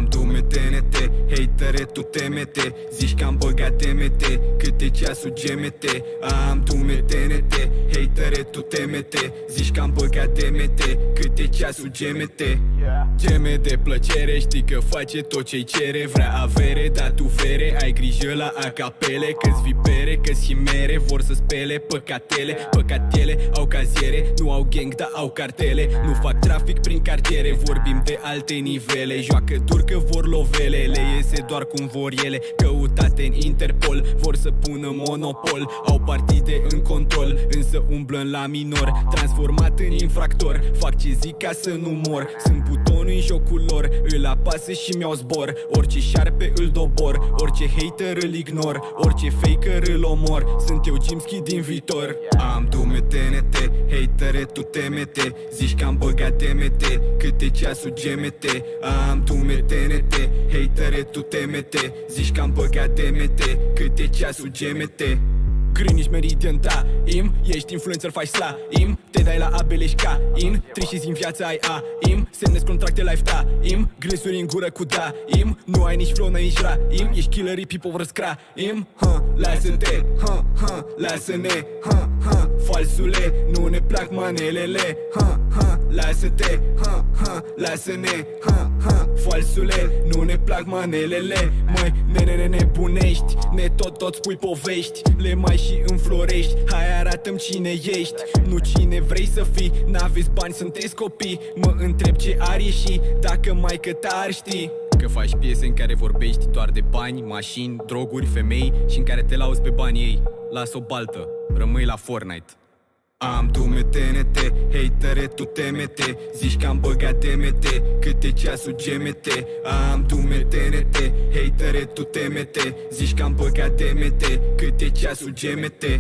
dume TNT, hatere, tu temete. Zici că am băgat temete, câte ceasul gemete. Am dume TNT, hatere, tu temete. Zici că am băgat temete, câte ceasul gemete. Geme de plăcere, știi că face tot ce-i cere. Vrea avere, dar tu vere, ai grijă la acapele. Că-ți vipere, că-ți chimere, vor să spele păcatele. Păcatele, au caziere, nu au gang, dar au cartele. Nu fac trafic prin cartiere, vorbim de alte nivele. Joacă dur că vor lovele, le iese doar cum vor ele. Căutate în Interpol, vor să pună monopol. Au partide în control, însă umblă la minor. Transformat în infractor, fac ce zic ca să nu mor. Sunt butonul în jocul lor, îl apasă și mi-au zbor. Orice șarpe îl dobor, orice hater îl ignor. Orice faker îl omor, sunt eu Jimski din viitor. Am dume TNT, hatere, tu temete. Zici că am băgat temete, câte ceasul gemete. Am dume TNT, hatere, tu temete. Zici că am băgat temete, câte ceasul gemete. Green Meridian, da, ești influencer, faci sla, te dai la abelești ca trișizi în viața ai a, semnezi contracte life, da, glesuri în gură cu da, nu ai nici flow, nici ra, ești killerii, people vor scra, lasă-te, lasă-ne, falsule, nu ne plac manelele, lasă-te, lasă-ne, falsule, nu ne plac manelele, măi, nebunești, ne tot spui povești, le mai și înflorești. Hai arată-mi cine ești, nu cine vrei să fii. N-aveți bani, sunteți copii, mă întreb ce ar ieși dacă maică ta ar ști că faci piese în care vorbești doar de bani, mașini, droguri, femei și în care te lauzi pe banii ei. Lasă o baltă, rămâi la Fortnite. Am dume TNT, hatere, tu temete. Zici că am băgat temete, câte ceasul gemete. Am dume TNT, hatere, tu temete. Zici că am băgat temete, câte ceasul gemete.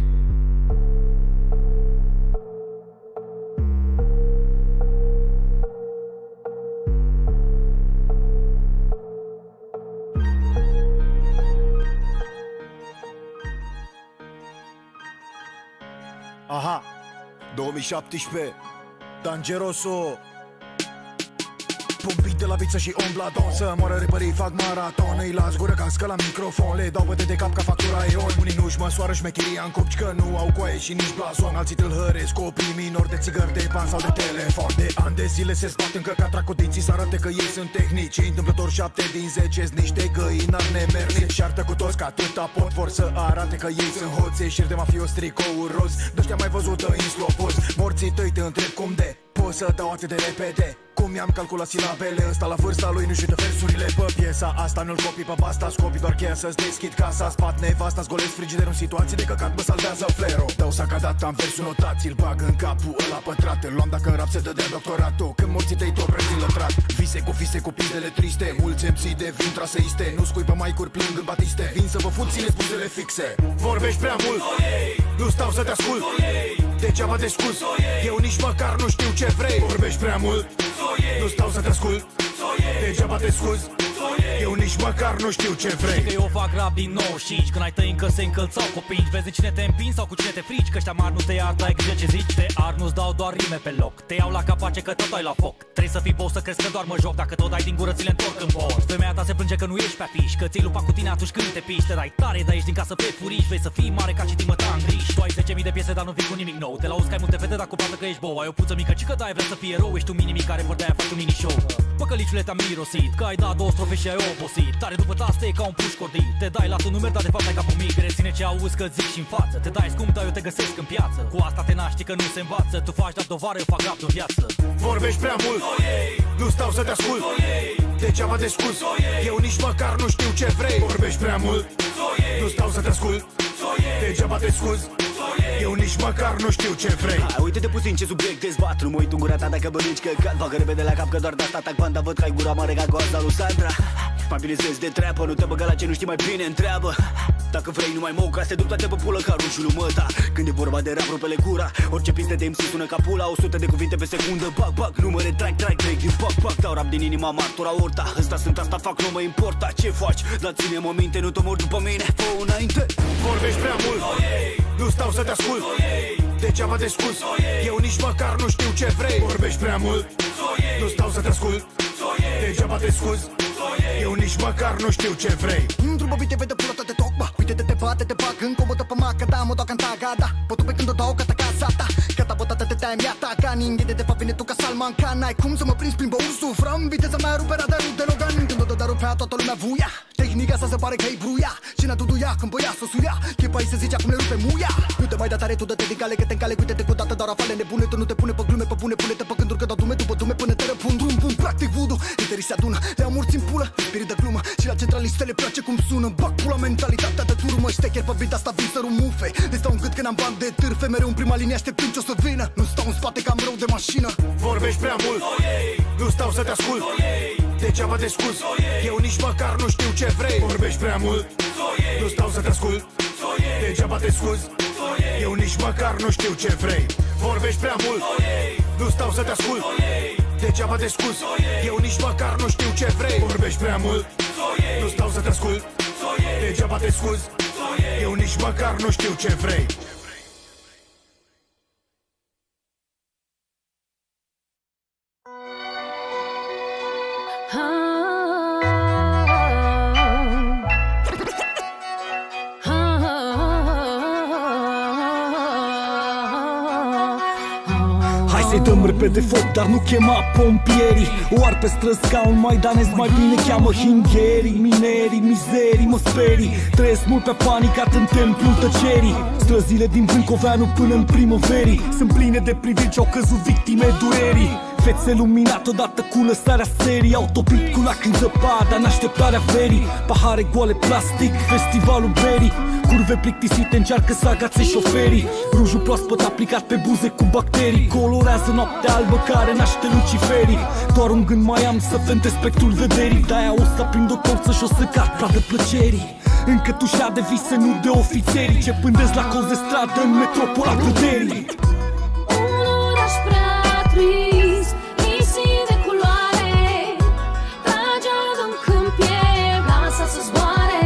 Aha, 2017, Dangeroso. Pun beat de la pizza și umbla don. Să moară repării, fac maraton. Îi las gură cască la microfon. Le dau băte de cap ca factura EON. Unii nu-și măsoară șmecheria în copci, că nu au coaie și nici blason. Alții tâlhăresc copii minori de țigări, de pan sau de telefon. De ani de zile se zbat încă ca tracotinții să arate că ei sunt tehnici. Întâmplător 7 din 10 sunt niște găinari nemernici. Și-artă cu toți că atâta pot, vor să arate că ei sunt hoți. Șiri de mafios, tricouri roz, de-aștia mai văzută în slopoz. Morții tăi te întreb cum de poți să dau atât de repede. Cum i-am calculat silabele, ăsta la vârsta lui nu-și dă versurile pe piesa asta. Nu-l copii pe basta, scopii doar cheia să-ți deschid casa. Spat nevasta, zgolesc frigiderul în situații de căcat, mă salvează flero. Dau saca data, am versul notat, îl bag în capul ăla pătrat. Îl luam dacă în rap se dădea doctoratul, când morții tăi tot prezin lătrat. Vise cu fise cu pizdele triste, mulți MC devin traseiste. Nu scui pe maicuri plâng în batiste, vin să vă fut, ține spuzele fixe. Vorbești prea mult, nu stau să te ascult, degeaba te scuz, eu nici măcar nu știu ce vrei. Vorbești prea mult, nu stau să te ascult, degeaba te scuz, eu nici măcar nu știu ce vrei. Că eu fac rap din 95, când ai tăi încă se încălțau copii. Vezi cine te împingi sau cu cine te frici, că ăștia mari nu te iartă, ai grijă ce zici. Te ar nu-ți dau doar rime pe loc, te iau la capace că tot ai la foc. Trebuie să fii boss să crezi că doar mă joc, dacă tot ai din gură ți le întorc în bor. Femeia ta se plânge că nu ești pe afiș, că ți-ai lupat cu tine atunci când te piși. Te dai tare, dar ești din casă pe furiș, vrei să fii mare ca și Timă Tangriș. Tu ai 10.000 de piese, dar nu vii cu nimic nou. Te lauzi că ai multe fete, dar cu plată că ești bou. Ai o puță mică, cică, dai vrea să fii erou. Ești un mini care vor de-aia faci un mini show. Păcăliciule te-am mirosit, că ai dat 2 strofe și ai obosit. Tare după taste e ca un puș cordit. Te dai la tu numer, dar de fapt ai capul mic. Reține ce auzi că zic și-n față. Te dai scump, dar eu te găsesc în piață. Cu asta te naști că nu se învață. Tu faci dat dovară, eu fac rap în viață. Vorbești prea mult, nu stau să te ascult, degeaba te scuz, eu nici măcar nu știu ce vrei. Vorbești prea mult, nu stau să te ascult, degeaba te scuz, eu nici măcar nu știu ce vrei. Hai, uite-te puțin ce subiect dezbat. Nu mă uit în gura ta dacă bănuiți că cat. Bagă repede la cap că doar de-asta tac banda. Văd că ai gura mare ca goaza lui Sandra. Mai bine să-ți de treabă, nu te băga la ce nu știi, mai bine întreabă. Dacă vrei numai mou, să duc toate pe pulă ca rușul măta. Când e vorba de rap, rupele gura. Orice piste de MC sună ca pula, 100 de cuvinte pe secundă. Bag, bag, numere, trec din pac. Dau rap din inima, martura orta. Ăsta sunt, asta fac, nu mă importa ce faci. Dar ține-mă minte, nu te mor după mine. Fă înainte. Vorbești prea mult, nu stau să te ascult, degeaba te scuz, eu nici măcar nu știu ce vrei. Vorbești prea mult, nu stau să te ascult, degeaba te scuz, Eu nici măcar nu știu ce vrei. Într-un bobite vede pula toate tocba. Uite te bate, te bag încă o botă pe maca da, mă dau canta gada. Potu pe când o dau cata casa ta. Cata botată te tai miata ca ninge de fapt vine tu ca Salman Khan. N-ai cum să mă prinzi prin băur sufram. Viteza mai rupera de rup de Logan. Când o dă rupea toată lumea vuia. Tehnica asta se pare că-i bruia. Și n-a duduia când băia să suia. Chepa se zice acum le rupe muia. Nu te mai da tare, tu dă-te din cale, că te încale. Uite-te cu dată, dar afale nebune. Tu nu te pune pe glume, pe bune. Pune-te pe gânduri că dau dume după dume până te răpun. Drum, bun, practic voodoo. Literii se adună, le-au morți în pulă. Spirit de glumă și la centraliste le place cum sună. Bac pula mentalitatea de turmă. Ștecher pe beat asta vin să rumufe. Le stau în gât când am bani de târfe. Mereu în prima linie așteptând ce o să vină. Nu stau în spate că am rău de mașină. Vorbești prea mult, nu stau să te ascult. Degeaba te scuzi, eu nici măcar nu știu ce vrei. Vorbești prea mult, nu stau să te ascult. Degeaba te scuzi, eu nici măcar nu știu ce vrei. Vorbești prea mult, nu stau să te ascult. Degeaba te scuzi, eu nici măcar nu știu ce vrei. Vorbești prea mult, nu stau să te ascult. Degeaba te scuzi, eu nici măcar nu știu ce vrei. Să-i dăm repede foc, dar nu chema pompierii. Oar pe străzi ca un maidanez, mai bine cheamă hingherii. Minerii, mizerii, mă sperii. Trăiesc mult pe panicat în templul tăcerii. Străzile din Vâncoveanu până în primăverii sunt pline de priviri ce-au căzut victime durerii. Fețe luminat odată cu lăsarea serii. Au topit cu lacrimi zăpada în așteptarea verii. Pahare goale plastic, festivalul berii. Curve plictisite încearcă să agațe șoferii. Rujul proaspăt aplicat pe buze cu bacterii colorează noaptea albă care naște luciferii. Doar un gând mai am să fente spectrul vederii. De-aia o să aprind o torță și o să cad pradă plăcerii. Încă tușea de vise, nu de ofițerii ce pândesc la colț de stradă în metropola puterii. Un oraș prea trist, nisip de culoare, trage adânc în piept, lasă să zboare.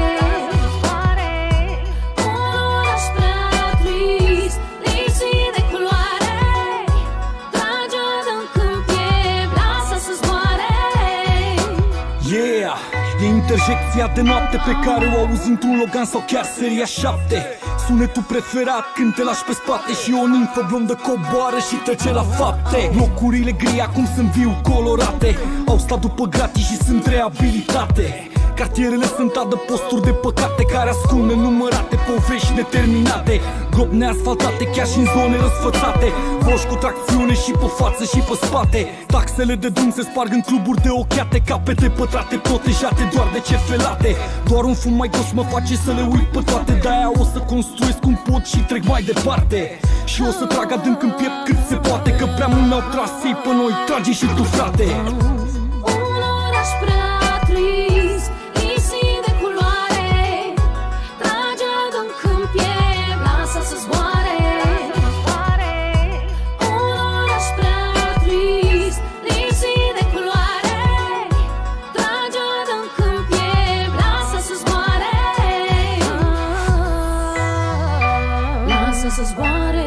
Un oraș prea trist, nisip de culoare, trage adânc în piept, lasă să zboare. Yeah! E interjecția de noapte pe care o auzi într-un Logan sau chiar seria 7. Sunetul preferat când te lași pe spate și o nimfă blondă coboară și trece la fapte. Blocurile gri acum sunt viu colorate, au stat după gratii și sunt reabilitate. Cartierele sunt adăposturi de păcate care ascund nenumărate povești neterminate. Gropi neasfaltate chiar și în zone răsfățate, voși cu tracțiune și pe față și pe spate. Taxele de drum se sparg în cluburi de ochiate, capete pătrate protejate doar de cefelate. Doar un fum mai gros mă face să le uit pe toate. De-aia o să construiesc un pod și trec mai departe. Și o să trag adânc în piept cât se poate, că prea mult ne-au tras ei pe noi, trage și tu frate. Un oraș prea trist, nisip de culoare, trage adânc în piept, lasă să zboare. Un oraș prea trist, nisip de culoare, trage adânc în piept, lasă să zboare. Lasă să zboare.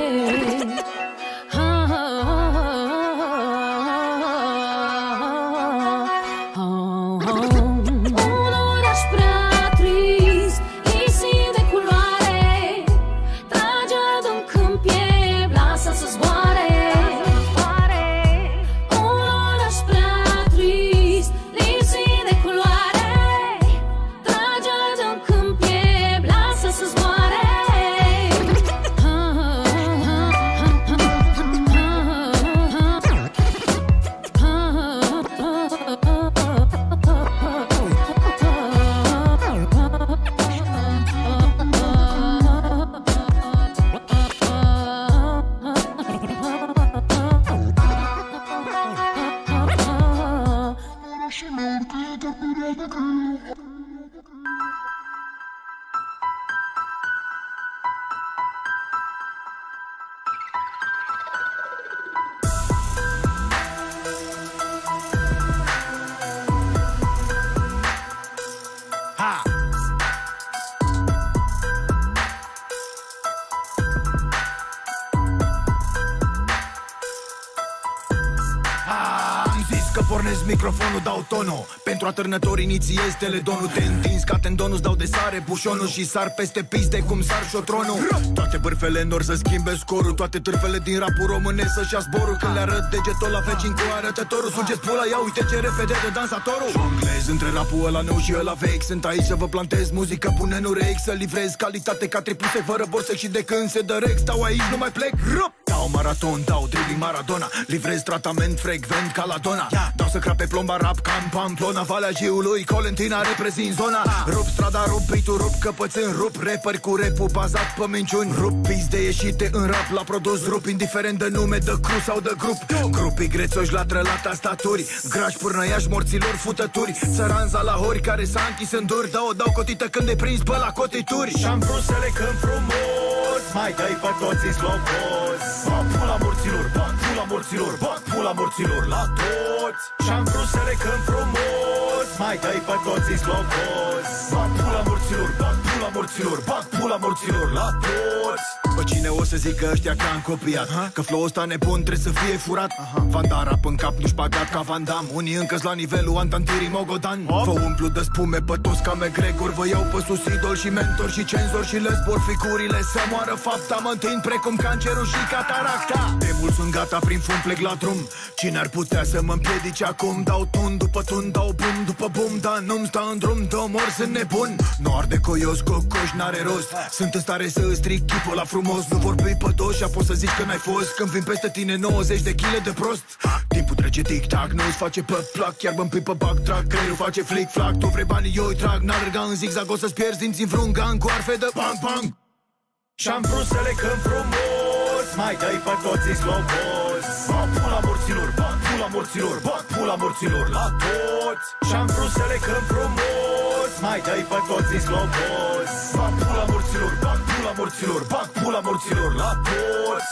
microfonul, dau tonul. Pentru atârnători inițiez teledonul. Te întinzi ca tendonul, îți dau de sare bușonul și sar peste piste cum sar șotronul. Toate bârfele nor să schimbe scorul, toate târfele din rapul românesc să-și ia zborul. Când le arăt degetul la vecin cu arătătorul, sugeți pula, ia uite ce repede de dansatorul. Jonglez între rapul ăla nou și ăla vechi. Sunt aici să vă plantez muzică, pune în urechi, să livrez calitate ca tripuse fără borsec. Și de când se dă rec, stau aici, nu mai plec. Dau maraton, dau dribbling Maradona. Livrez tratament frecvent ca la Dona. Dau să crape plomba rap ca în Pamplona. Valea Jiului, Colentina, reprezint zona. Rup strada, rup beat-ul, rup căpățân, rup rapper cu rap-ul bazat pe minciuni. Rup pis de ieșite în rap la produs, rup indiferent de nume, de cru sau de grup. Grupii grețoși latră la tastaturi, grași pârnăiași morților futături. Țăranza la hori care s-a închis în dur. Dau cotită când e prins pe la cotituri. Și-am vrut să le cânt frumos, mai dai pe toți în slobos. Bag pula morților, bag pula morților, bag pula morților la toți. Și-am vrut să le cânt frumos, mai dai pe toți în slobos. Bag pula morților, bag pula morților, bag pula morților la toți. Bă, cine o să zică ăștia că am copiat? Că flow-ul ăsta nebun trebuie să fie furat. Vanda rap în cap, nu-și bagat ca Van Damme. Unii încă-s la nivelul Antantiri Mogodan. Vă umplu de spume pe toți ca McGregor. Vă iau pe sus idol și mentor și cenzor și le zbor ficurile să moară fapta. Mă întind precum cancerul și cataracta. De mult sunt gata, prin fum plec la drum. Cine ar putea să mă împiedice acum? Dau tun după tun, dau bum după bum. Dar nu-mi stau în drum, dă mor, sunt nebun. Nu arde coios, cocoș, n-are rost. Sunt în stare să îți stric chipul la frumos. Nu vorbi pe dos și poți să zici că n-ai fost. Când vin peste tine 90 de kg de prost. Timpul trece tic-tac, nu-ți face plăc. Chiar bă-mi pe backtrack, creierul face flick-flack. Tu vrei banii, eu îi trag, n-alerga în zigzag. O să-ți pierzi dinții vreun gang cu arfe de bang-bang. Și-am vrut să le cânt frumos, mai dai pe toți în slobos. Bag pula morților, bag pula morților, bag pula morților la toți. Și-am vrut să le cânt frumos, mai dai pe toți în slobos. Bag pula morților, bag pula morților, bag pula morților la toți.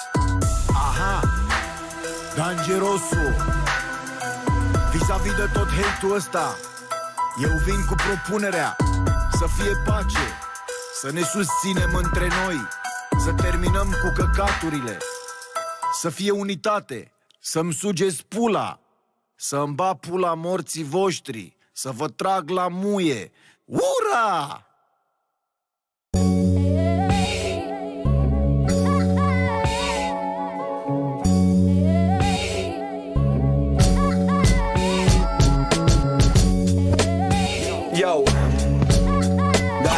Aha, Dangerosu. Vis-a-vis de tot hate-ul ăsta, eu vin cu propunerea să fie pace, să ne susținem între noi, să terminăm cu căcaturile, să fie unitate, să-mi sugeți pula, să-mi ba pula morții voștri, să vă trag la muie. Ura! Yo, da,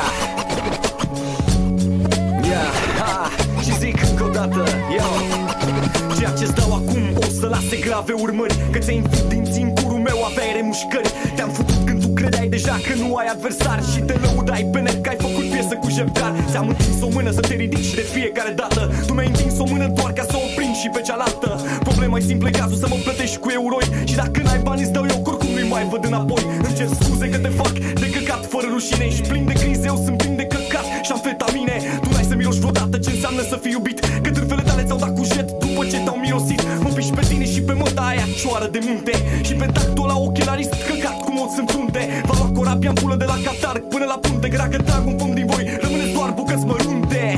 și zic încă o dată, yo, ceea ce-ți dau acum o să lase grave urmări. Că ți-ai înfut dinții în curul meu, aveai remușcări. Te-am făcut când tu credeai deja că nu ai adversari și te lăudai pe net că ai făcut piesă cu jepcar. Ți-am întins o mână să te ridici de fiecare dată. Tu mi-ai întins o mână doar ca să o prind și pe cealaltă. Problema e simplă, cazul să mă plătești cu euroi. Și dacă n-ai bani îți dau eu, oricum nu-i mai văd înapoi. Îmi cer scuze că te fac de căcat fără rușine. Ești plin de crize, eu sunt plin de căcat și amfetamine. Tu n-ai să miroși vreodată ce înseamnă să fii iubit. Că târfele tale ți-au dat cu jet după ce te-au mirosit. Mă piși pe tine și pe măta aia cioară de munte. Și pe tactul la ochelarist căcat cu moți în frunte. Va lua corabia în pulă de la Qatar până la punte. Că dacă trag un pom din voi, rămâneți doar bucăți mărunte.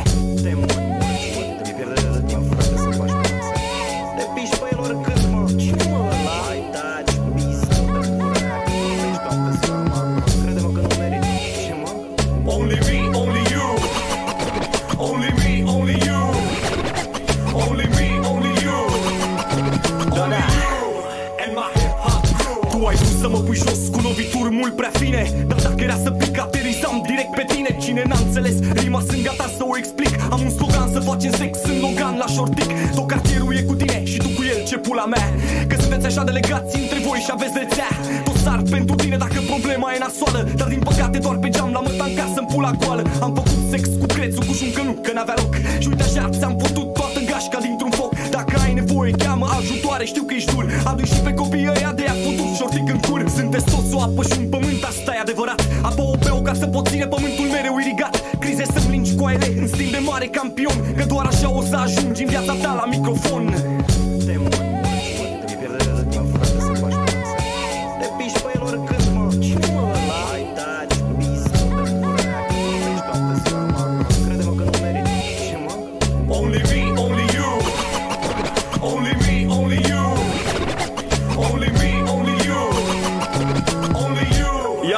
Să mă pui jos cu lovituri mult prea fine. Dar dacă era să pic, aterizam direct pe tine. Cine n-a înțeles, rima sunt gata să o explic. Am un slogan să facem sex în Logan la șortic. Tot cartierul e cu tine și tu cu el, ce pula mea. Că sunteți așa delegați între voi și aveți rețea. Tot sar pentru tine dacă problema e nasoală. Dar din păcate doar pe geam la măta în casă în pula goală. Am făcut sex cu crețul, cu șuncănu, că n-avea loc. Și uite așa ți-am putut toată gașca dintr-un foc. Dacă ai nevoie, cheamă ajutoare, știu că ești dur. Adu-i și pe copiii ăia de ea făcut șortic în cur. Sunteți toți o apă și un pământ, asta e adevărat. Apă o beu ca să pot ține pământul mereu irigat. Crize să-mi lingi coaile în stil de mare campion. Că doar așa o să ajungi în viața ta la microfon.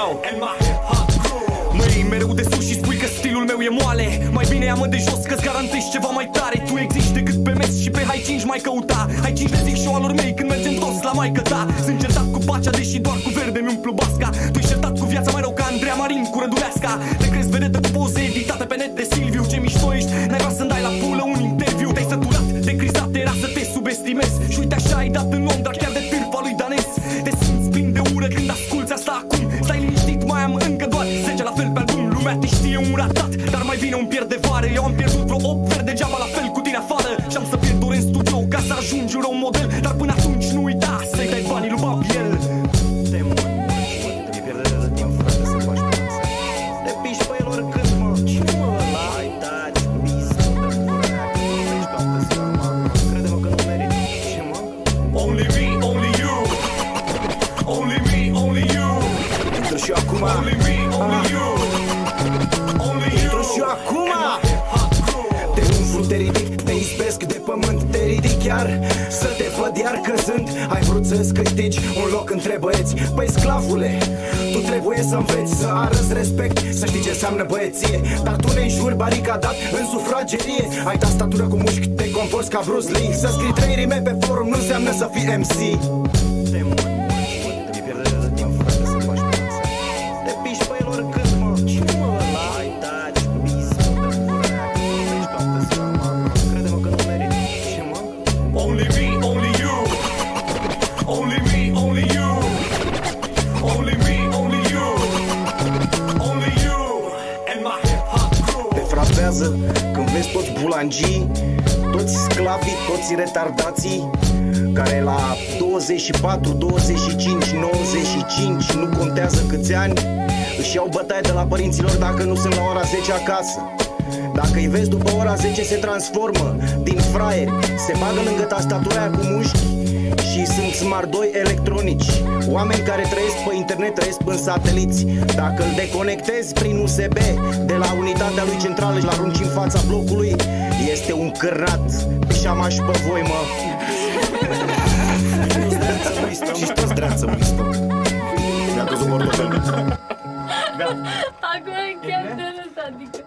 Yo, măi, mereu de sus și spui că stilul meu e moale. Mai bine ia-mă de jos că-ți garantezi ceva mai tare. Tu existi decât pe mes și pe High 5 mai căuta. High 5 le zic și-o alor mei când mergem toți la maică ta. Sunt certat cu pacea, deși doar cu verde mi-umplu basca. Tu-i certat cu viața mai rău ca Andreea Marin cu Răduleasca. Te crezi vedetă cu poze editate pe net de Silviu. Ce mișto ești, n-ai vrea să-mi dai la pulă un interviu. Te-ai săturat de crizat, era să te subestimezi. Și uite așa ai dat în Londra chiar de târfa lui danez. Te simți plin de ură când asculți asta acum. Stai liniștit, mai am încă doar 10 la fel pe album. Lumea te știe un ratat, dar mai vine un pierd de vară. Eu am pierdut vreo 8 veri degeaba la fel cu tine afară. Și-am să pierd ore în studio ca să ajungi un rău model. Dar până atunci nu uita să-i dai banii lui Babiel. E pierdere de timp, frate, să faci până. Te piși pe el oricât, mă. Ce mă ăla? Hai taci, bisă, de curea. Ești toată seama. Crede-mă că nu meriți. Ce mă? Only me, only you. Only me, only you. Intră și eu acum. Only me, only you. Only you. Intră și eu acum. Te umflu, te ridic, te izbesc de pământ. Te ridic chiar să te văd iar căzând. Ai vrut să-ți câștigi un loc între băieți. Păi sclavule, tu trebuie să înveți să arăți respect, să știi ce înseamnă băieție. Dar tu ne înjuri baricadat în sufragerie. Ai tastatură cu mușchi, te comporți ca Bruce Lee. Să scrii 3 rime pe forum nu înseamnă să fii MC. E pierdere de timp, frate, să faci până. Te piși pe el oricât, mă. Ce mă ăla? Hai taci, bisă, de curea. Ești toată seama. Crede-mă că nu meriți. Ce mă? Only me, only you. Only me, only you. Only me, only you. Only you. And my hip-hop crew. Te frapează când vezi toți bulangii, toți sclavii, toți retardații care la 24, 25, 95, nu contează câți ani, își iau bătaie de la părinților dacă nu sunt la ora 10 acasă. Dacă îi vezi după ora 10 se transformă din fraieri, se bagă lângă tastatura aia cu mușchi și sunt smardoi electronici. Oameni care trăiesc pe internet, trăiesc în sateliți. Dacă îl deconectezi prin USB de la unitatea lui centrală și l-arunci în fața blocului, este un cărat. Pișamaș pe voi, mă. Și toți dreață misto. Mi-a căzut portofelul. Acum chiar de râs, adică.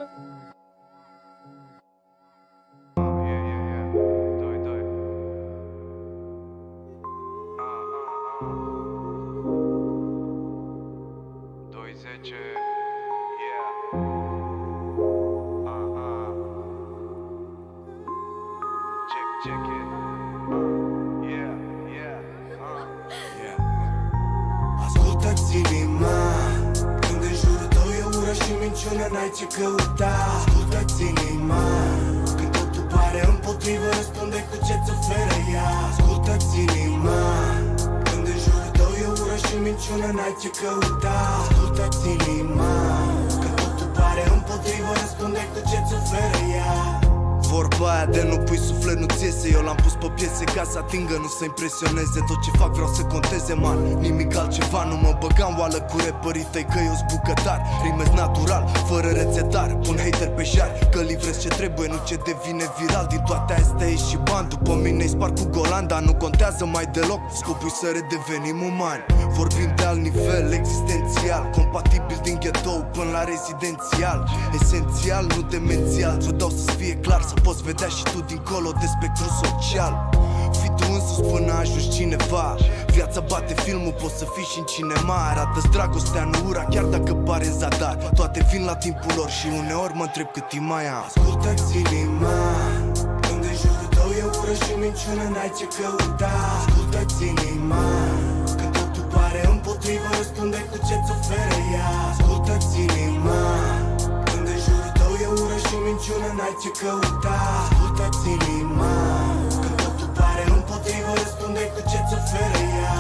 Ascultă-ți inima, când în jurul tău e ură și minciună, n-ai ce căuta. Ascultă-ți inima, când totul pare împotrivă, răspunde cu ce-ți oferă ea. Ascultă-ți inima, când în jurul tău e ură și minciună, n-ai ce căuta. Ascultă-ți inima, când totul pare împotrivă, răspunde cu ce-ți oferă ea. Vorba aia de nu pui suflet, nu-ți iese. Eu l-am pus pe piese ca să atingă, nu să impresioneze. Tot ce fac vreau să conteze, man, nimic altceva. Nu mă băgam oală cu reperii tăi că eu-s bucătar. Rimez natural, fără rețetar. Pun hater pe jar, că livrez ce trebuie, nu ce devine viral. Din toate astea e și bani, după mine-i spar cu golan. Dar nu contează mai deloc, scopul să redevenim umani. Vorbim de alt nivel, existențial, compatibil din ghetto până la rezidențial. Esențial, nu demențial, ți-o dau să-ți fie clar, să poți vedea și tu dincolo de spectru social. Fii tu însuți până ajungi cineva. Viața bate filmul, poți să fii și în cinema. Arată-ți dragostea, nu ura, chiar dacă pare în zadar. Toate vin la timpul lor și uneori mă întreb cât timp mai am. Ascultă-ți inima, când în jurul tău e ură și minciună, n-ai ce căuta. Ascultă-ți inima, când totul pare împotrivă, răspunde cu ce-ți oferă ea. Ascultă-ți inima, când în jurul tău e ură și minciună, n-ai ce căuta. Ascultă-ți inima, când totul pare împotrivă, răspunde cu ce-ți oferă ea.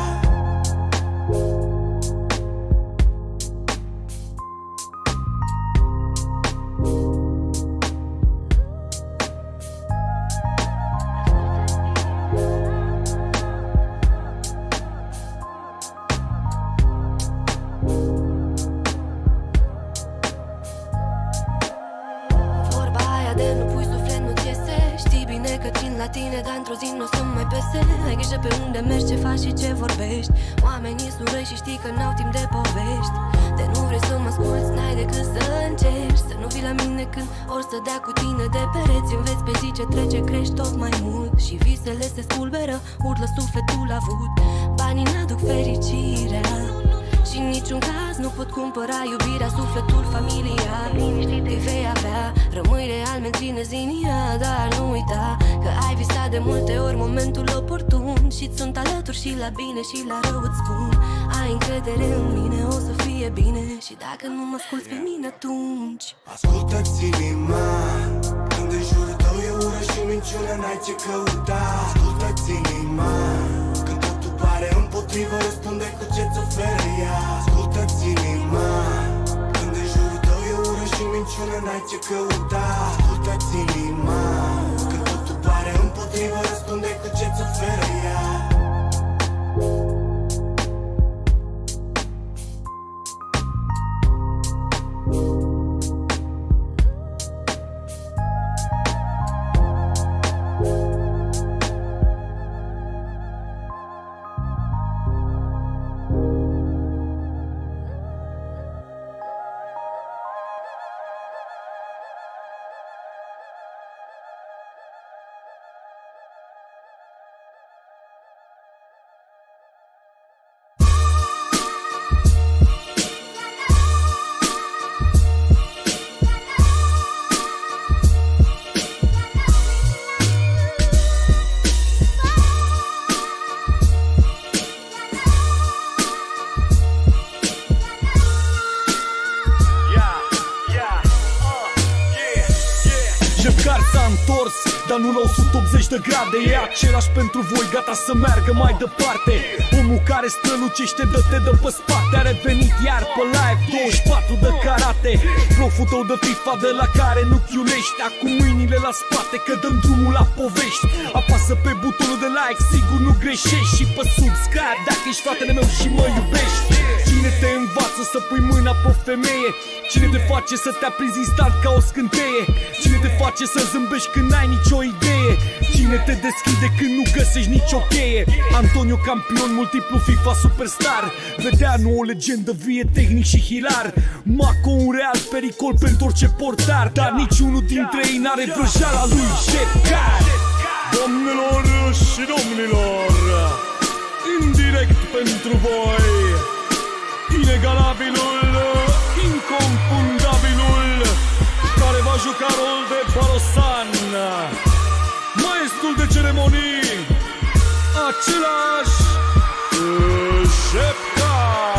la tine, dar într-o zi nu o să mai pese. Ai grijă pe unde mergi, ce faci și ce vorbești. Oamenii sunt răi și știi că n-au timp de povești. De nu vrei să mă asculți, n-ai decât să încerci. Să nu vii la mine când ori să dea cu tine de pereți. Înveți pe zi ce trece, crești tot mai mult. Și visele se spulberă, urlă sufletul avut. Banii n-aduc fericirea și în niciun caz nu pot cumpăra iubirea, sufletul, familia. Liniștit îi vei avea, rămâi real, menține zinia. Dar nu uita că ai visat de multe ori momentul oportun. Și-ți sunt alături și la bine și la rău îți spun. Ai încredere în mine, o să fie bine. Și dacă nu mă asculți pe mine atunci ascultă-ți inima. Când în jurul tău e ură și minciună, n-ai ce căuta. Ascultă-ți inima. Când totul pare împotrivă, răspunde cu ce-ți oferă ea. Ascultă-ți inima. Când în jurul tău e ură și minciună, n-ai ce căuta. Ascultă-ți inima. Când totul pare împotrivă, răspunde cu ce-ți oferă ea. Dar nu la 180 de grade. E același pentru voi, gata să meargă mai departe. Omul care strălucește, dă-te de pe spate. A revenit iar pe live, 24 de karate. Proful tău de FIFA de la care nu chiulești. Acum mâinile la spate, că dăm drumul la povești. Apasă pe butonul de like, sigur nu greșești. Și pe subscribe dacă ești fratele meu și mă iubești. Cine te învață să pui mâna pe femeie? Cine te face să te aprinzi instant ca o scânteie? Cine te face să zâmbești când n-ai nicio idee? Cine te deschide când nu găsești nicio cheie? Antonio, campion, multiplu FIFA superstar. Vedeanu, o legendă vie, tehnic și hilar. Maco, un real pericol pentru orice portar. Dar niciunul dintre ei n-are vrăjeala lui Shepcar. Domnilor și domnilor, indirect pentru voi, inegalabilul, inconfundabilul, care va juca rol de Balosan, maestrul de ceremonii, același Shepcar.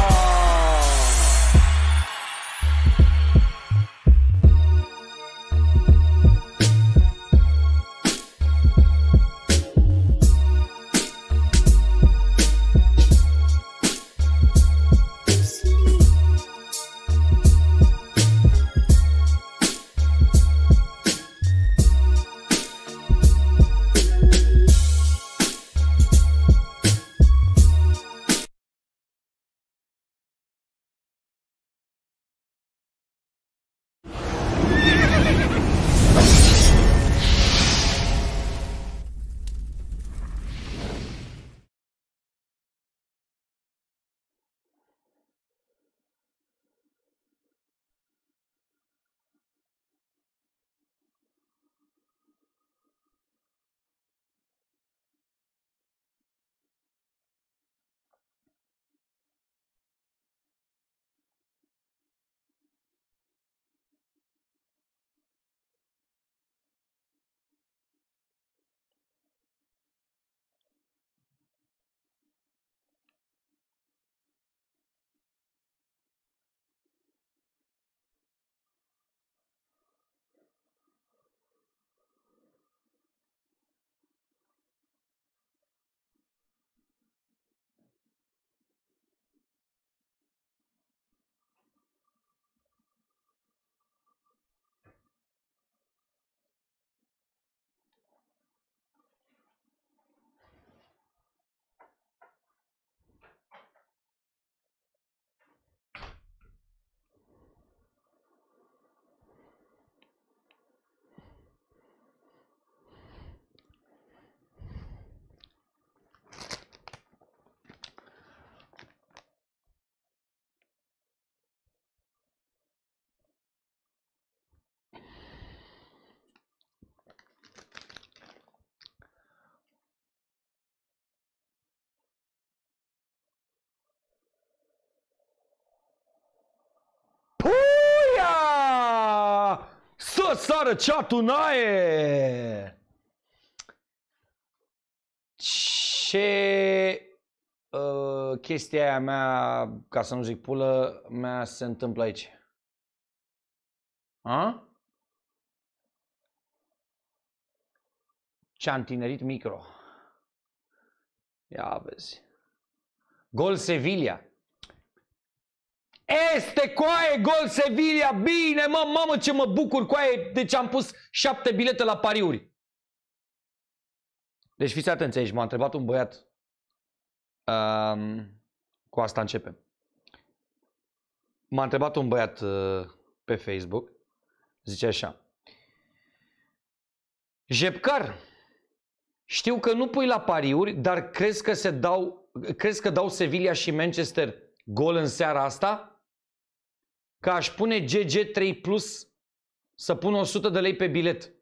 Bă, sară chat-ul, n-aie! Ce chestia aia mea, ca să nu zic pulă, mea se întâmplă aici? A? Ce-a întinerit micro. Ia vezi. Gol Sevilla. Este coaie, gol Sevilla. Bine, mă, mamă, ce mă bucur, coaie. Deci am pus 7 bilete la pariuri. Deci fiți atenți aici, m-a întrebat un băiat. Cu asta începem. M-a întrebat un băiat pe Facebook. Zice așa. Jepcar, știu că nu pui la pariuri, dar crezi că dau Sevilla și Manchester gol în seara asta? Că aș pune GG 3 plus să pun 100 de lei pe bilet.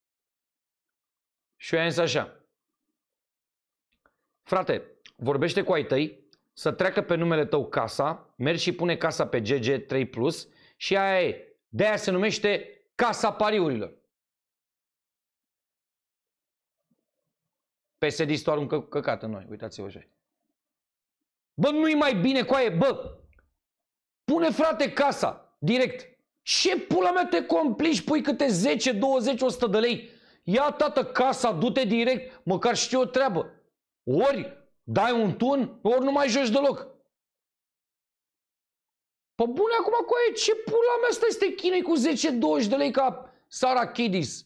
Și eu i-am zis așa. Frate, vorbește cu ai tăi să treacă pe numele tău casa, mergi și pune casa pe GG 3 plus și aia e. De-aia se numește Casa Pariurilor. PSD doar un căcat în noi, uitați-vă așa. Bă, nu-i mai bine, coaie, bă, pune, frate, casa, direct. Ce pula mea te complici, pui câte 10, 20, 100 de lei. Ia, tată, casa, du-te direct, măcar știu o treabă. Ori dai un tun, ori nu mai joci deloc. Pă bune, acum, coaie, ce pula mea stai să te chinui cu 10-20 de lei ca Sara Kidis?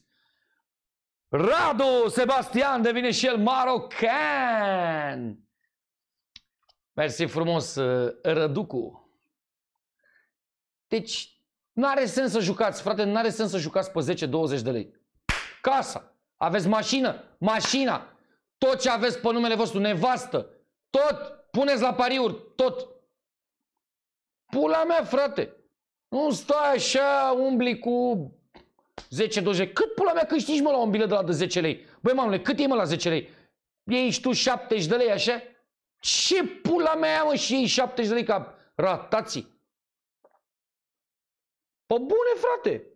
Radu Sebastian devine și el marocan. Mersi frumos, Răducu. Deci, n-are sens să jucați, frate, n-are sens să jucați pe 10-20 de lei. Casa, aveți mașină, mașina, tot ce aveți pe numele vostru, nevastă, tot, puneți la pariuri, tot. Pula mea, frate, nu stai așa, umbli cu 10-20. Cât pula mea câștigi, mă, la un bilet de la de 10 lei? Băi, mamule, cât e, mă, la 10 lei? Iei și tu 70 de lei, așa? Ce pula mea, mă, și iei 70 de lei ca ratații? Pă bune, frate.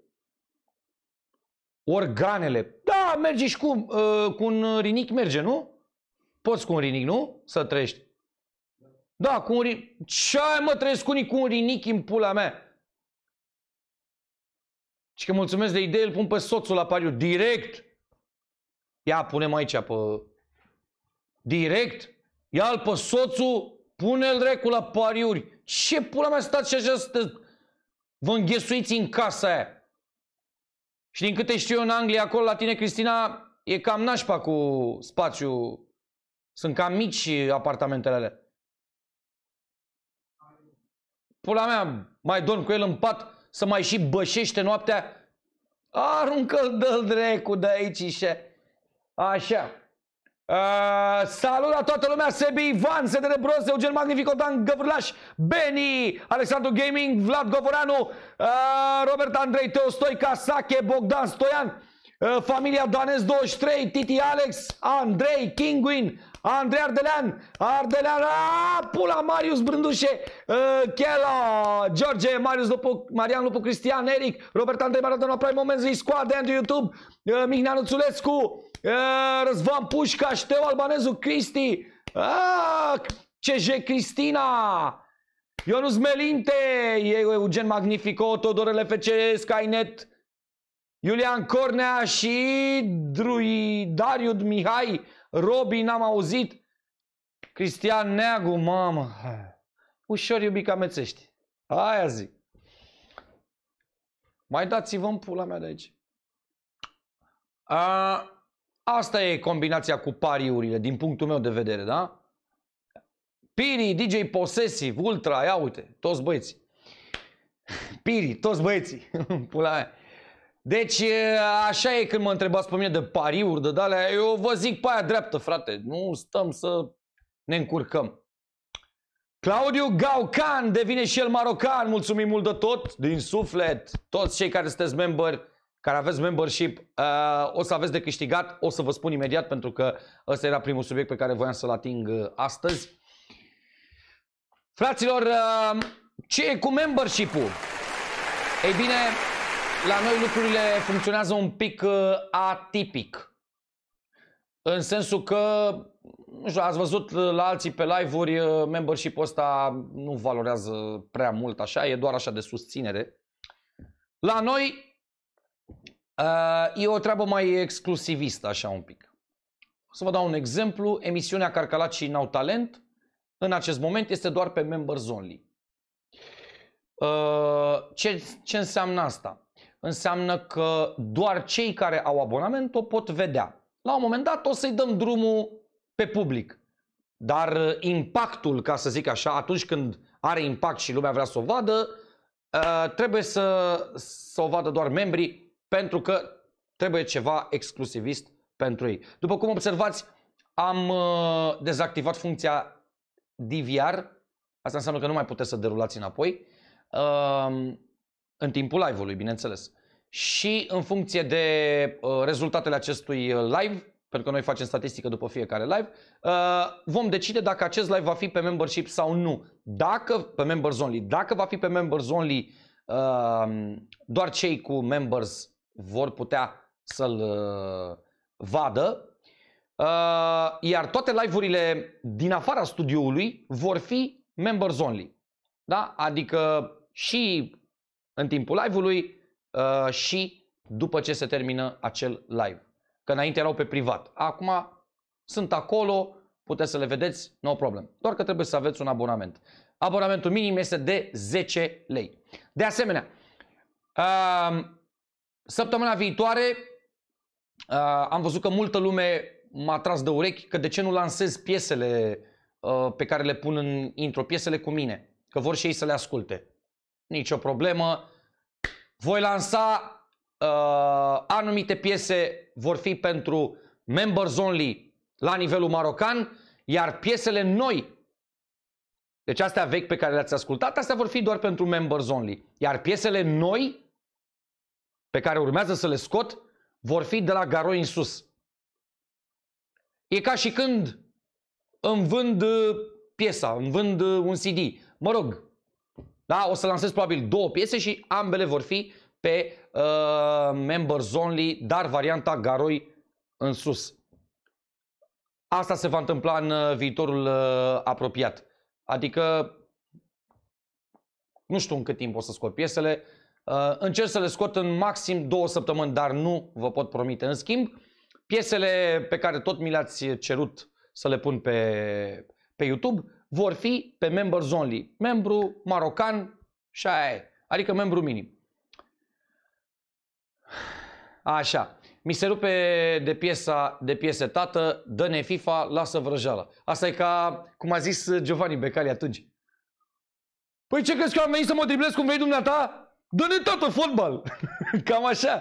Organele. Da, merge și cu un rinic, merge, nu? Poți cu un rinic, nu? Să trăiești. Da, cu un rinic. Ce ai, mă, trăiesc cu un rinic în pula mea? Și că mulțumesc de idee, îl pun pe soțul la pariuri. Direct. Ia, punem aici pe... Direct. Ia-l pe soțul, pune-l recu la pariuri. Ce pula mea stați și așa să vă înghesuiți în casa aia? Și din câte știu eu în Anglia, acolo la tine, Cristina, e cam nașpa cu spațiu. Sunt cam mici apartamentele alea. Pula mea, mai dorm cu el în pat să mai și bășește noaptea. Aruncă-l, dă-l drecu de aici și așa. Salut la toată lumea, Sebi, Ivan, Sedere Bros, Eugen Magnifico, Dan Găvârlaș, Beni, Alexandru Gaming, Vlad Govoranu, Robert Andrei, Teo Stoica, Sache, Bogdan Stoian, familia Danez 23, Titi Alex, Andrei, Kinguin, Andrei Ardelean, pula, Marius Brândușe, Chela, George, Marius Lupu, Marian Lupu, Cristian, Eric, Robert Andrei Maradona, Prime Moments, Squad, Andrew YouTube, Mihneanu Țulescu, Răzvan Pușca, Șteu Albanezu, Cristi, CJ Cristina, Ionus Melinte, Eugen Magnifico, Todor LFC, Skynet, Iulian Cornea și Dariud Mihai, Robi, n-am auzit, Cristian Neagu, mamă, ușor iubica mețești, aia zic. Mai dați-vă în pula mea de aici. Asta e combinația cu pariurile, din punctul meu de vedere, da? Piri, DJ Possessive, Ultra, ia uite, toți băieții. Piri, toți băieții, pula mea. Deci, așa e când mă întrebați pe mine de pariuri, de alea, eu vă zic pe aia dreaptă, frate. Nu stăm să ne încurcăm. Claudiu Gaucan devine și el marocan. Mulțumim mult de tot, din suflet. Toți cei care sunteți memberi, care aveți membership, o să aveți de câștigat. O să vă spun imediat, pentru că ăsta era primul subiect pe care voiam să-l ating astăzi. Fraților, ce e cu membership-ul? Ei bine, la noi lucrurile funcționează un pic atipic. În sensul că, nu știu, ați văzut la alții pe live-uri, membership-ul ăsta nu valorează prea mult așa, e doar așa de susținere. La noi e o treabă mai exclusivistă așa un pic. O să vă dau un exemplu, emisiunea Carcalacii N-au talent, în acest moment este doar pe members only. Ce înseamnă asta? Înseamnă că doar cei care au abonament o pot vedea. La un moment dat o să-i dăm drumul pe public. Dar impactul, ca să zic așa, atunci când are impact și lumea vrea să o vadă, trebuie să o vadă doar membrii, pentru că trebuie ceva exclusivist pentru ei. După cum observați, am dezactivat funcția DVR. Asta înseamnă că nu mai puteți să derulați înapoi. În timpul live-ului, bineînțeles. Și în funcție de rezultatele acestui live, pentru că noi facem statistică după fiecare live, vom decide dacă acest live va fi pe membership sau nu. Dacă pe members only. Dacă va fi pe members only, doar cei cu members vor putea să-l vadă. Iar toate live-urile din afara studioului vor fi members only. Da? Adică și în timpul live-ului și după ce se termină acel live. Că înainte erau pe privat. Acum sunt acolo, puteți să le vedeți, no problem. Doar că trebuie să aveți un abonament. Abonamentul minim este de 10 lei. De asemenea, săptămâna viitoare am văzut că multă lume m-a tras de urechi că de ce nu lansez piesele pe care le pun în intro, piesele cu mine, că vor și ei să le asculte. Nici o problemă. Voi lansa anumite piese, vor fi pentru members only la nivelul marocan, iar piesele noi, deci astea vechi pe care le-ați ascultat, astea vor fi doar pentru members only. Iar piesele noi, pe care urmează să le scot, vor fi de la Garoi în sus. E ca și când îmi vând piesa, îmi vând un CD. Mă rog, da, o să lansez probabil 2 piese și ambele vor fi pe members only, dar varianta Garoi în sus. Asta se va întâmpla în viitorul apropiat. Adică nu știu în cât timp o să scot piesele. Încerc să le scot în maxim 2 săptămâni, dar nu vă pot promite. În schimb, piesele pe care tot mi le-ați cerut să le pun pe YouTube vor fi pe members only. Membru marocan și aia e. Adică membru minim. Așa. Mi se rupe de piese, tată, dă-ne FIFA, lasă vrăjeala. Asta e ca cum a zis Giovanni Becali atunci. Păi ce crezi că am venit să mă driblez cum vrei dumneata? Dă-ne tată fotbal. Cam așa.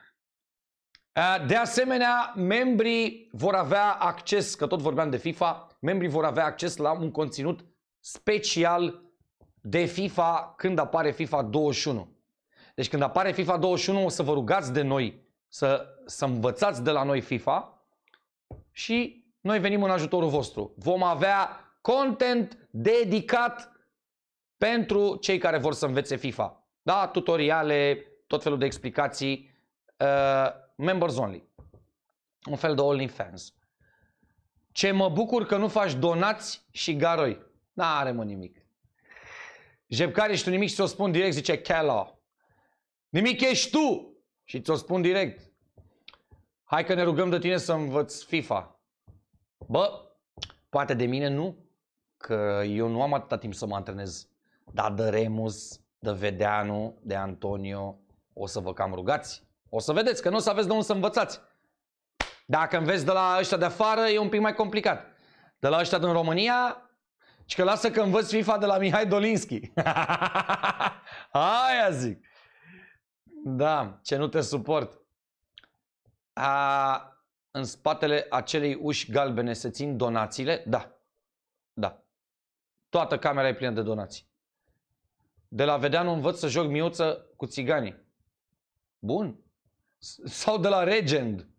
De asemenea, membrii vor avea acces, că tot vorbeam de FIFA, membrii vor avea acces la un conținut special de FIFA când apare FIFA 21. Deci când apare FIFA 21 o să vă rugați de noi să învățați de la noi FIFA și noi venim în ajutorul vostru. Vom avea content dedicat pentru cei care vor să învețe FIFA. Da? Tutoriale, tot felul de explicații. Members only. Un fel de OnlyFans. Ce mă bucur că nu faci donați și Garoi. N-are mă nimic. Jebcare și tu nimic și ți-o spun direct, zice Kela. Nimic ești tu! Și ți-o spun direct. Hai că ne rugăm de tine să învăț FIFA. Bă, poate de mine nu. Că eu nu am atâta timp să mă antrenez. Dar de Remus, de Vedeanu, de Antonio, o să vă cam rugați. O să vedeți că nu o să aveți de unde să învățați. Dacă înveți de la ăștia de afară, e un pic mai complicat. De la ăștia din România, și că lasă că învăț FIFA de la Mihai Dolinski. Aia zic. Da, ce nu te suport. În spatele acelei uși galbene se țin donațiile? Da. Da. Toată camera e plină de donații. De la Vedeanu învăț să joc miuță cu țiganii. Bun. Sau de la Regend.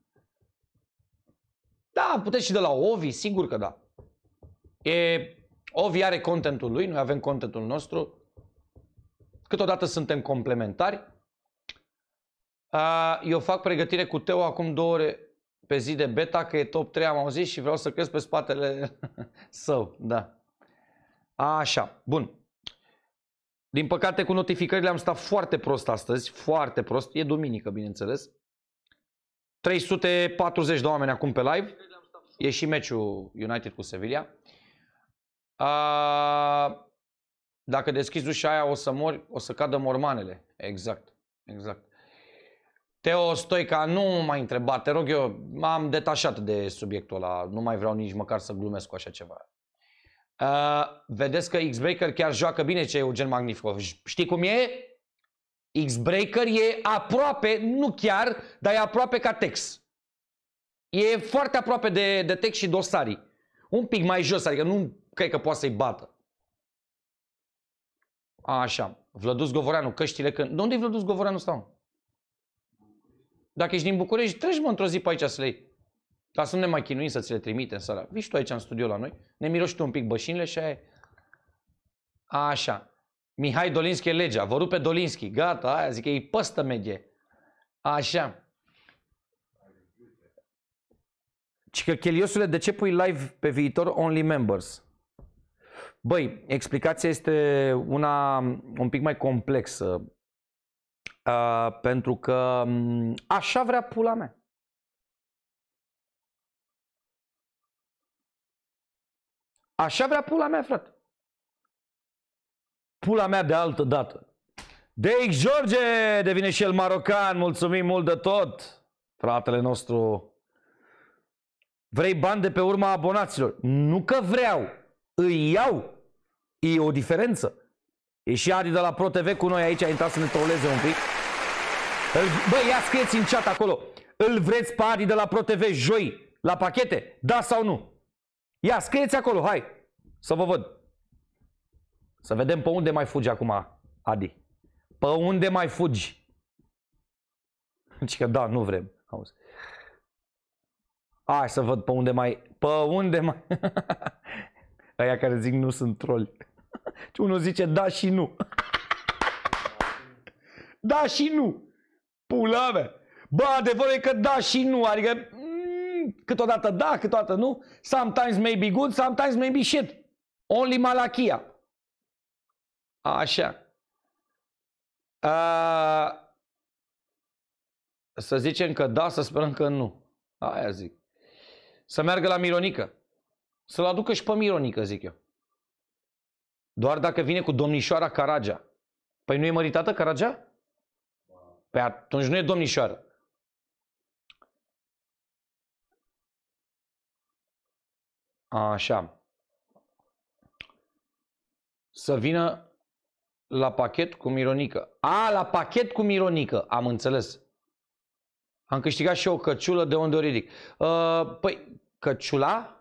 Da, puteți și de la Ovi, sigur că da. Ovi are contentul lui, noi avem contentul nostru. Câteodată suntem complementari. Eu fac pregătire cu Teo acum 2 ore pe zi de beta, că e top 3, am auzit și vreau să cresc pe spatele său, da. Așa, bun. Din păcate cu notificările am stat foarte prost astăzi, foarte prost, e duminică, bineînțeles. 340 de oameni acum pe live, e și meciul United cu Sevilla. Dacă deschizi ușa aia o să mori, o să cadă mormanele, exact, exact. Teo Stoica, nu m-ai întrebat, te rog eu, m-am detașat de subiectul ăla, nu mai vreau nici măcar să glumesc cu așa ceva. Vedeți că X-Breaker chiar joacă bine, ce Eugen Magnificov. Știi cum e? X-Breaker e aproape, nu chiar, dar e aproape ca Tex. E foarte aproape de Tex și Dosari. Un pic mai jos, adică nu cred că poate să-i bată. Așa, Vlădus Govoreanu, căștile când... De unde e Vlădus Govoreanu, stau? Dacă ești din București, treci mă într-o zi pe aici să le iei. Ca să nu ne mai chinuim să ți le trimitem seara. Vii și tu aici în studio la noi, ne miroși tu un pic bășinile și aia e. Așa. Mihai Dolinski e legea, vă rupe Dolinski, gata, aia zic că e păstă medie. Așa. Cică Cheliosule, de ce pui live pe viitor only members? Băi, explicația este una un pic mai complexă. Pentru că așa vrea pula mea. Așa vrea pula mea, frate. Pula mea de altă dată. Deix George devine și el marocan. Mulțumim mult de tot, fratele nostru. Vrei bani de pe urma abonaților? Nu că vreau, îi iau. E o diferență. E și Adi de la ProTV cu noi aici, a intrat să ne troleze un pic. Băi, ia scrieți în chat acolo. Îl vreți pe Adi de la ProTV joi la pachete? Da sau nu? Ia, scrieți acolo, hai. Să vă văd. Să vedem pe unde mai fugi acum, Adi. Pe unde mai fugi? Zici că da, nu vrem. Auzi. Hai să văd pe unde mai... Pe unde mai... Aia care zic nu sunt troli. Unul zice da și nu. Da și nu. Pula mea. Bă, adevărul e că da și nu. Adică câteodată da, câteodată nu. Sometimes may be good, sometimes may be shit. Only Malachia. Așa. Să zicem că da, să sperăm că nu. Aia zic. Să meargă la Mironică. Să-l aducă și pe Mironică, zic eu. Doar dacă vine cu domnișoara Caragea. Păi nu e măritată Caragea? Păi atunci nu e domnișoară. Așa. Să vină la pachet cu Mironică. A, la pachet cu Mironică. Am înțeles. Am câștigat și eu o căciulă, de unde o ridic. Păi, căciula?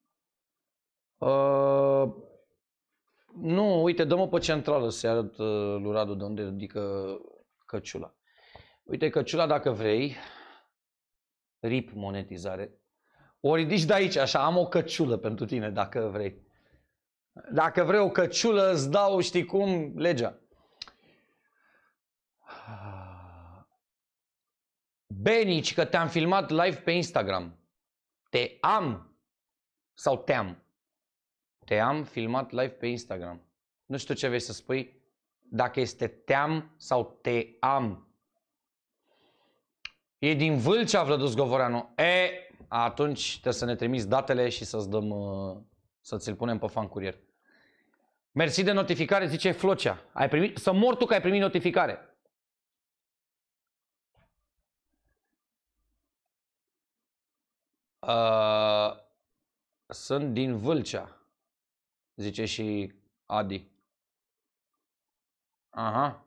Nu, uite, dă-mă pe centrală să-i arăt lui Radu de unde ridică căciula. Uite, căciula, dacă vrei, RIP monetizare, o ridici de aici, așa, am o căciulă pentru tine, dacă vrei. Dacă vrei o căciulă, îți dau, știi cum, legea. Benici, că te-am filmat live pe Instagram. Te am sau te-am? Te-am filmat live pe Instagram. Nu știu ce vrei să spui. Dacă este te-am sau te-am. E din Vâlcea, Vlădus Govoreanu. Atunci trebuie să ne trimiți datele și să-ți dăm, să ți-l punem pe fan curier. Mersi de notificare, zice Flocea. Ai primit? Să mor tu că ai primit notificare. Sunt din Vâlcea, zice și Adi. Aha.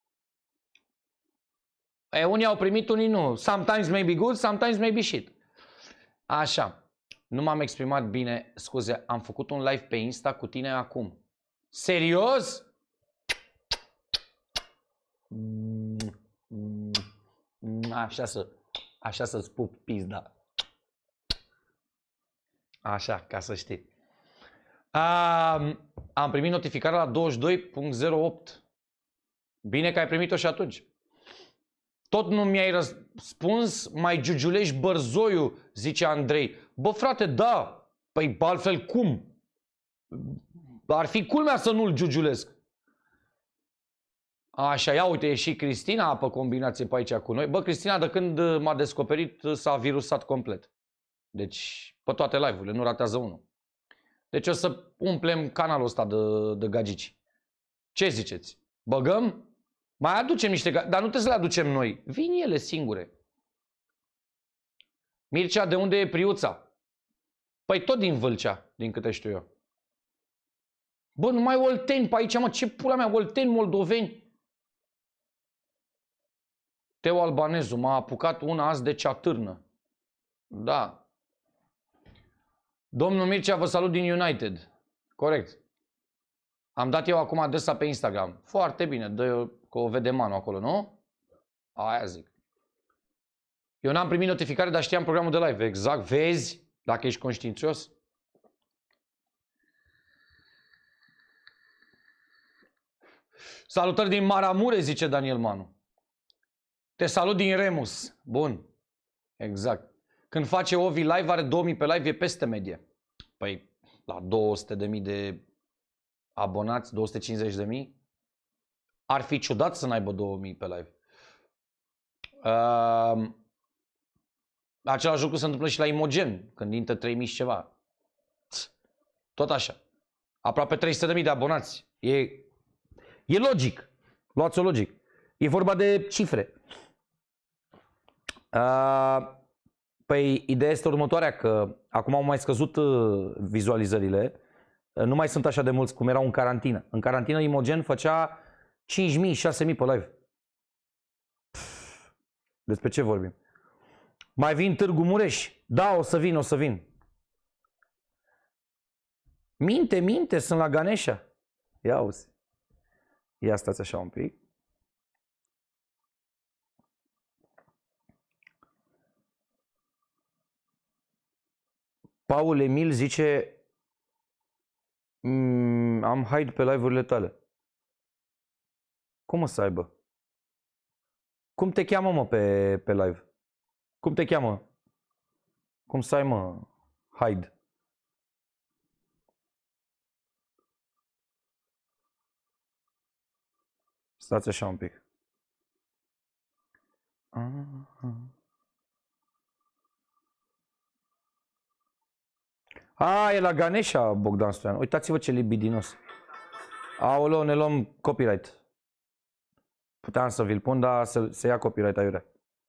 Unii au primit, unii nu. Sometimes may be good, sometimes may be shit. Așa. Nu m-am exprimat bine. Scuze, am făcut un live pe Insta cu tine acum. Serios? Așa să-ți pup pizda. Așa, ca să știi. Am primit notificarea la 22.08. Bine că ai primit-o și atunci. Tot nu mi-ai răspuns, mai giugiulești bărzoiul, zice Andrei. Bă, frate, da. Păi, altfel cum? Ar fi culmea să nu-l giugiulesc. Așa, ia uite, e și Cristina pe combinație pe aici cu noi. Bă, Cristina, de când m-a descoperit, s-a virusat complet. Deci, pe toate live-urile, nu ratează unul. Deci o să umplem canalul ăsta de gagici. Ce ziceți? Băgăm? Mai aducem niște gagici, dar nu trebuie să le aducem noi. Vin ele singure. Mircea, de unde e Priuța? Păi tot din Vâlcea, din câte știu eu. Bă, numai olteni pe aici, mă, ce pula mea, olteni moldoveni. Teo Albanezu, m-a apucat una azi de ceatârnă. Da. Domnul Mircea, vă salut din United. Corect. Am dat eu acum adresa pe Instagram. Foarte bine, dă că o vede Manu acolo, nu? Aia zic. Eu n-am primit notificare, dar știam programul de live. Exact, vezi, dacă ești conștiințios. Salutări din Maramure, zice Daniel Manu. Te salut din Remus. Bun. Exact. Când face Ovi live, are 2000 pe live, e peste medie. Păi, la 200.000 de abonați, 250.000, ar fi ciudat să n-aibă 2000 pe live. Același lucru se întâmplă și la Imogen, când intră 3000 și ceva. Tot așa. Aproape 300.000 de abonați. E logic. Luați-o logic. E vorba de cifre. Păi, ideea este următoarea, că acum au mai scăzut vizualizările. Nu mai sunt așa de mulți cum erau în carantină. În carantină Imogen făcea 5.000, 6.000 pe live. Despre ce vorbim? Mai vin Târgu Mureș? Da, o să vin. Minte, sunt la Ganesha. Ia auzi. Ia stați așa un pic. Paul Emil zice: am hide pe live-urile tale. Cum o să aibă? Cum te cheamă, mă, pe live? Cum te cheamă? Cum să ai, mă, hide? Stați așa un pic. E la Ganesha, Bogdan Stoian. Uitați-vă ce libidinos. Aoleu, ne luăm copyright. Puteam să vi-l pun, dar se ia copyright aiurea.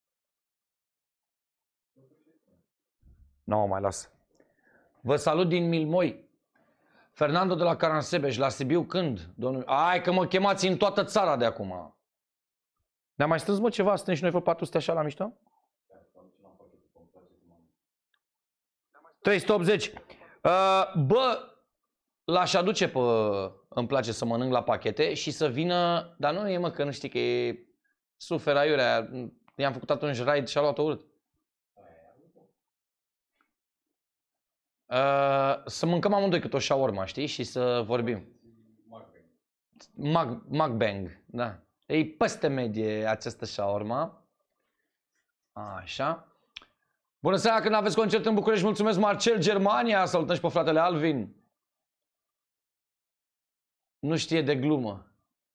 Nu, mai las. Vă salut din Milmoi. Fernando de la Caransebeș, la Sibiu când? Domnul... Ai că mă chemați în toată țara de acum. Ne-am mai strâns, mă, ceva? Stăm și noi vreo 400 așa la mișto? 380. Bă, l-aș aduce pe... Îmi place să mănânc la pachete și să vină... Dar nu e, mă, că nu știi că e... Suferă aiurea. I-am făcut atunci raid și a luat-o urât. Să mâncăm amândoi cât o shawarma, știi? Și să vorbim. Mukbang, da. E peste medie această shawarma. Așa. Bună seara, când aveți concert în București, mulțumesc Marcel Germania, salutăm și pe fratele Alvin. Nu știe de glumă.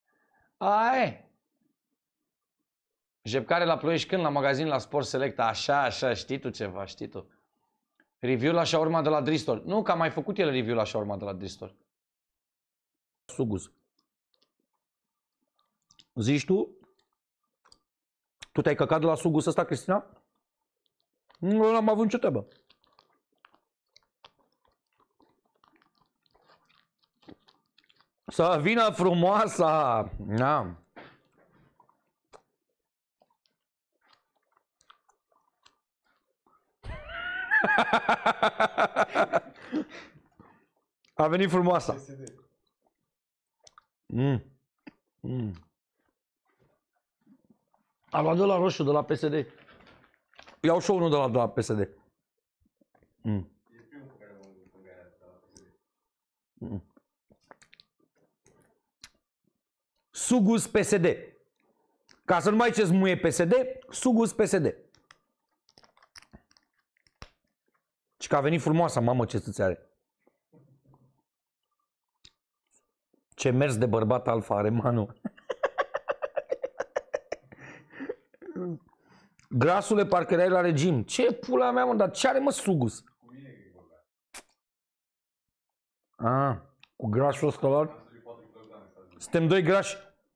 Jepcare la Ploiești când? La magazin, la Sport Select. Așa, știi tu ceva, știi tu. Review la shawarma de la Dristor. Nu, că am mai făcut el review la shawarma de la Dristor. Suguz. Zici tu? Tu te-ai căcat de la suguz ăsta, Cristina? Nu am avut nicio treabă. Să vină frumoasa! Da. A venit frumoasa. A luat de la roșu, de la PSD. Iau și unul de la PSD. Suguz PSD. Ca să nu mai ce-ți muie PSD, Sugus PSD. Și că a venit frumoasa, mamă, ce țâțe are. Ce mers de bărbat alfa are, Manu. Grasule, parcă erai la regim. Ce pula mea, mă, dar ce are, mă, Sugus? Ah, cu grasul ăsta la... Suntem doi grași.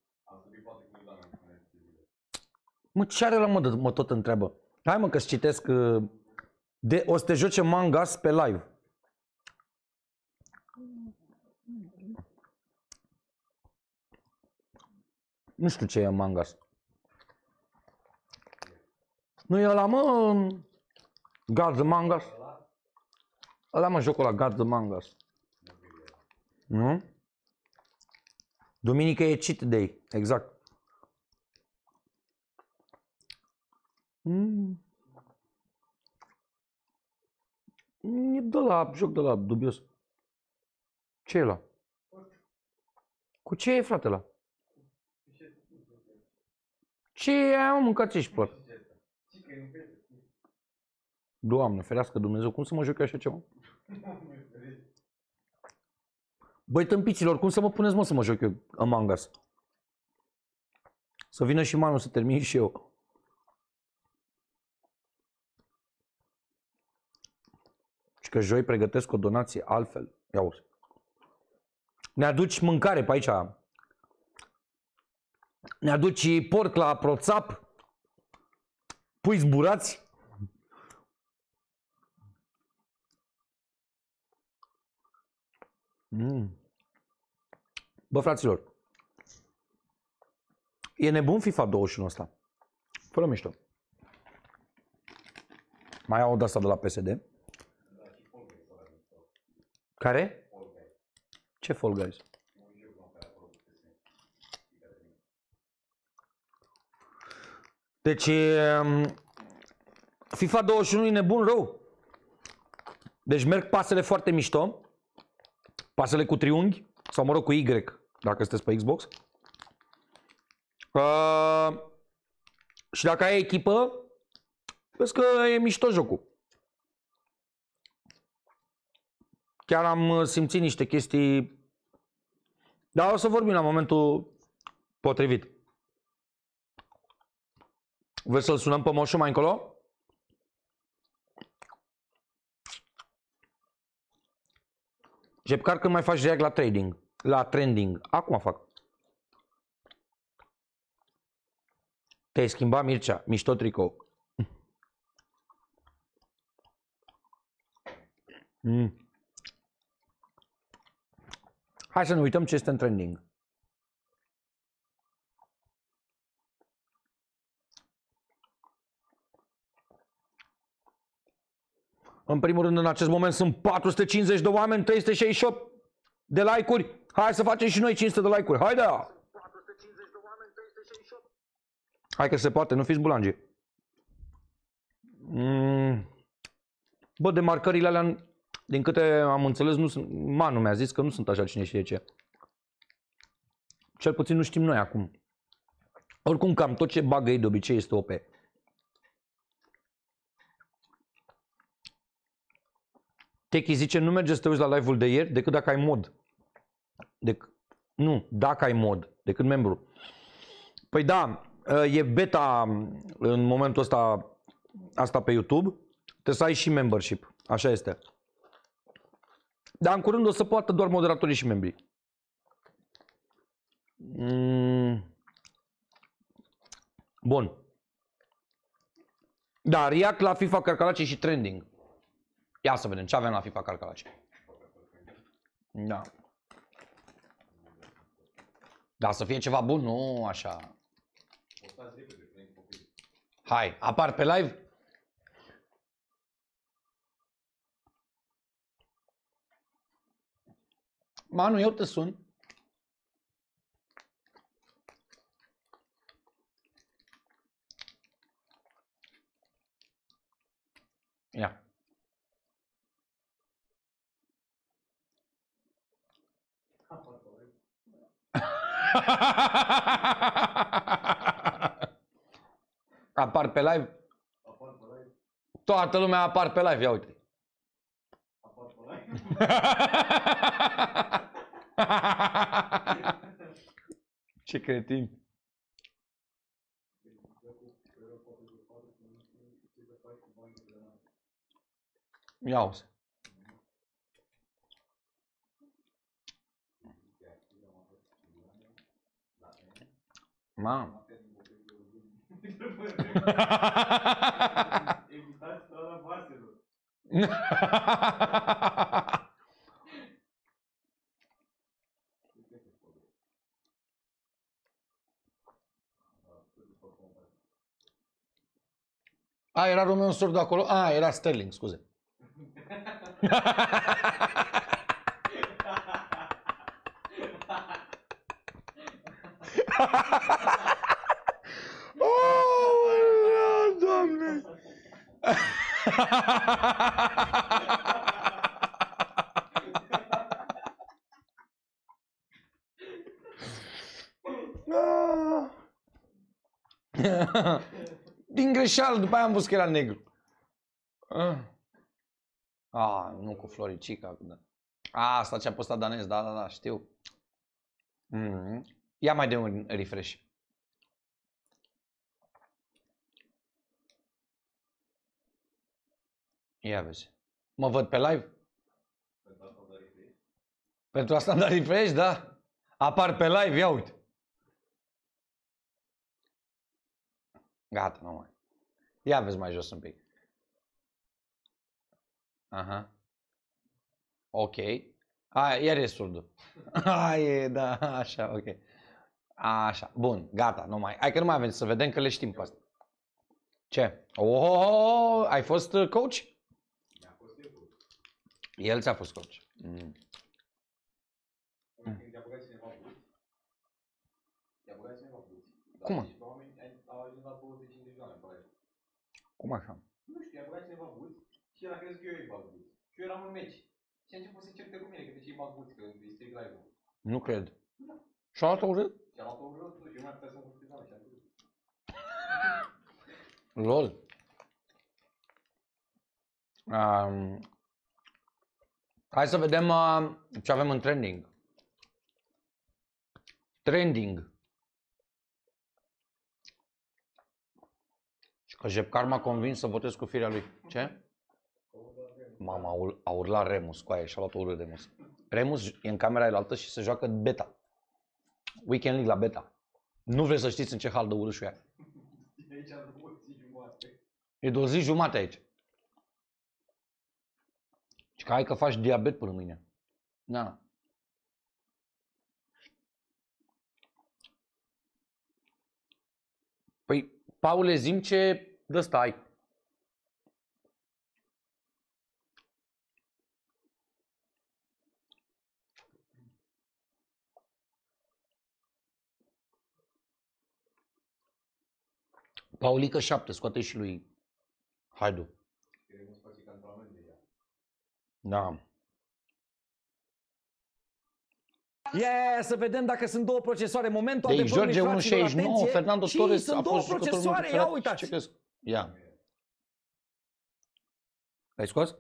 Mă, ce are la mă tot întreabă? Hai mă că-ți citesc... o să te joce Mangas pe live. Nu știu ce e Mangas. Nu e ăla, mă... God the Mangas. Ăla, mă, jocul ăla, God the Mangas. Nu? Duminică e cheat day, exact. E de la joc de la dubios. Ce e ăla? Cu ce e, frate, ăla? Ce e aia, mă, mâncați și păr? Doamne, ferească Dumnezeu, cum să mă joc eu așa ceva? Băi, tâmpiților, cum să mă puneți, mă, să mă joc eu Among Us? Să vină și Manu să termin și eu. Și că joi pregătesc o donație altfel. Ia uzi. Ne aduci mâncare pe aici. Ne aduci porc la proțap. Pui zburați. Bă, fraților, e nebun FIFA 21 ăsta. Fără mișto. Mai au de asta de la PSD. Care? Ce Fall Guys? Deci, FIFA 21 e nebun rău. Deci merg pasele foarte mișto. Pasele cu triunghi, sau mă rog cu Y, dacă sunteți pe Xbox. Și dacă ai echipă, vezi că e mișto jocul. Chiar am simțit niște chestii, dar o să vorbim la momentul potrivit. Vreți să-l sunăm pe Moșu mai încolo? Jepcar, când mai faci react la trading? La trending. Acum fac. Te-ai schimbat, Mircea. Mișto tricou. Hai să ne uităm ce este în trending. În primul rând, în acest moment sunt 450 de oameni, 368 de like-uri. Hai să facem și noi 500 de like-uri. Haide! 450 de oameni, 368. Hai că se poate, nu fiți bulangi. Bă, de marcările alea, din câte am înțeles, nu sunt... Manu mi-a zis că nu sunt așa cine știe ce. Cel puțin nu știm noi acum. Oricum, cam tot ce bagă ei de obicei este OP. Techi zice, nu merge să te uiți la live-ul de ieri decât dacă ai mod. Nu, dacă ai mod, decât membru. Păi da, e beta în momentul ăsta, asta pe YouTube. Trebuie să ai și membership, așa este. Dar în curând o să poată doar moderatorii și membrii. Bun. Da, react la FIFA Carcalace și trending. Ia să vedem ce avem la FIFA Carcalace. Da. Da, să fie ceva bun, nu așa. Hai, apar pe live? Manu, eu te sun. Ia. Apar pe live? Apar pe live? Toată lumea apar pe live, ia uite. Apar pe live? Ce cretin. Ia-o-se. Mamă. Evitați strada vaselor. A, era Romeo Surdu acolo? A, era Sterling, scuze. Oh, Doamne! Din greșeală, după aia am văzut că era negru. Nu cu Floricica. Asta ce-a postat danez, da, știu. Ia mai de un refresh. Ia vezi. Mă văd pe live? Pentru asta am dat refresh, da? Apar pe live, ia uite. Gata, nu mai. Ia vezi mai jos un pic. Aha. Ok. Iar e Surdu. Da, așa, ok. Așa, bun, gata, nu mai. Hai că nu mai avem să vedem că le știm pe asta. Ce? Oh, ai fost coach? El ți-a fost coach. Cum? Cum așa? Nu știu, i-a băgat cineva buți și el a crezut că eu îi bag buți. Și eu eram în meci. Și a început să certe cu mine, că de ce îi bag buți, că îi stric live-ul. Nu cred. Și-a luat-o urât? Și-a luat-o urât și eu mai putea să mă câteva și am crezut. Lol. Hai să vedem ce avem în trending. Trending. Și că Jepcar m-a convins să votez cu firea lui. Ce? Mama, a urlat Remus cu aia și-a luat urât Remus. Remus e în camera aia și se joacă beta. Weekend League la beta. Nu vreți să știți în ce hal de urâșul aia. E de o zi jumate aici. Și că hai că faci diabet până mâine. Da. Păi, Paule, zi-mi ce de-ăsta ai. Paulică 7, scoate și lui Haidu. Da. Să vedem dacă sunt două procesoare. Momentul deci adevărului, George fraților, 1.69, atenție. Fernando Torres sunt a două fost procesoare, ia uitați. Ce crezi? Ia. L-ai scos?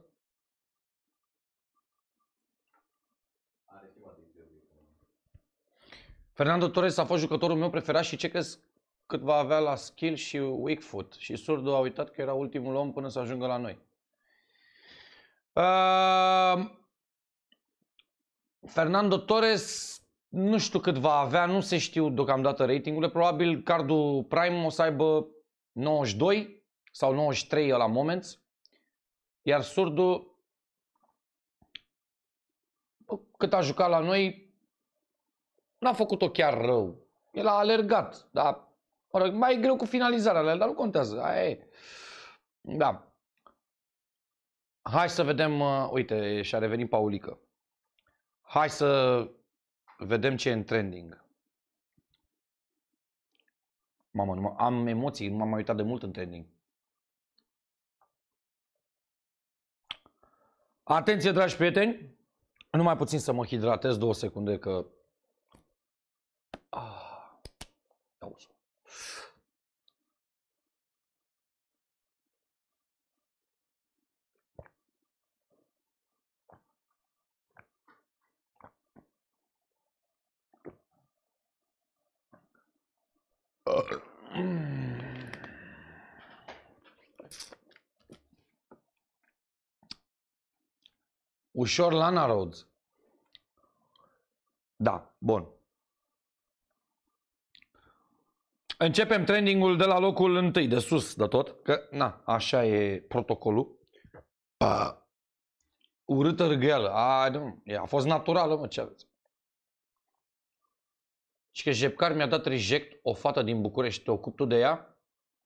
Fernando Torres a fost jucătorul meu preferat și ce crezi cât va avea la skill și weak foot? Și Surdu a uitat că era ultimul om până să ajungă la noi. Fernando Torres, nu știu cât va avea, nu se știu deocamdată ratingurile. Probabil cardul Prime o să aibă 92 sau 93 la Moments. Iar Surdu, cât a jucat la noi, n-a făcut-o chiar rău. El a alergat, dar mai e greu cu finalizarea, dar nu contează. Aia e. Da. Hai să vedem, uite, și-a revenit Paulică. Hai să vedem ce e în trending. Mamă, am emoții, nu m-am mai uitat de mult în trending. Atenție, dragi prieteni, numai puțin să mă hidratez 2 secunde că... Ușor Lana Rhodes. Da, bun. Începem trendingul de la locul întâi, de sus, de tot, că, na, așa e protocolul. Urâtă râgăială. A fost naturală, mă, ce aveți? Și că Jepcar mi-a dat reject o fată din București. Te ocupi tu de ea?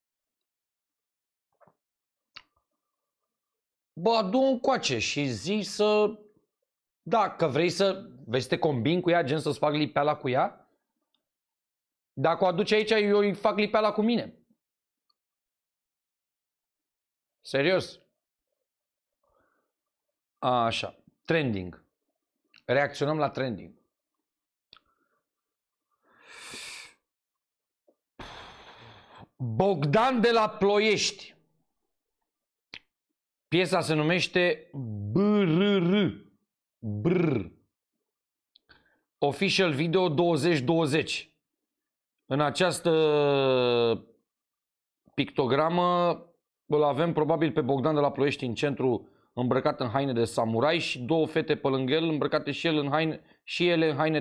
Bă, adu-o încoace și zi să... Dacă vrei să te combini cu ea, gen să-ți fac lipeala cu ea. Dacă o aduci aici, eu îi fac lipeala cu mine. Serios. Așa. Trending. Reacționăm la trending. Bogdan de la Ploiești. Piesa se numește BRR. Brr. Official Video 2020. În această pictogramă îl avem probabil pe Bogdan de la Ploiești în centru, îmbrăcat în haine de samurai și două fete pe lângă el îmbrăcate și ele în haine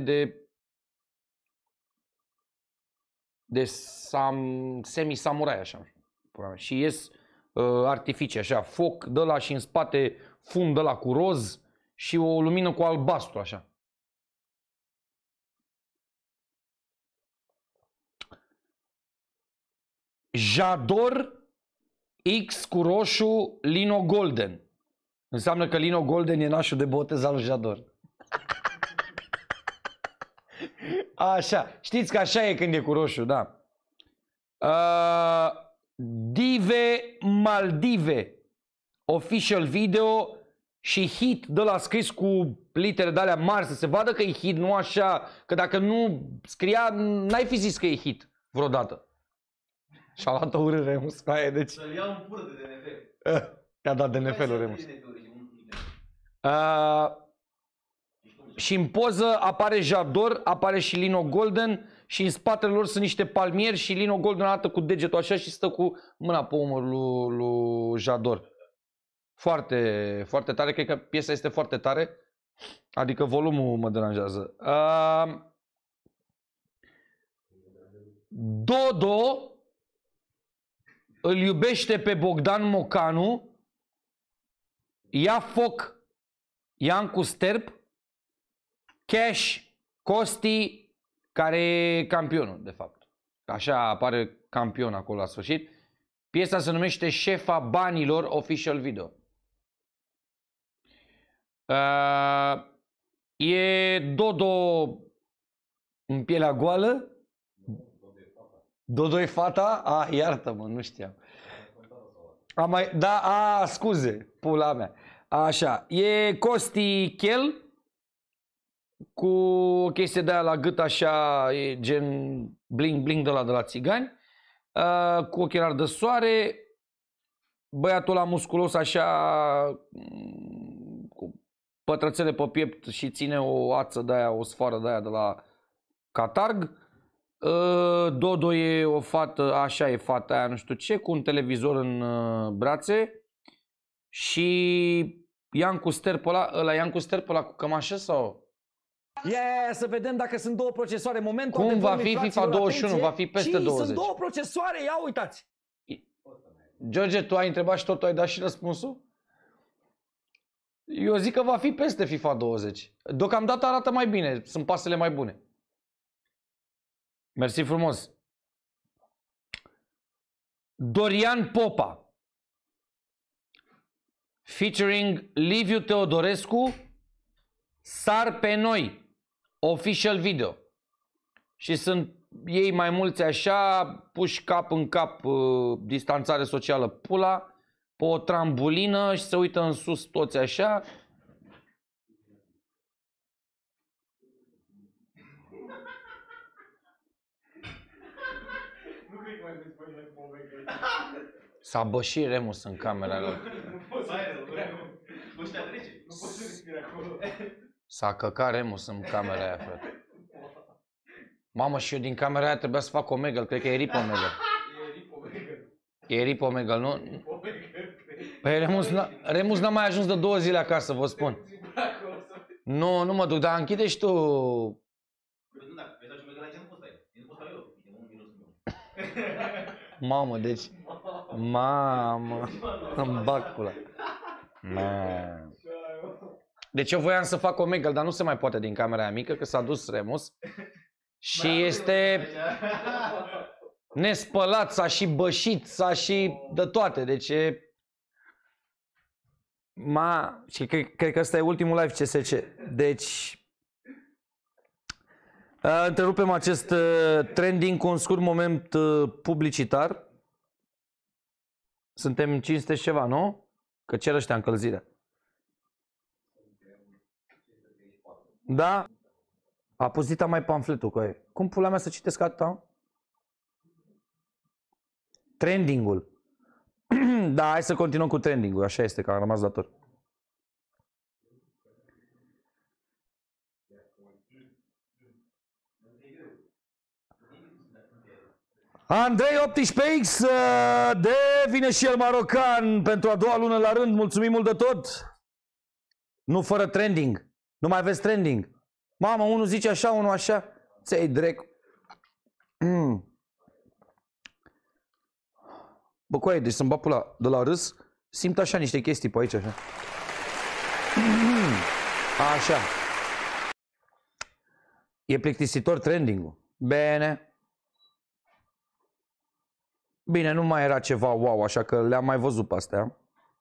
de semi-samurai, așa. Și ies artificii, așa, foc de la și în spate fum de la cu roz și o lumină cu albastru, așa. Jador X cu roșu, Lino Golden. Înseamnă că Lino Golden e nașul de botez al lui Jador. Așa, știți că așa e când e cu roșu, da. Dive Maldive. Official video și hit de la scris cu litere de alea mari să se vadă că e hit, nu așa, că dacă nu scria, n-ai fi zis că e hit vreodată. Și-a luat-o urât Remus cu aia, deci... Să-l iau în pură de DNF. I-a dat DNF-ul Remus. Și în poză apare Jador, apare și Lino Golden și în spatele lor sunt niște palmieri și Lino Golden arată cu degetul așa și stă cu mâna pe umărul lui Jador. Foarte, foarte tare, cred că piesa este foarte tare, adică volumul mă deranjează. Dodo îl iubește pe Bogdan Mocanu, ia foc Iancu Sterp, Cash Costi, care e campionul, de fapt. Așa apare campion acolo la sfârșit. Piesa se numește Șefa Banilor, official video. E Dodo în pielea goală. Dodo e fata? Iartă-mă, nu știam. Scuze, pula mea. Așa, e Costi Chel cu o chestie de aia la gât așa, e gen bling-bling de la țigani, cu ochelari de soare, băiatul ăla musculos așa, cu pătrățele pe piept și ține o ață de aia, o sfoară de aia de la catarg. Dodo e o fată, așa e fata aia, nu știu ce, cu un televizor în brațe. Și Iancu Sterp ăla, Iancu Sterp ăla cu cămașă sau? Să vedem dacă sunt două procesoare. Momentul cum va fi FIFA 21? Va fi peste 20. Sunt două procesoare, ia uitați. George, tu ai întrebat și tot, tu ai dat și răspunsul? Eu zic că va fi peste FIFA 20. Deocamdată arată mai bine, sunt pasele mai bune. Mersi frumos. Dorian Popa featuring Liviu Teodorescu, Sar pe noi, official video. Și sunt ei mai mulți așa, puși cap în cap, distanțare socială, pula, pe o trambulină și se uită în sus toți așa. S-a bășit Remus în camera lor. S-a căcat Remus în camera aia, frate. Mamă, și eu din camera aia trebuia să fac Omegle, cred că e Rip Omegle. E Rip Omegle, nu? Păi Remus n-a mai ajuns de 2 zile acasă, vă spun. Nu, nu mă duc, dar închide și tu. Mamă, deci... Mamă, îmi bag pula. Deci eu voiam să fac Omegle, dar nu se mai poate din camera aia mică, că s-a dus Remus. Și este nespălat, s-a și bășit, s-a și de toate. Deci e... Și cred că ăsta e ultimul live CSC. Deci... Întrerupem acest trending cu un scurt moment publicitar. Suntem 500 și ceva, nu? Că cer ăștia încălzirea. Da? A pus Dita mai pamfletul cu aia. Cum pula mea să citesc atâta? Trendingul. Da, hai să continuăm cu trendingul. Așa este, că am rămas dator. Andrei 18X devine și el marocan pentru a doua lună la rând. Mulțumim mult de tot. Nu fără trending. Nu mai aveți trending. Mamă, unul zice așa, unul așa. Ți-ai drept. Bă, coaie, deci să-mi bag pula de la râs. Simt așa niște chestii pe aici, așa. Așa. E plictisitor trending-ul. Bine. Bine, nu mai era ceva wow, așa că le-am mai văzut pe astea.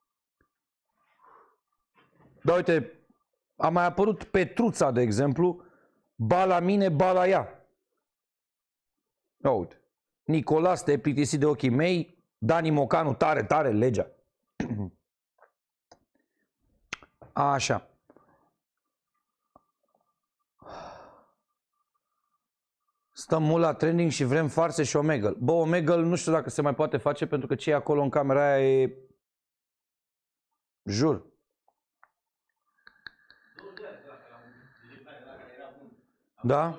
Dar uite, a mai apărut Petruța, de exemplu. Ba la mine, ba la ea. Uite. Nicolas, te-ai plictisit de ochii mei. Dani Mocanu, tare, tare, legea. Așa. Stăm mult la trending și vrem farse și Omegle. Bă, Omegle nu știu dacă se mai poate face pentru că ce e acolo în camera aia e... Jur. Da?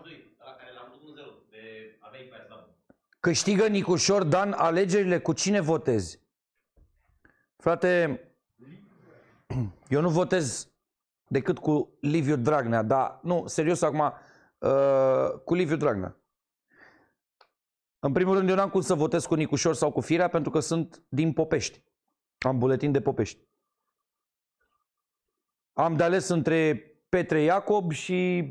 Câștigă Nicușor Dan alegerile, cu cine votezi? Frate, eu nu votez decât cu Liviu Dragnea, dar nu, serios acum, cu Liviu Dragnea. În primul rând, eu n-am cum să votez cu Nicușor sau cu Firea pentru că sunt din Popești. Am buletin de Popești. Am de ales între Petre Iacob și...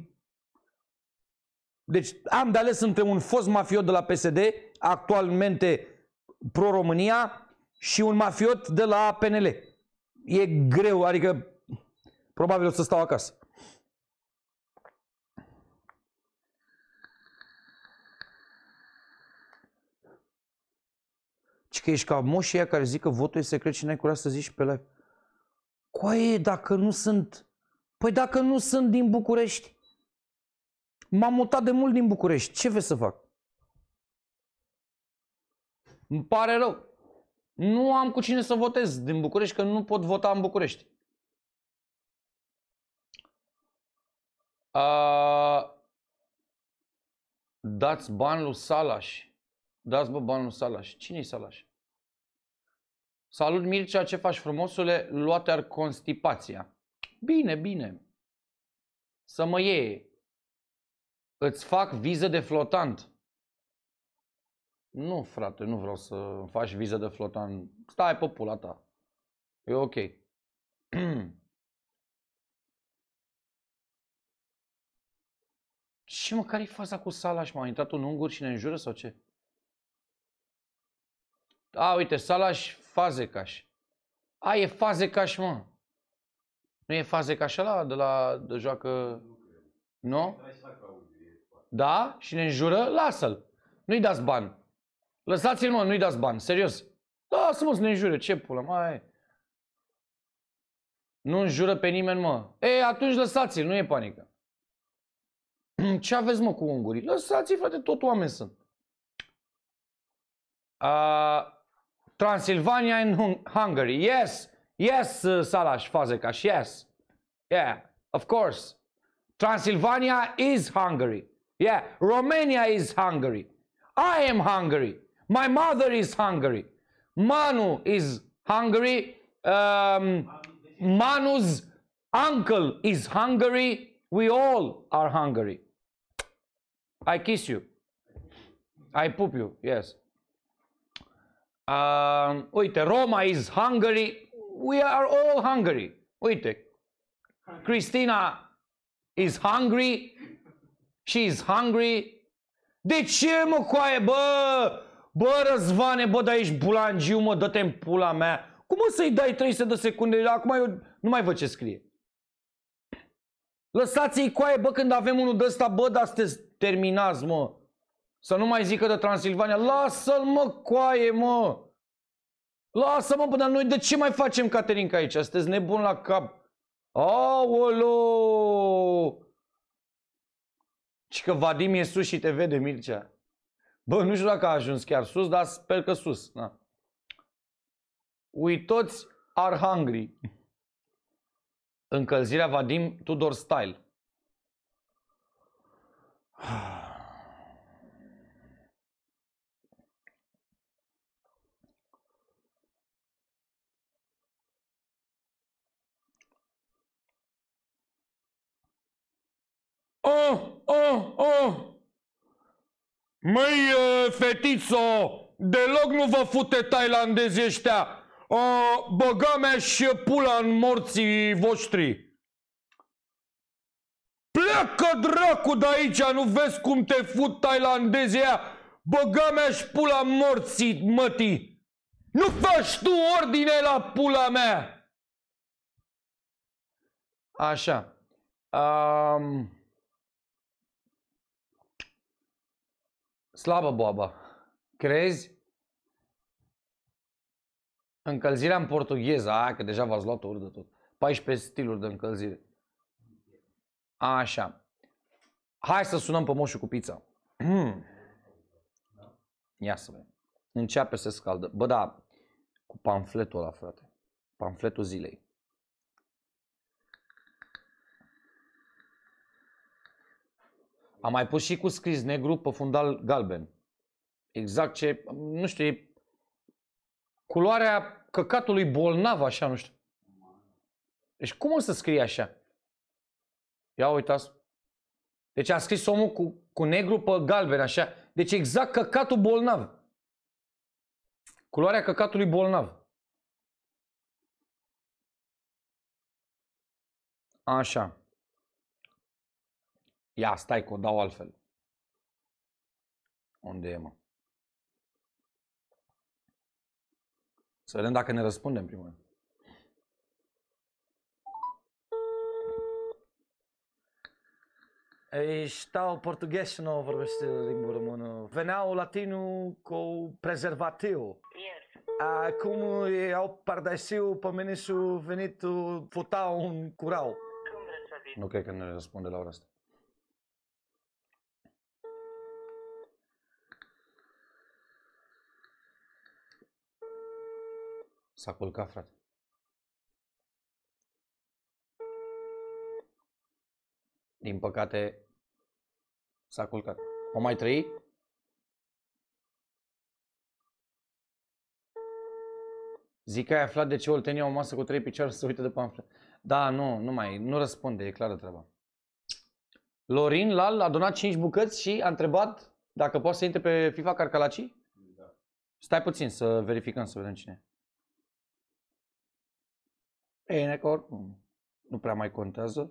Deci am de ales între un fost mafiot de la PSD, actualmente pro-România, și un mafiot de la PNL. E greu, adică probabil o să stau acasă. Și că ești ca moșii ăia care zic că votul e secret și n-ai curaj să zici pe live. Coaie, dacă nu sunt... Păi dacă nu sunt din București. M-am mutat de mult din București. Ce vrei să fac? Îmi pare rău. Nu am cu cine să votez din București, că nu pot vota în București. Dați bani lui Salaș. Dați bă bani lui Salaș. Cine-i Salaș? Salut Mircea, ce faci frumosule? Luate-ar constipația. Bine, bine. Să mă iei. Îți fac viză de flotant. Nu, frate, nu vreau să faci viză de flotant. Stai pe pula ta. E ok. Ce mă, care-i faza cu Salaș? M-a intrat un ungur și ne înjură sau ce? A, uite, Salaș Fazekas. A, e Fazekas, mă. Nu e Fazekas ăla de joacă... Nu? Da? Și ne înjură? Lasă-l. Nu-i dați bani. Lăsați-l, mă, nu-i dați bani. Serios. Lasă-mă să ne înjure. Ce pula, mai? Nu înjură pe nimeni, mă. Ei, atunci lăsați-l, nu e panică. Ce aveți, mă, cu ungurii? Lăsați-l, frate, tot oameni sunt. Transilvania and Hungary. Yes. Yes, Salaș Fazekas. Yes. Yeah, of course. Transylvania is Hungary. Yeah, Romania is Hungary. I am Hungary. My mother is Hungary. Manu is Hungary. Manu's uncle is Hungary. We all are Hungary. I kiss you. I poop you, yes. Uite, Roma is Hungary. We are all Hungary. Uite. Cristina is hungry. She is hungry. De ce, mă, coaie, bă? Bă, Răzvane, bă, dar ești bulangiu, mă, dă-te în pula mea. Cum o să-i dai 300 de secunde? Acum eu nu mai văd ce scrie. Lăsați-i, coaie, bă, când avem unul de ăsta, bă, dar sunteți terminați, mă. Să nu mai zică de Transilvania. Lasă-l, mă, coaie, mă. Lasă-mă, bă, dar noi de ce mai facem Caterinca aici? Sunteți nebuni la cap. Aoleu! Și că Vadim e sus și te vede, Mircea. Bă, nu știu dacă a ajuns chiar sus, dar sper că sus. Da. We toți are hungry. Încălzirea Vadim Tudor style. Măi, fetițo, deloc nu vă fute tailandezii ăștia. Băga mea și pula în morții voștri. Pleacă dracu de aici, nu vezi cum te fut tailandezii aia? Băga mea și pula în morții, mătii. Nu faci tu ordine la pula mea. Așa. Slabă boaba. Crezi? Încălzirea în portugheză. Că deja v-ați luat ori de tot. 14 stiluri de încălzire. Așa. Hai să sunăm pe moșul cu pizza. Ia să vedem. Începe să scaldă. Bă, da, cu pamfletul ăla, frate. Pamfletul zilei. Am mai pus și cu scris negru pe fundal galben. Exact ce, nu știu, e culoarea căcatului bolnav, așa, nu știu. Deci cum o să scrie așa? Ia uitați. Deci a scris omul cu negru pe galben, așa. Deci exact căcatul bolnav. Culoarea căcatului bolnav. Așa. Ia, stai că o dau altfel. Unde e, mă? Să vedem dacă ne răspundem prima dată. Stau portughez și nu vorbește limba română. Veneau latinul cu prezervativ. Yes. Acum au pardasiu pe mine și venit futa un curau. Nu cred că ne răspunde la ora asta. S-a culcat, frate. Din păcate, s-a culcat. O mai trăi? Zic că ai aflat de ce oltenia o masă cu 3 picioare să se uite de pamflet. Da, nu răspunde, e clară treaba. Lorin Lal a donat 5 bucăți și a întrebat dacă poate să intre pe FIFA Carcalaci? Da. Stai puțin să verificăm, să vedem cine. Bine, că oricum nu prea mai contează.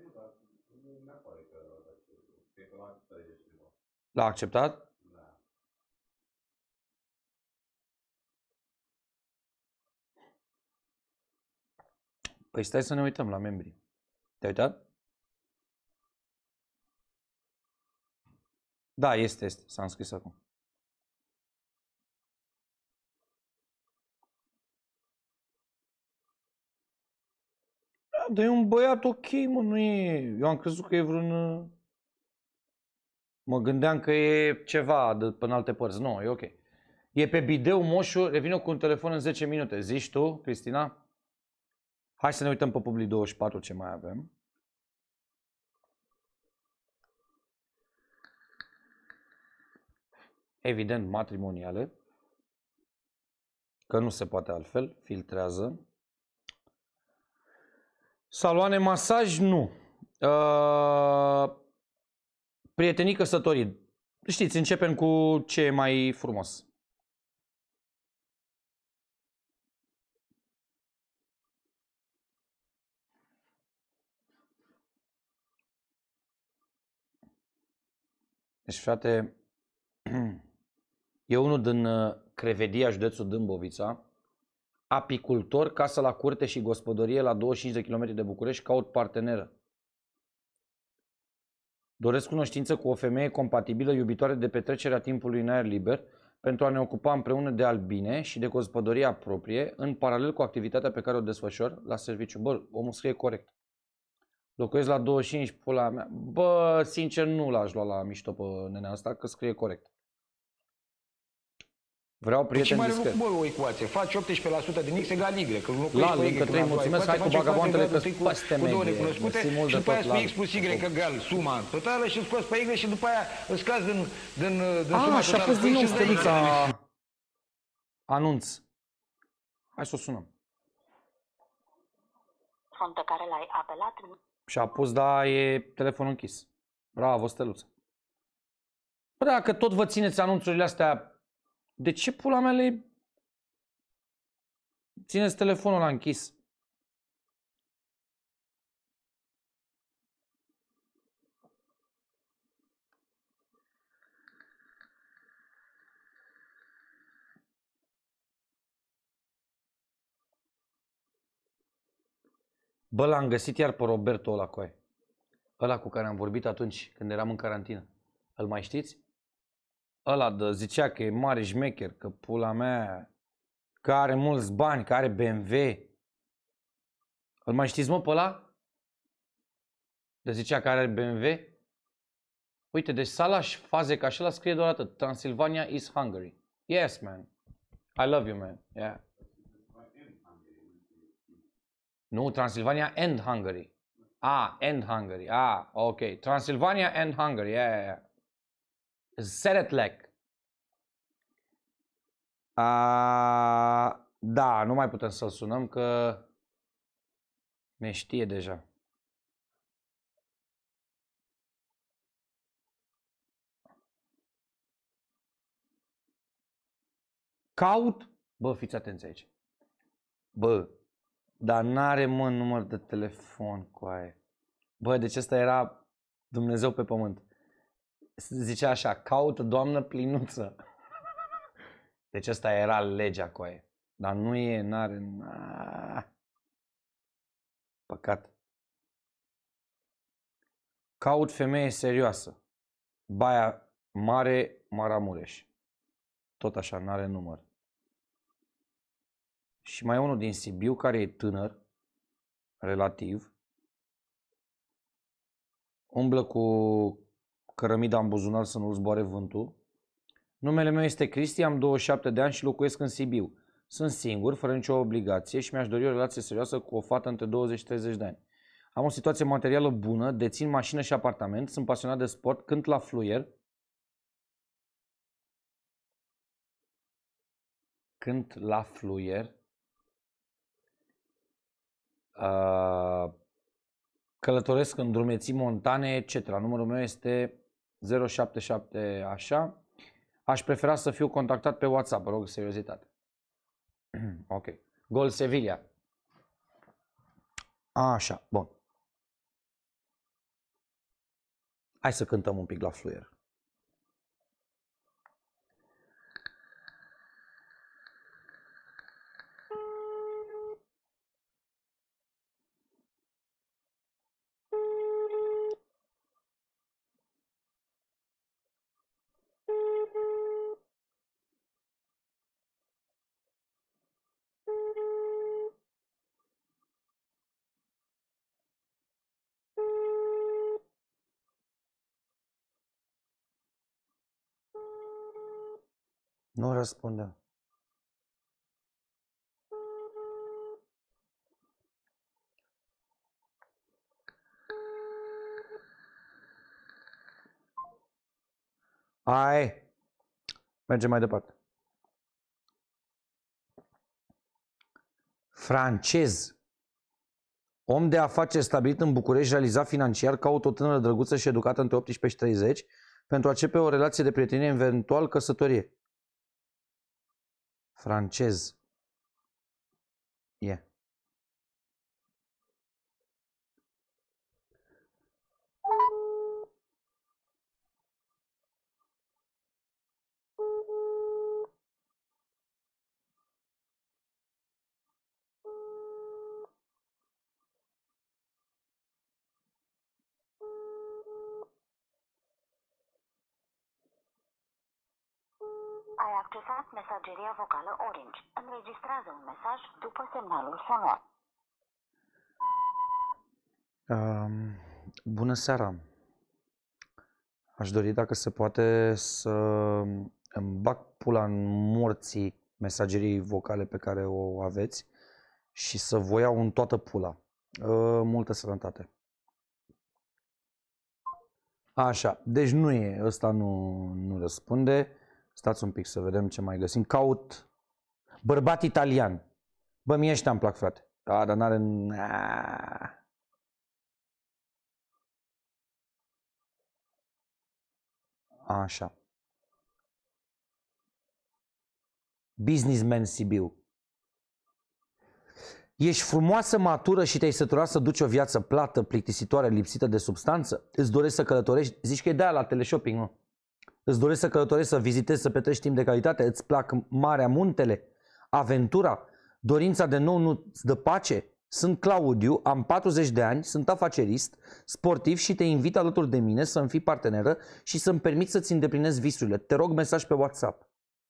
L-a acceptat? Da. Păi stai să ne uităm la membri. Te-ai uitat? Da, este. S-a înscris acum. Dar e un băiat ok, mă, nu e... Eu am crezut că e vreun... Mă gândeam că e ceva de până alte părți. Nu, e ok. E pe bideu moșul, revine cu un telefon în 10 minute. Zici tu, Cristina? Hai să ne uităm pe Publi24 ce mai avem. evident matrimoniale, că nu se poate altfel, filtrează. Saloane masaj, nu. Prietenii căsătorii. Știți, începem cu ce e mai frumos. Deci, frate, e unul din Crevedia, județul Dâmbovița, apicultor, casă la curte și gospodărie la 25 de km de București, caut parteneră. Doresc cunoștință cu o femeie compatibilă, iubitoare de petrecerea timpului în aer liber, pentru a ne ocupa împreună de albine și de gospodăria proprie, în paralel cu activitatea pe care o desfășor la serviciu. Bă, omul scrie corect. Locuiesc la 25, pula mea. Bă, sincer, nu l-aș lua la mișto pe nenea asta, că scrie corect. Vreau prieten discret. Bă, o ecuație. Faci 18% din X egal Y. Că La încă 3, mulțumesc, hai cu vagabondele că peste medie. Și după aia spui X plus Y egal suma totală și scoți pe Y și după aia îți scazi din suma și a totală. pus din nou steluța anunț. Hai să o sunăm. Fond pe care l-ai apelat. Și a pus, da, e telefonul închis. Bravo, steluță. Bă, dacă tot vă țineți anunțurile astea, de ce pula mea le țineți telefonul la închis? Bă, l-am găsit iar pe Roberto ăla, coaie. Ăla cu care am vorbit atunci, când eram în carantină. Îl mai știți? Ăla zicea că e mare șmecher, că pula mea, că are mulți bani, că are BMW. Îl mai știți, mă, pe ăla? De zicea că are BMW? Uite, deci Salaș Fazek, așa la scrie doar atât. Transylvania is Hungary. Yes, man. I love you, man. Yeah. Nu, Transylvania and Hungary. Ah, and Hungary. Ah, ok. Transylvania and Hungary. Yeah. Seretlek. Da, nu mai putem să-l sunăm că ne știe deja. Caut? Bă, fiți atenți aici. Bă, dar n-are, mă, număr de telefon cu aia. Bă, deci ăsta era Dumnezeu pe pământ. Zicea așa, caută doamnă Plinuță. Deci ăsta era legea cu aia. Dar nu e, n-are... Păcat. Caut femeie serioasă. Baia Mare, Maramureș. Tot așa, n-are număr. Și mai e unul din Sibiu care e tânăr, relativ. Umblă cu cărămida în buzunar să nu-l zboare vântul. Numele meu este Cristi, am 27 de ani și locuiesc în Sibiu. Sunt singur, fără nicio obligație și mi-aș dori o relație serioasă cu o fată între 20 și 30 de ani. Am o situație materială bună, dețin mașină și apartament, sunt pasionat de sport, cânt la fluier. Cânt la fluier. Călătoresc în drumeții montane, etc. Numărul meu este 077 așa. Aș prefera să fiu contactat pe WhatsApp, rog, seriozitate. Ok. Gol Sevilla. Așa, bun. Hai să cântăm un pic la fluier. Nu răspunde. Hai. Mergem mai departe. Francez. Om de afaceri stabilit în București, realizat financiar, caută o tânără drăguță și educată între 18 și 30 pentru a începe o relație de prietenie, eventual căsătorie. Francez. E. Ai accesat mesageria vocală Orange. Înregistrează un mesaj după semnalul sonor. Bună seara. Aș dori, dacă se poate, să îmi bag pula în morții mesagerii vocale pe care o aveți și să vă iau în toată pula. Multă sănătate. Așa, deci nu e, ăsta nu răspunde. Stați un pic să vedem ce mai găsim. Caut bărbat italian. Bă, mie ăștia îmi plac, frate. Da, dar n-are... Așa. Businessman Sibiu. Ești frumoasă, matură și te-ai săturat să duci o viață plată, plictisitoare, lipsită de substanță? Îți dorești să călătorești? Zici că e de-aia la teleshopping, nu? Îți dorești să călătorești, să vizitezi, să petreci timp de calitate? Îți plac marea, muntele, aventura? Dorința de nou nu-ți dă pace? Sunt Claudiu, am 40 de ani, sunt afacerist, sportiv și te invit alături de mine să-mi fii parteneră și să-mi permit să-ți îndeplinesc visurile. Te rog, mesaj pe WhatsApp.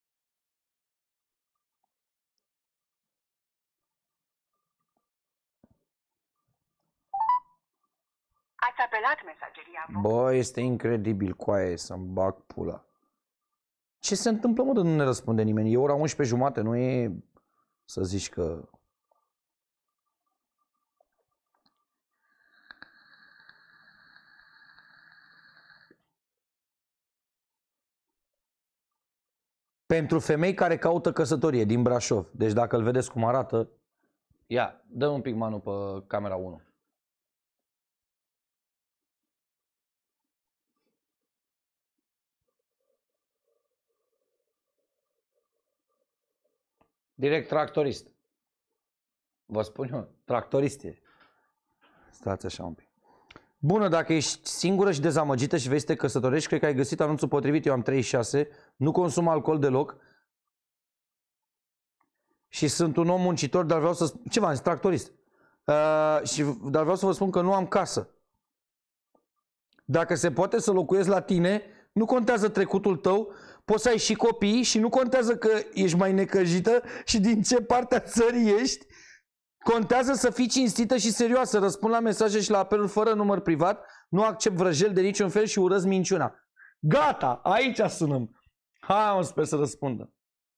Ați apelat mesageria vocală. Bă, este incredibil, coaie, să-mi bag pula. Ce se întâmplă, mă, de nu ne răspunde nimeni? E ora 11:30, nu e să zici că... Pentru femei care caută căsătorie din Brașov. Deci dacă îl vedeți cum arată... Ia, dă un pic Manu pe camera 1. Direct tractorist. Vă spun eu, tractorist e. Stați așa un pic. Bună, dacă ești singură și dezamăgită și vrei să te căsătorești, cred că ai găsit anunțul potrivit. Eu am 36, nu consum alcool deloc și sunt un om muncitor, dar vreau să... Ce v-am zis? Tractorist. Dar vreau să vă spun că nu am casă. Dacă se poate să locuiesc la tine, nu contează trecutul tău, poți să ai și copii și nu contează că ești mai necăjită și din ce parte a țării ești. Contează să fii cinstită și serioasă. Răspund la mesaje și la apeluri fără număr privat. Nu accept vrăjeli de niciun fel și urăsc minciuna. Gata, aici sunăm. Hai, mă, sper să răspundă.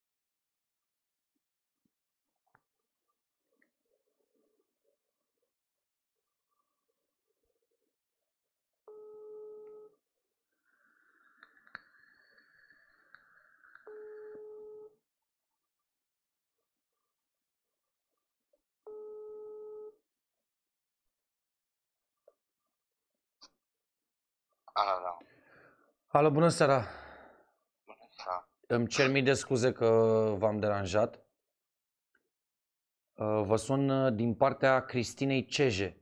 Alo. Alo, bună seara. Bună seara. Îmi cer mii de scuze că v-am deranjat. Vă sun din partea Cristinei Ceje.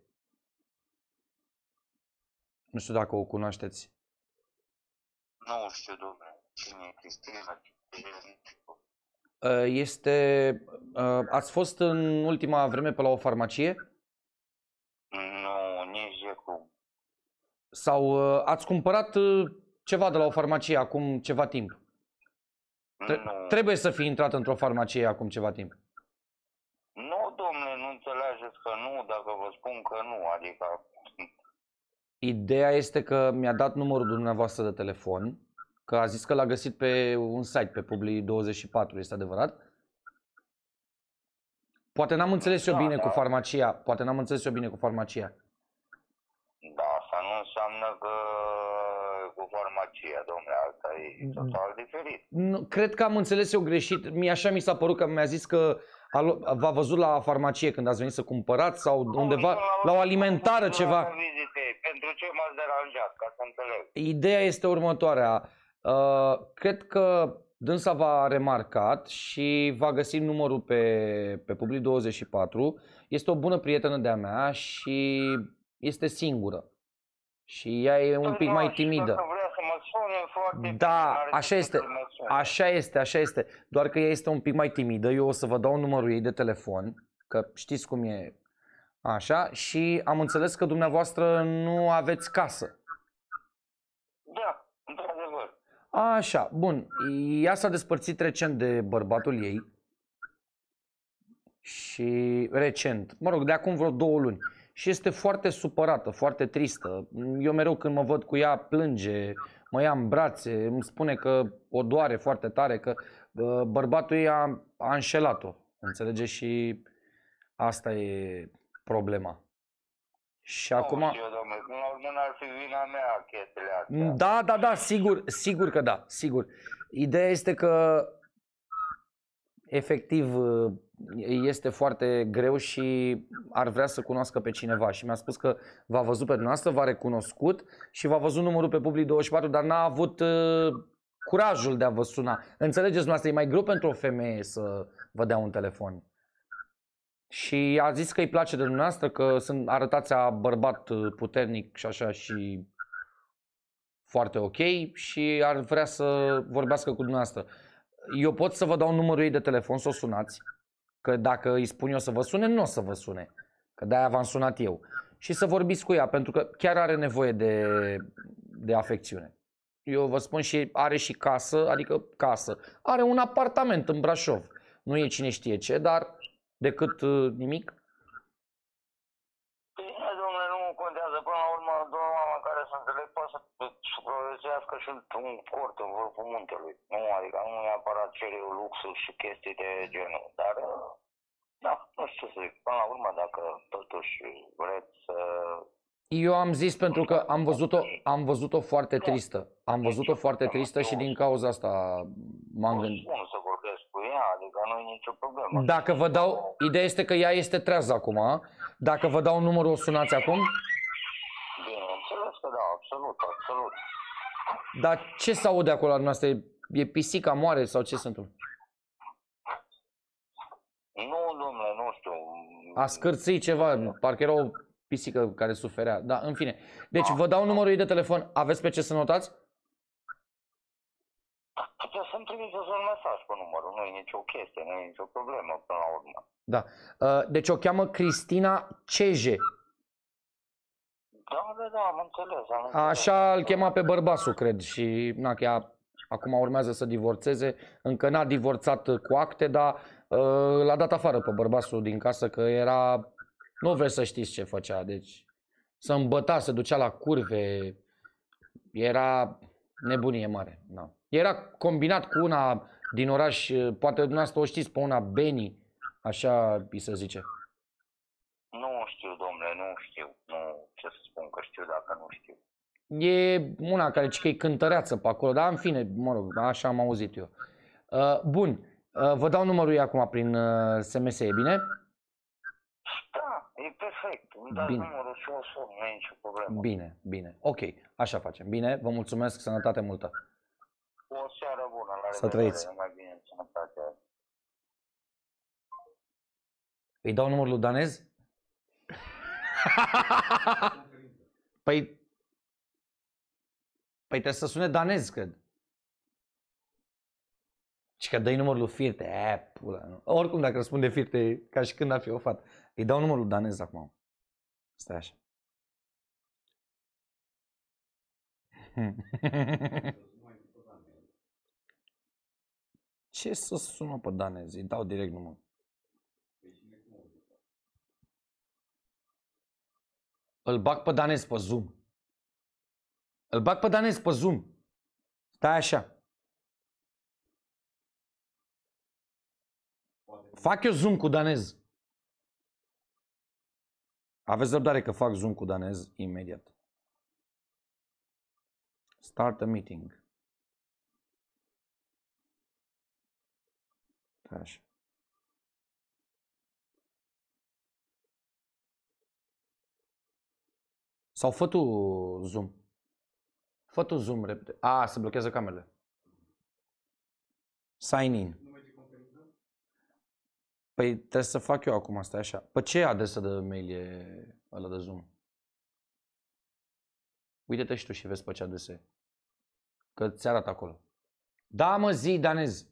Nu știu dacă o cunoașteți. Nu știu, domnule. Cine e Cristina? Ați fost în ultima vreme pe la o farmacie? Nu, nici de cum. Sau ați cumpărat ceva de la o farmacie acum ceva timp? Trebuie să fi intrat într-o farmacie acum ceva timp. Nu, domnule, nu înțelegeți că nu, dacă vă spun că nu, adică... Ideea este că mi-a dat numărul dumneavoastră de telefon, că a zis că l-a găsit pe un site, pe Publi24, este adevărat? Poate n-am înțeles eu bine cu farmacia, poate n-am înțeles eu bine cu farmacia. Da, asta nu înseamnă că cu farmacia, domnule, asta e total diferit. Nu, cred că am înțeles eu greșit. Așa mi s-a părut că mi-a zis că v-a văzut la farmacie când ați venit să cumpărați sau undeva, la o alimentară ceva. Pentru ce m-ați deranjat, ca să înțeleg? Ideea este următoarea. Cred că dânsa v-a remarcat și va găsi numărul pe Public 24. Este o bună prietenă de-a mea și este singură. Și ea e un pic mai timidă. Da, așa este. Așa este. Doar că ea este un pic mai timidă. Eu o să vă dau numărul ei de telefon, că știți cum e. Așa, și am înțeles că dumneavoastră nu aveți casă. Da, într-adevăr. Așa, bun. Ea s-a despărțit recent de bărbatul ei. Și recent, mă rog, de acum vreo 2 luni. Și este foarte supărată, foarte tristă. Eu mereu când mă văd cu ea plânge, mă ia în brațe, îmi spune că o doare foarte tare, că bărbatul ei a înșelat-o. Înțelege? Și asta e problema. Și acum... Nu știu, domnule, nu ar fi vina mea chestiile astea. Da, sigur că da, sigur. Ideea este că efectiv este foarte greu și ar vrea să cunoască pe cineva și mi-a spus că v-a văzut pe dumneavoastră, v-a recunoscut și v-a văzut numărul pe Public 24, dar n-a avut curajul de a vă suna. Înțelegeți dumneavoastră, e mai greu pentru o femeie să vă dea un telefon. Și a zis că îi place de dumneavoastră, că arătați a bărbat puternic și așa și foarte ok și ar vrea să vorbească cu dumneavoastră. Eu pot să vă dau numărul ei de telefon să o sunați, că dacă îi spun eu să vă sune, nu o să vă sune, că de-aia v-am sunat eu. Și să vorbiți cu ea, pentru că chiar are nevoie de afecțiune. Eu vă spun și are și casă, adică casă. Are un apartament în Brașov. Nu e cine știe ce, dar decât nimic. Bine, domnule, nu contează. Până la urmă, două oameni care se înțeleg pot să supraviețuiască și un cort în vârful muntelui. Nu, adică nu neapărat cere luxul și chestii de genul. Dar, da, nu știu să zic. Până la urmă, dacă totuși vreți să... Eu am zis pentru că am văzut-o foarte tristă. Am văzut-o foarte tristă și din cauza asta m-am gândit. Nu să vorbesc cu ea, adică nu e nicio problemă. Dacă vă dau, ideea este că ea este trează acum. Dacă vă dau numărul, o sunați acum? Bineînțeles că da, absolut. Dar ce se aude acolo la noastră? E pisica moare sau ce se întâmplă? Nu, domnule, nu știu. A scârțit ceva, parcă era o pisică care suferea. Da, în fine. Deci vă dau numărul ei de telefon. Aveți pe ce să notați? Puteți să-mi trimiteți un mesaj pe numărul. Nu e nicio chestie, nu e nicio problemă până la urmă. Da. Deci o cheamă Cristina Ceje. Da, am înțeles. Așa îl chema pe bărbasul, cred. Și na, că ea acum urmează să divorțeze. Încă n-a divorțat cu acte, dar l-a dat afară pe bărbasul din casă, că era... Nu vreți să știți ce făcea. Deci se îmbăta, se ducea la curve. Era nebunie mare. Da. Era combinat cu una din oraș, poate dumneavoastră o știți, pe una Beni, așa îi se zice. Nu știu, domnule, nu știu. Nu, ce să spun că știu dacă nu știu. E una care zice că e cântăreață pe acolo, dar în fine, mă rog, așa am auzit eu. Bun, vă dau numărul ei acum prin SMS, e bine? Da, e perfect. Îmi dați numărul și o sun, nu e nicio problemă. Bine. Ok, așa facem. Bine, vă mulțumesc, sănătate multă. O seară bună, la să trăiți. Mai bine, sănătate. Îi dau numărul lui Danez? Păi trebuie să sune Danez, cred. Și că dai numărul lui Firte. Pula, nu. Oricum, dacă răspunde Firte, ca și când ar fi o fată. Îi dau numărul lui Danez acum. Stai așa. Ce să sună pe Danez? Îi dau direct numărul. Îl bag pe Danez pe Zoom. Stai așa. Fac eu Zoom cu Danez. Aveți răbdare că fac Zoom cu Danez imediat. Start a meeting. Așa. Sau fă tu zoom. Fă tu zoom repede. A, se blochează camerele. Sign in. Păi trebuie să fac eu acum asta, așa. Pe ce adresă de mail e ăla de zoom? Uite-te și tu și vezi pe ce adresă e. Că ți arată acolo. Da, mă, zi, danez.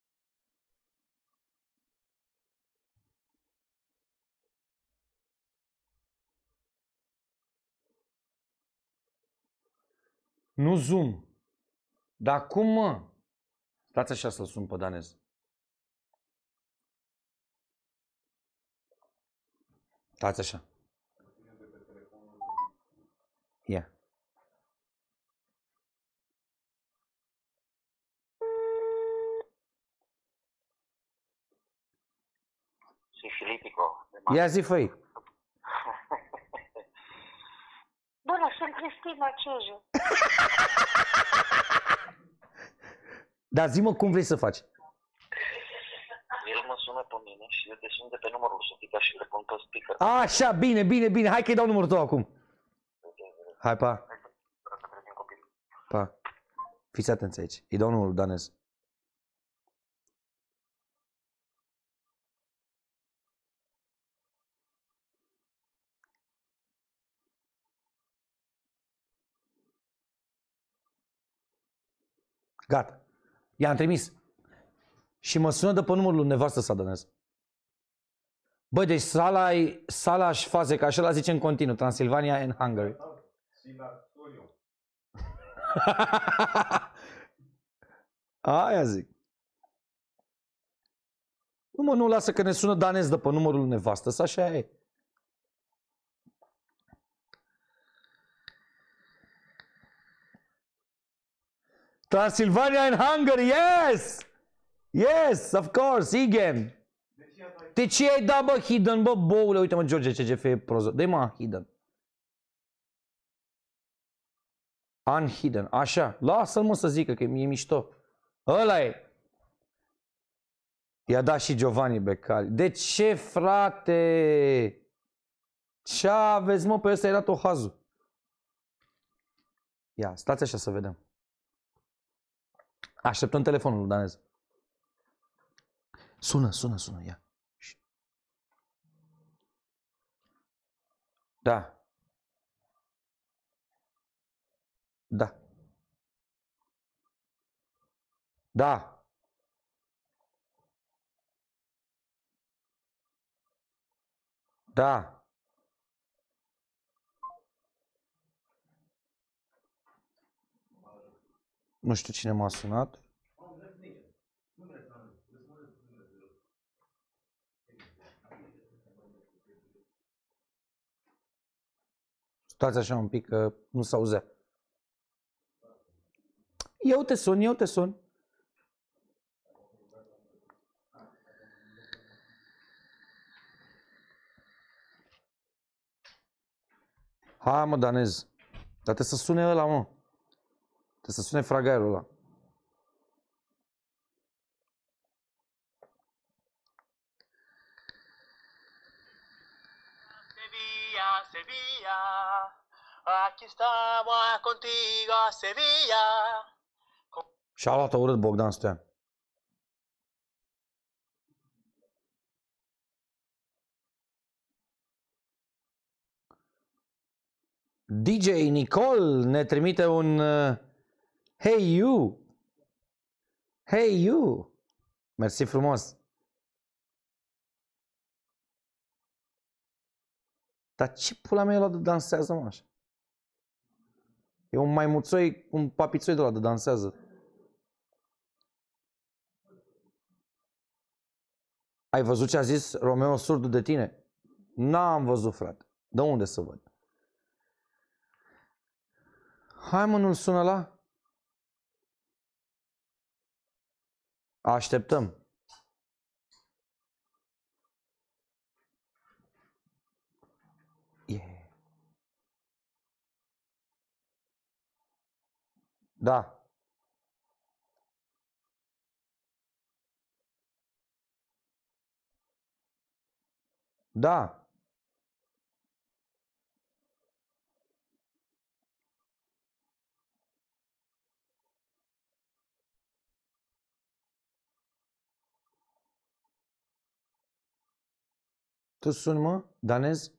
Nu zoom. Dar cum, mă? Stați așa să-l sun pe danez. Stați așa. Ia. Și Filipico. Ia zi, făi. Bună, sunt Cristina Ceju. Dar zi-mă cum vrei să faci. El mă sună pe mine și eu te sun de pe numărul Sofica și le pun pe speaker. Așa, bine, bine, bine. Hai că-i dau numărul tău acum. Hai, pa. Pa. Fiți atenți aici. Îi dau numărul danez. Gata. I-am trimis. Și mă sună de pe numărul lui nevastă sa danez. Bă, deci Salas Faze, că așa la zice în continuu, Transilvania and Hungary. Aia zic. Nu mă, nu lasă că ne sună danez de pe numărul lui nevastă sa, așa e. Transilvania and Hungary, yes! Yes, of course, Igen. De ce ai dat, bă, Hidden, bă, boule? Uite, mă, George, CGF e proză. Dă-i, mă, Hidden. Unhidden, așa. Lasă-l, mă, să zică, că e mișto. Ăla e. I-a dat și Giovanni Becali. De ce, frate? Ce aveți, mă? Pe ăsta era Tohazu. Ia, stați așa să vedem. Așteptăm telefonul, danez. Sună, sună, sună, ia. Da. Da. Da. Da. Nu știu cine m-a sunat. Stați așa un pic, că nu s-auzea. Eu te sun, eu te sun. Hai, mă, danez. Dar trebuie să sune ăla, mă. Trebuie să sune fragaierul ăla. Sevilla, Sevilla, aquí estamos contigo, Sevilla. Și-a luat-o urât Bogdan Stoian. DJ Nicole ne trimite un Hey you! Hey you! Mersi frumos! Dar ce pula mea e ăla de dansează, mă, așa? E un maimuțoi, un papițoi de ăla de dansează. Ai văzut ce a zis Romeo Surdu de tine? N-am văzut, frate. De unde să văd? Hai, mă, nu-l sună la? Așteptăm. Yeah. Da. Da. Tu suni, mă? Danez?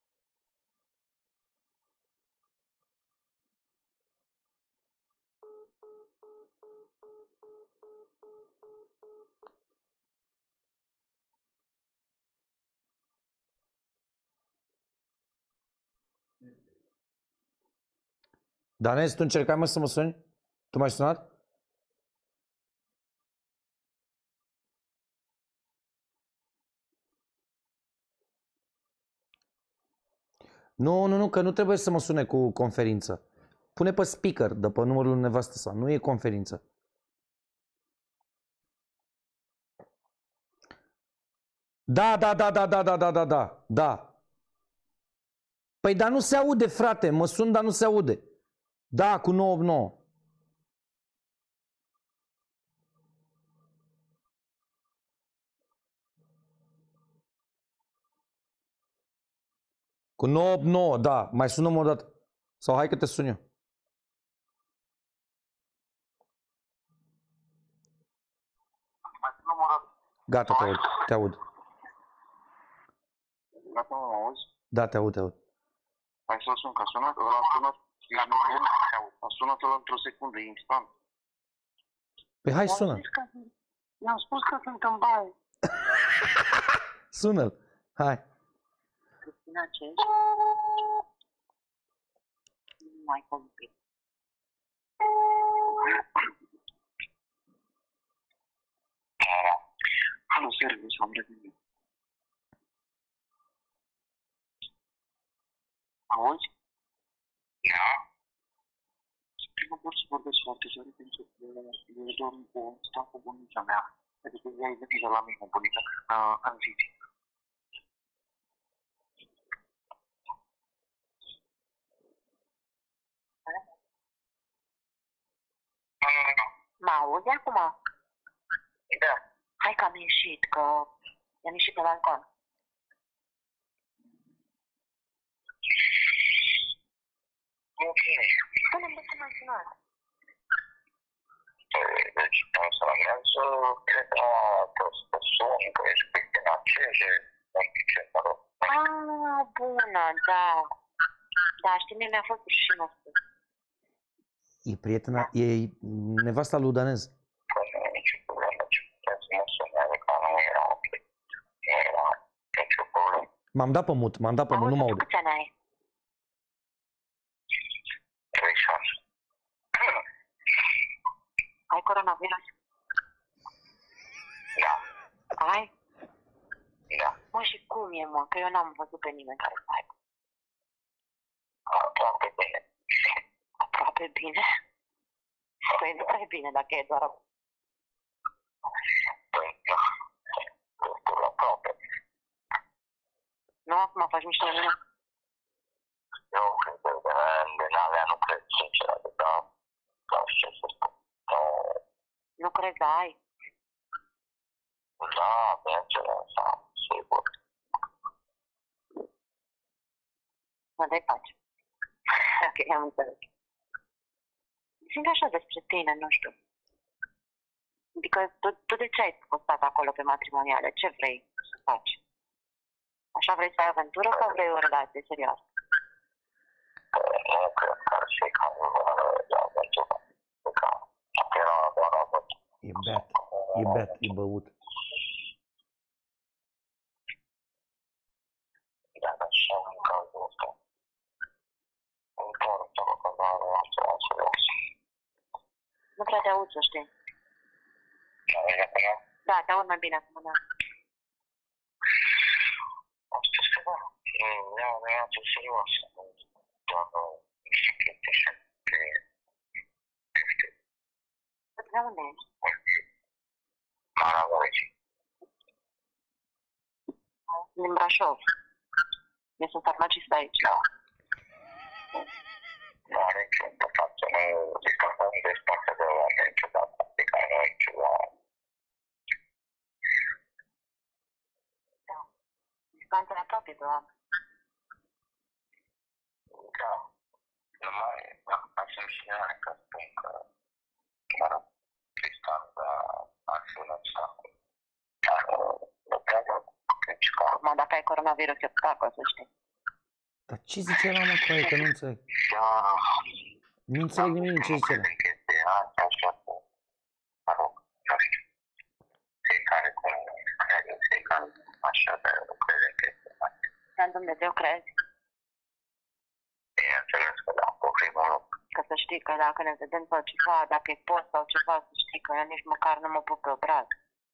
Danez, tu încercai, mă, să mă suni? Tu m-ai sunat? Nu, că nu trebuie să mă sune cu conferință. Pune pe speaker, de pe numărul nevastă sa. Nu e conferință. Da. Păi, dar nu se aude, frate. Mă sun, dar nu se aude. Da, cu 989. Cu 989, da. Mai sună-mă o dată. Sau hai că te sun eu. Gata, te aud. Gata, mă auzi? Da, te aud. Hai să-l sun, că a sunat, a sunat ăla într-o secundă, instant. Păi hai, sună. I-am spus că sunt în baie. Sună-l. Hai. Cristina, ce ești? Nu mai complet. Alo, Sergiu, s-am revenit. Auzi? Da? Prima pot să vorbesc foarte tare pentru că eu dorm stau cu bunica mea. Adică ea e venită la mine, bunica, în vizită. Mă auzi acum? Da. Hai că am ieșit, că am ieșit pe balcon. Ok. Spune-mi de ce m-ai sunat. Deci, în să cred că să sun, că ești prietena Ceze, ce, mă rog. Bună, da. Da, știi, mie mi-a fost rușine asta. E prietena, e nevasta lui Danez. M-am dat pe mut, nu mă aud. Câți ani ai? 36. Ai coronavirus? Da. Ai? Da. Mă, și cum e, mă? Că eu n-am văzut pe nimeni care să aibă. Aproape bine. Aproape bine? Păi nu prea e bine dacă e doar... Păi, da. Aproape. Nu, acum faci mișto de mine? Eu cred că din alea nu cred, sincer, adică, da, ce să spun. Nu crezi, da, ai? Da, bineînțeles, sigur. Mă dai pace. Ok, am înțeles. Simt așa despre tine, nu știu. Adică tu de ce ai postat acolo pe matrimoniale? Ce vrei să faci? Așa vrei să ai aventură sau vrei o relație serioasă? Nu cred că ar fi ca de aventură. Era doar aventură. E beat, e băut. Dar așa în cazul ăsta. Nu prea te aud, să știi. Da, te aud mai bine acum, da. Asta este ceva. E o relație serioasă. Doar nu știu așa de... De unde ești? Maramureș. Din Brașov. Eu sunt farmacist aici. Da. Nu are niciun păcat să nu discutăm desparte de oameni niciodată. Adică nu e ceva... muzicanții aproape pe oameni. Da. Numai, așa și eu, că spun că, mă rog, Tristan, ar fi un obstacol. Dar, acum, dacă ai coronavirus, e obstacol, să știi. Dar ce zice la mă cu aia, că nu înțeleg? Nu înțeleg nimic din ce zice la. Așa cu, mă rog, nu știu, fiecare cum crede, fiecare așa de crede că este mai. Dar în Dumnezeu crezi? Bineînțeles că da, pe primul loc. Că să știi că dacă ne vedem sau ceva, dacă e post sau ceva, să știi că eu nici măcar nu mă pup pe obraz.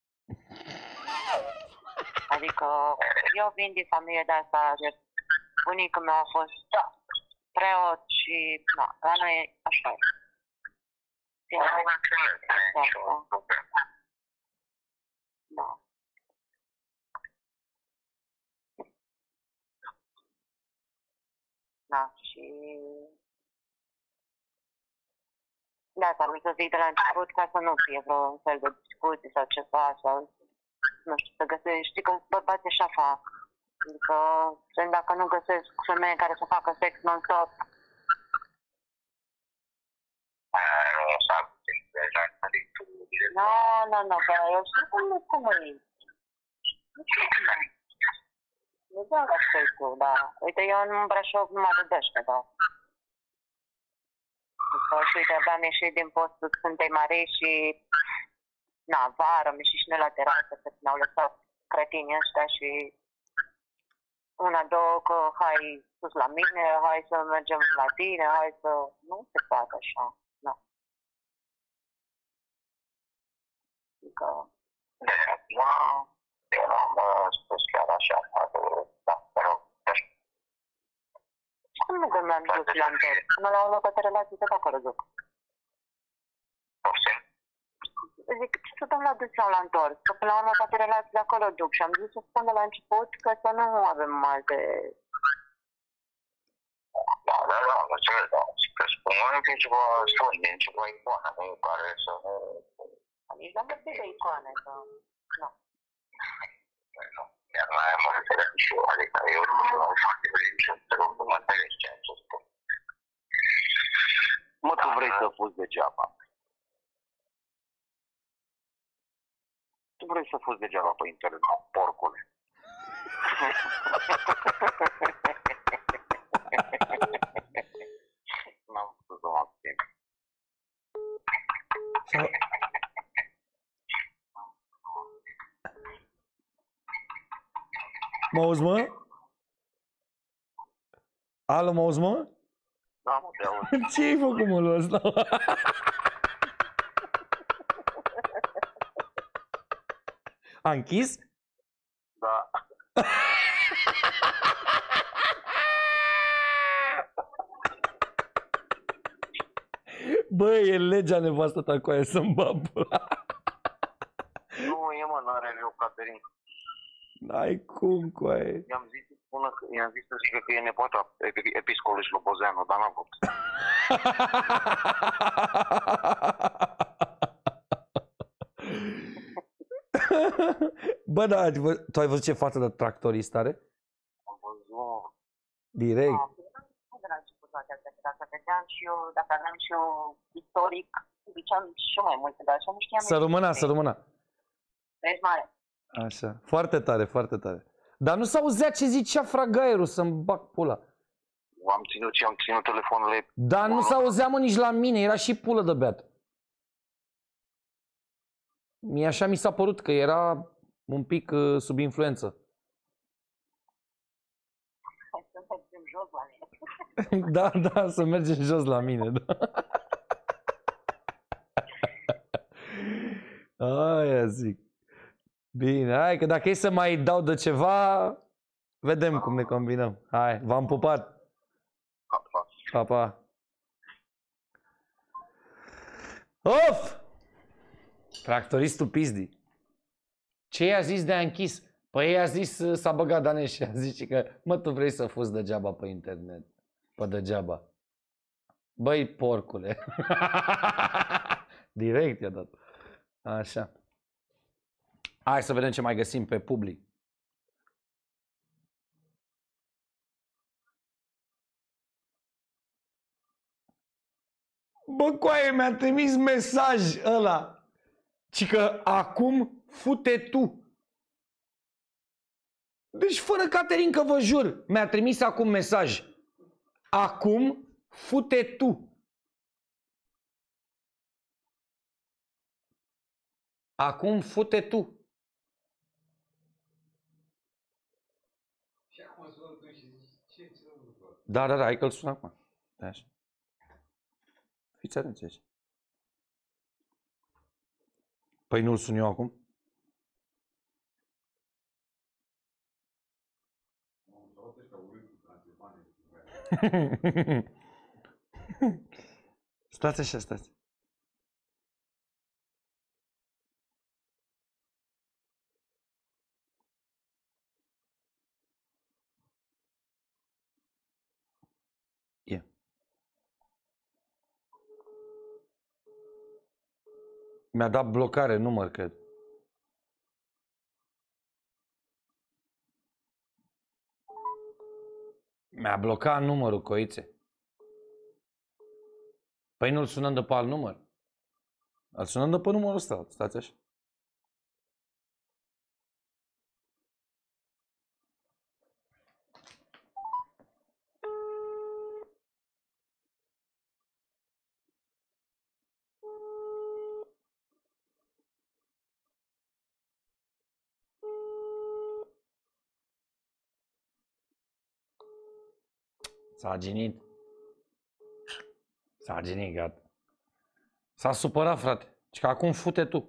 Adică eu vin din familie de asta, bunica mea a fost preot și na, la noi așa e. Da. Da, și de asta am să zic de la început ca să nu fie vreo fel de discuții sau ceva sau nu știu, să găsești, știi că bărbații așa fac. Adică dacă nu găsesc femei care să facă sex non-stop. Nu, că eu știu cum e. Nu știu cum e. Nu doar că știi tu, da. Uite, eu în Brașov nu mă vedește, da. Și uite, abia-am ieșit din postul Sfântei Marii și na, vară, am ieșit și noi la terasă, că ne-au lăsat cretinii ăștia și una, două, că hai sus la mine, hai să mergem la tine, hai să... Nu se poate așa, nu. Adică... Eu n-am spus chiar așa, da, mă rog, cum nu mi-am dus la întors? Până la urmă, toate relații tot acolo duc. Zic, ce să dăm la dus la întors? Că până la urmă toate relațiile acolo duc și am zis să spun de la început că să nu avem alte... Da, mă înțeleg, da. Că spun că e ceva străin, ceva icoană, nu care să nu... Nici n-am vorbit de icoane, că... Nu. Nu, chiar mai am înțeleg și eu, adică eu nu știu, am foarte vrei să te rog să mă înțelegi ceea ce spun. Mă, tu vrei să fuzi degeaba. Tu vrei să fuzi degeaba pe internet, porcule. N-am spus să mă abțin. Mă auzi, mă? Alo, mă auzi, mă? Da, mă, te aud. Ce-ai făcut, mă, lui ăsta? A închis? Da. Băi, e legea nevastă ta cu aia să-mi bag pula. Nu, e mă, n-are rău, Caterin. N-ai cum cu aia. I-am zis să zică că e nepoata episcolului Slobozeanu, dar n-am făcut. Bă, da, tu ai văzut ce față de tractorist are? Am văzut. Direct. Nu de la început toate astea, dacă vedeam și eu, dacă aveam și eu istoric, ziceam și eu mai multe, dar așa nu știam. Să rămână. Ești mare. Așa, foarte tare, foarte tare. Dar nu s-auzea ce zicea fragaierul, să-mi bag pula. Am ținut telefoanele. Dar nu s-auzea, mă, nici la mine, era și pulă de beat. Mie așa mi s-a părut că era un pic sub influență. Hai să mergem jos la mine. Da, să mergem jos la mine, da. Aia zic. Bine, hai că dacă e să mai dau de ceva, vedem cum ne combinăm. Hai, v-am pupat. Pa, pa. Of! Tractoristul pizdi. Ce i-a zis de a închis? Păi i-a zis, s-a băgat Daneș și a zis că, mă, tu vrei să fuzi degeaba pe internet. Pe degeaba. Băi, porcule. Direct i-a dat. Așa. Hai să vedem ce mai găsim pe public. Bă, coaie, mi-a trimis mesaj ăla. Ci că acum fute tu. Deci fără Caterinca, vă jur, mi-a trimis acum mesaj. Acum fute tu. Acum fute tu. Da, hai că-l sun acum. Da, așa. Fiți atenți aici. Păi nu-l sun eu acum? Stați așa, stați. Mi-a dat blocare număr, cred. Mi-a blocat numărul, coițe. Păi nu-l sunăm de pe alt număr. Îl sunăm de pe numărul ăsta. Stați așa. S-a ginit. S-a ginit, gata. S-a supărat, frate. Și că acum fute tu.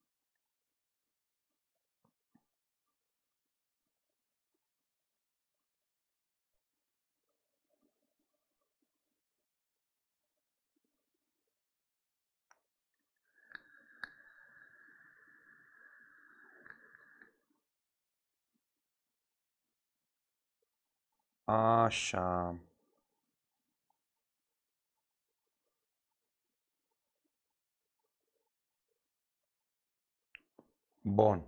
Așa. Bun.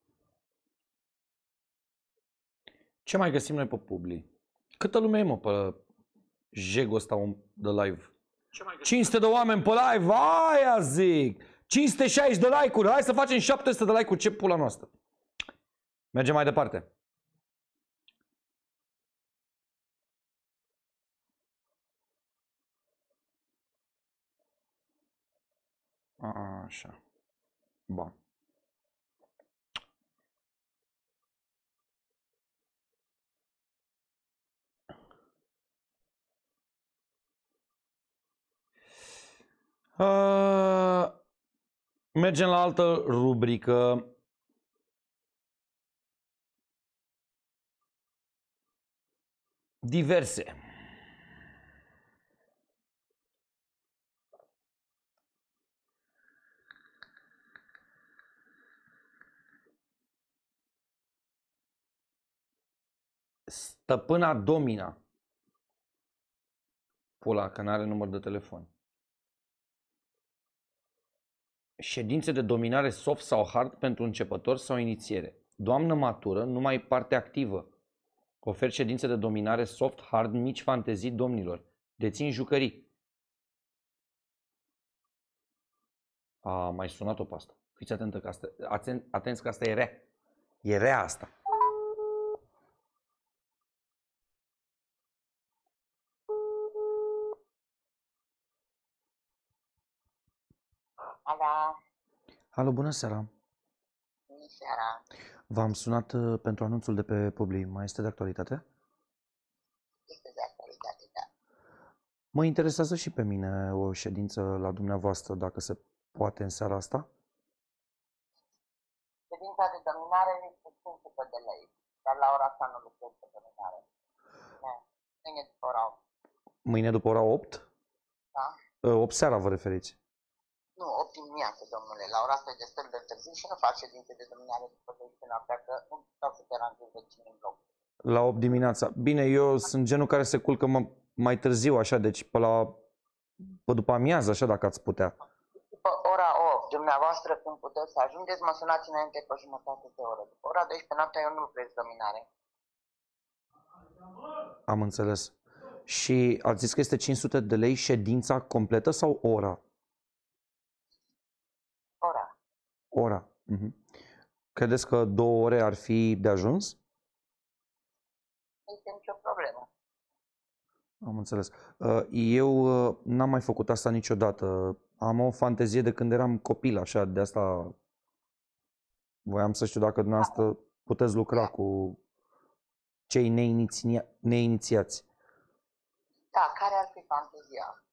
Ce mai găsim noi pe Publi? Câtă lume e, mă, pe jegul ăsta de live? 500 de oameni pe live, aia zic! 560 de like-uri, hai să facem 700 de like-uri, ce pula noastră? Mergem mai departe. Așa. Bun. Mergem la altă rubrică. Diverse. Stăpâna Domina. Pula, că n-are număr de telefon. Ședințe de dominare soft sau hard pentru începători sau inițiere. Doamnă matură, numai parte activă. Ofer ședințe de dominare soft, hard, mici fantezii domnilor. Dețin jucării. A mai sunat-o pe asta. Fiți atentă că asta, atenți că asta e rea. E rea asta. Alo. Alo, bună seara. Bună seara. V-am sunat pentru anunțul de pe Publi. Mai este de actualitate? Este de actualitate, da. Mă interesează și pe mine o ședință la dumneavoastră, dacă se poate în seara asta. Ședința de dominare este 500 de lei, dar la ora asta nu lucrez pe dominare. Mâine după ora 8. Mâine după ora 8? Da? 8 seara vă referiți? Nu, 8 dimineață, domnule. La ora asta e destul de târziu și nu fac ședințe de dominare după 12 noaptea, că nu stau să deranjez vecinii în bloc. La 8 dimineața. Bine, eu sunt genul care se culcă mai târziu, așa, deci pe după amiază, așa, dacă ați putea. După ora 8, dumneavoastră, când puteți să ajungeți, mă sunați înainte pe o jumătate de oră. După ora 12 noaptea eu nu lucrez dominare. Am înțeles. Și ați zis că este 500 de lei ședința completă sau ora? Ora. Ora. Credeți că 2 ore ar fi de ajuns? Nu este nicio problemă. Am înțeles. Eu n-am mai făcut asta niciodată. Am o fantezie de când eram copil, așa, de asta voiam să știu dacă dumneavoastră puteți lucra cu cei neinițiați. Da, care ar fi fantezia?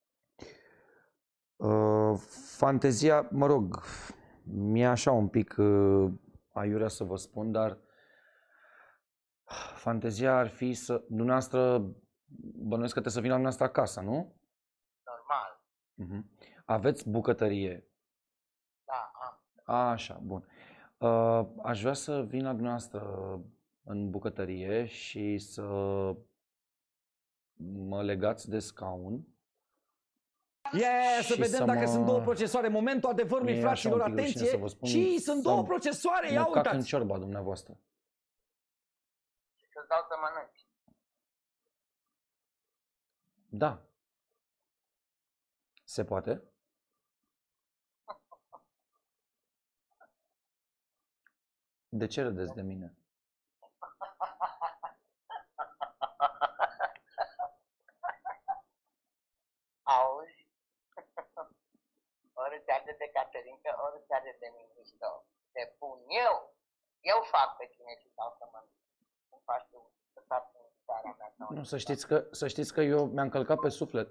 Fantezia, mă rog, mi-e așa un pic aiurea să vă spun, dar fantezia ar fi să, dumneavoastră, bănuiesc că trebuie să vină la dumneavoastră acasă, nu? Normal. Aveți bucătărie? Da, am. Așa, bun. Aș vrea să vin la dumneavoastră în bucătărie și să mă legați de scaun. Să vedem dacă sunt 2 procesoare. Momentul adevărului, fraților, atenție! Și sunt 2 procesoare, ia uitați! În ciorba dumneavoastră. Să-ți dau să mănânci. Da. Se poate? De ce râdeți de mine? Auzi? Ori îți arde de Caterinca, ori îți arde de Mimișto. Te pun eu. Eu fac pe tine și dau să mănânc. Nu faci tu să faci în țara mea. Nu, să știți că eu mi-am călcat pe suflet.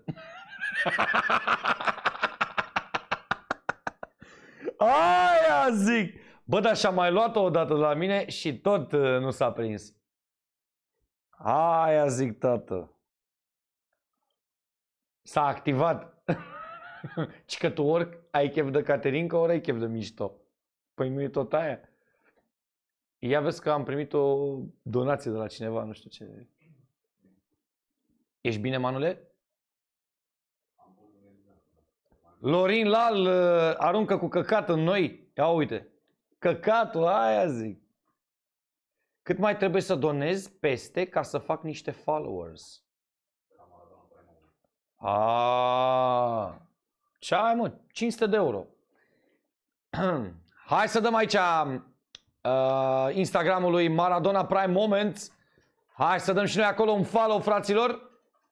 Aia zic! Bă, dar și-a mai luat-o odată de la mine și tot nu s-a prins. Aia zic, tată. S-a activat. Ci că tu ori ai chef de Caterinca, ori ai chef de mișto. Păi nu e tot aia. Ia vezi că am primit o donație de la cineva, nu știu ce. Ești bine, Manule? Lorin Lal aruncă cu căcat în noi. Ia uite. Căcatul, aia zic. Cât mai trebuie să donezi peste ca să fac niște followers? Ce ai, mă? 500 de euro. Hai să dăm aici Instagramul lui Maradona Prime Moments. Hai să dăm și noi acolo un follow, fraților.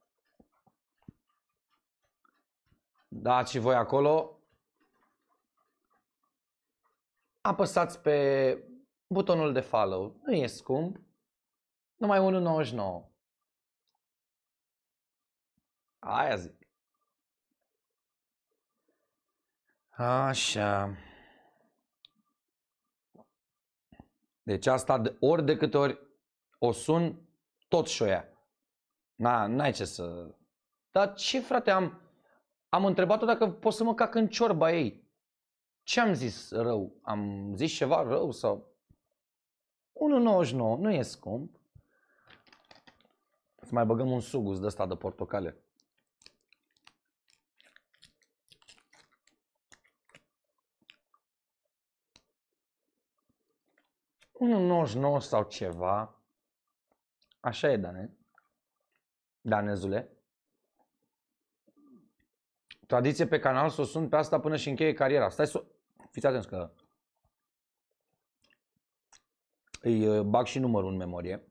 Dați și voi acolo. Apăsați pe butonul de follow. Nu e scump. Numai 1,99. Aia zic. Așa. Deci asta ori de câte ori o sun, tot șoia. N-ai ce să... Dar ce, frate, am întrebat-o dacă pot să mă cac în ciorba ei. Ce am zis rău? Am zis ceva rău sau... 1,99, nu e scump. Să mai băgăm un sugus de ăsta de portocale. 1,99 sau ceva. Așa e, Dane. Danezule. Tradiție pe canal, să o sun pe asta până și încheie cariera. Stai să... Fiți atenți că... Îi bag și numărul în memorie.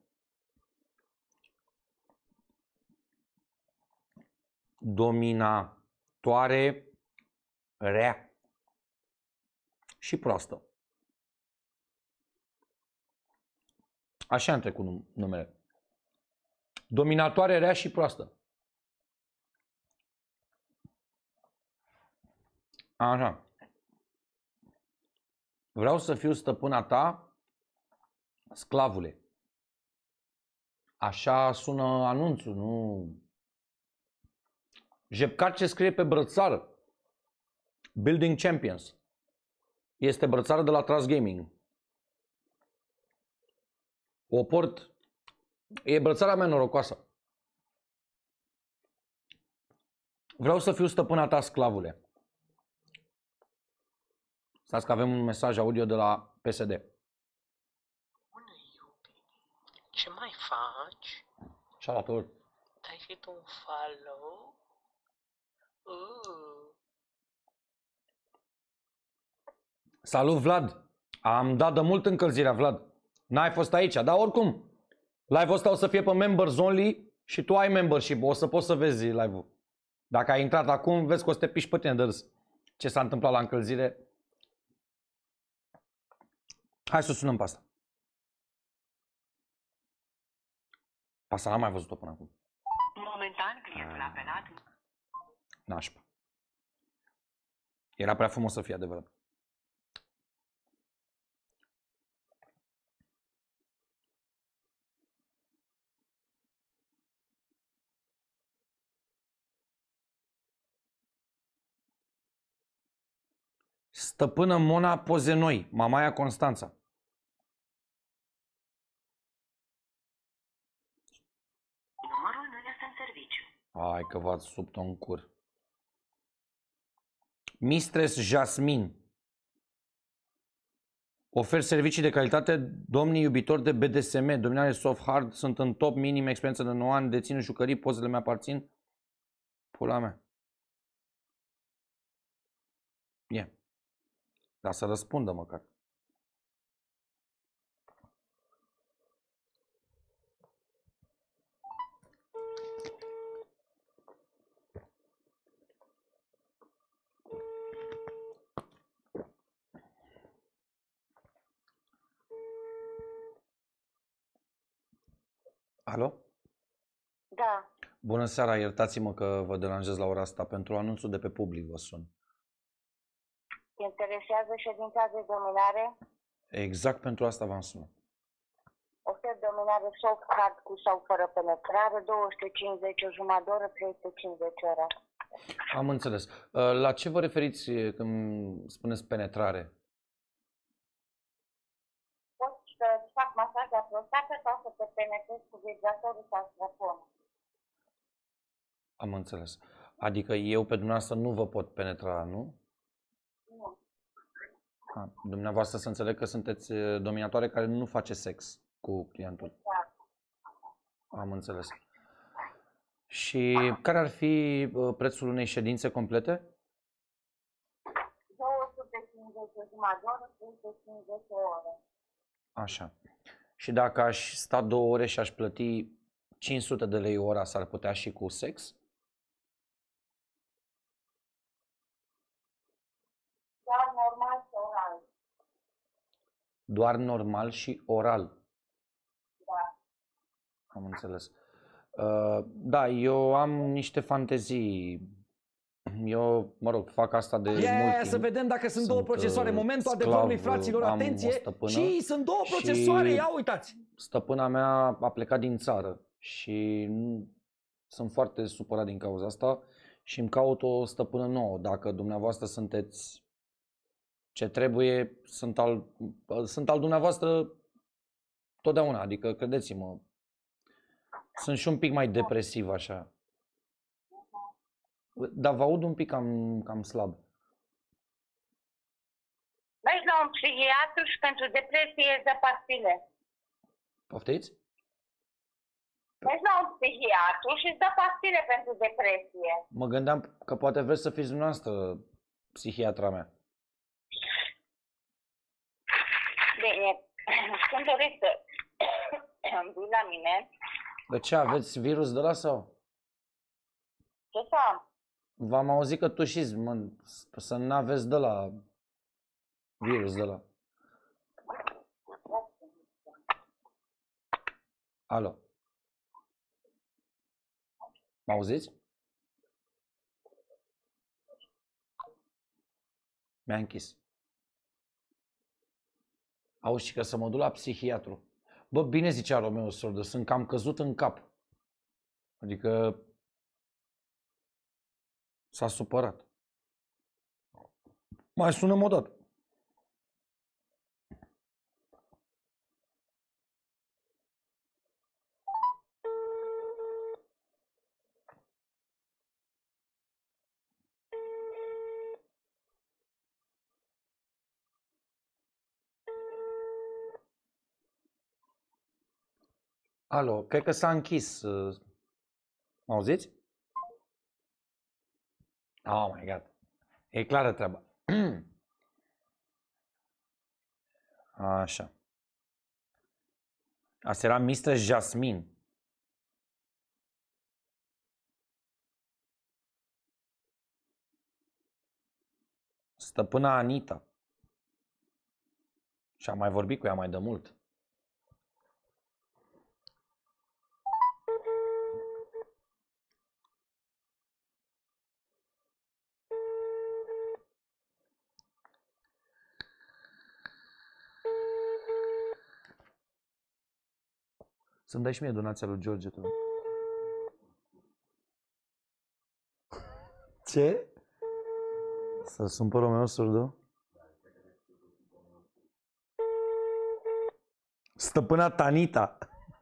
Dominatoare, rea și proastă. Așa am trecut numele. Dominatoare, rea și proastă. Așa. Vreau să fiu stăpâna ta, sclavule. Așa sună anunțul, nu... Jepcar ce scrie pe brățară. Building Champions. Este brățară de la Trust Gaming. O port. E brățara mea norocoasă. Vreau să fiu stăpâna ta, sclavule. Stați că avem un mesaj audio de la PSD. Bună, iubire. Ce mai faci? Și-a luat. Dai și tu un follow. Salut, Vlad! Am dat de mult încălzirea, Vlad. N-ai fost aici, dar oricum. Live-ul ăsta o să fie pe Members Only și tu ai membership, o să poți să vezi live-ul. Dacă ai intrat acum, vezi că o să te piși pe tine de râs. Ce s-a întâmplat la încălzire? Hai să sunăm pe asta. Pe asta n-am mai văzut-o până acum. Momentan, clientul apelat. Nașpa. Era prea frumos să fie adevărat. Stăpână Mona Pozenoi, Mamaia Constanța. Numărul nu este în serviciu. Hai că v-ați subt-o în cur. Mistress Jasmine. Ofer servicii de calitate, domnii iubitori de BDSM, dominare soft hard, sunt în top, minim, experiență de 9 ani, dețin jucării, pozele mi-aparțin. Pula mea. Yeah. Dar să răspundă măcar. Alo? Da. Bună seara, iertați-mă că vă deranjez la ora asta. Pentru anunțul de pe public vă sun. Te interesează ședința de dominare? Exact pentru asta v-am sunat. Ofer dominare soft hard cu sau fără penetrare, 250 o jumătate de oră, 350 ora. Am înțeles. La ce vă referiți când spuneți penetrare? Pot să-ți fac masaj de prostată sau să te penetrezi cu vibratorul sau straponul. Am înțeles. Adică eu pe dumneavoastră nu vă pot penetra, nu? Nu. Dumneavoastră să înțeleg că sunteți dominatoare care nu face sex cu clientul. Da. Am înțeles. Și care ar fi prețul unei ședințe complete? 250 o jumătate de oră, 350 ore. Așa. Și dacă aș sta 2 ore și aș plăti 500 de lei ora, s-ar putea și cu sex? Doar normal și oral. Doar normal și oral. Da. Am înțeles. Da, eu am niște fantezii. Eu, mă rog, fac asta de mult timp. Să vedem dacă sunt două procesoare. Momentul adevărului, fraților, atenție. Și sunt două procesoare, ia uitați. Stăpâna mea a plecat din țară și sunt foarte supărat din cauza asta și îmi caut o stăpână nouă. Dacă dumneavoastră sunteți ce trebuie, sunt al dumneavoastră totdeauna, adică credeți-mă, sunt și un pic mai depresiv așa. Dar vă aud un pic cam slab. Mergi la un psihiatru și pentru depresie îți dă pastile. Poftiți? Mergi la un psihiatru și îți dă pastile pentru depresie. Mă gândeam că poate vreți să fiți dumneavoastră psihiatra mea. Bine, sunt doresc să vii la mine. De ce, aveți virus de la sau? Ce să am? V-am auzit că tușiți, să n-aveți de la virus de la. Alo. Mă auziți? Mi-a închis. Auzi și că să mă duc la psihiatru. Bă, bine zicea Romeo Sordă, sunt cam căzut în cap. Adică s-a supărat. Mai sunăm o dată. Alo, cred că s-a închis. Mă auziți? Oh my god. E clară treaba. Așa. Asta era Mistress Jasmine. Stăpâna Anita. Și am mai vorbit cu ea mai de mult. Să-mi dai și mie donația lui George, tu. Ce? Să sun pe Romeo Surdu? Stăpâna Tanita.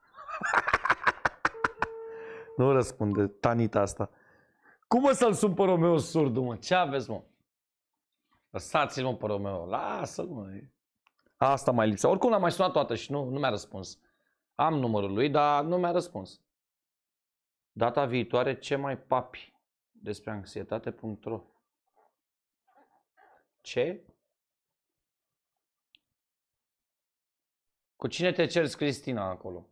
Nu răspunde Tanita asta. Cum mă să-l sun pe Romeo Surdu, mă? Ce aveți, mă? Lăsați-l, mă, pe Romeo. Lasă-l, mă. Asta mai lipsea. Oricum l-am mai sunat toată și nu mi-a răspuns. Am numărul lui, dar nu mi-a răspuns. Data viitoare, ce mai papi? Despre anxietate.ro. Ce? Cu cine te ceri, Cristina, acolo?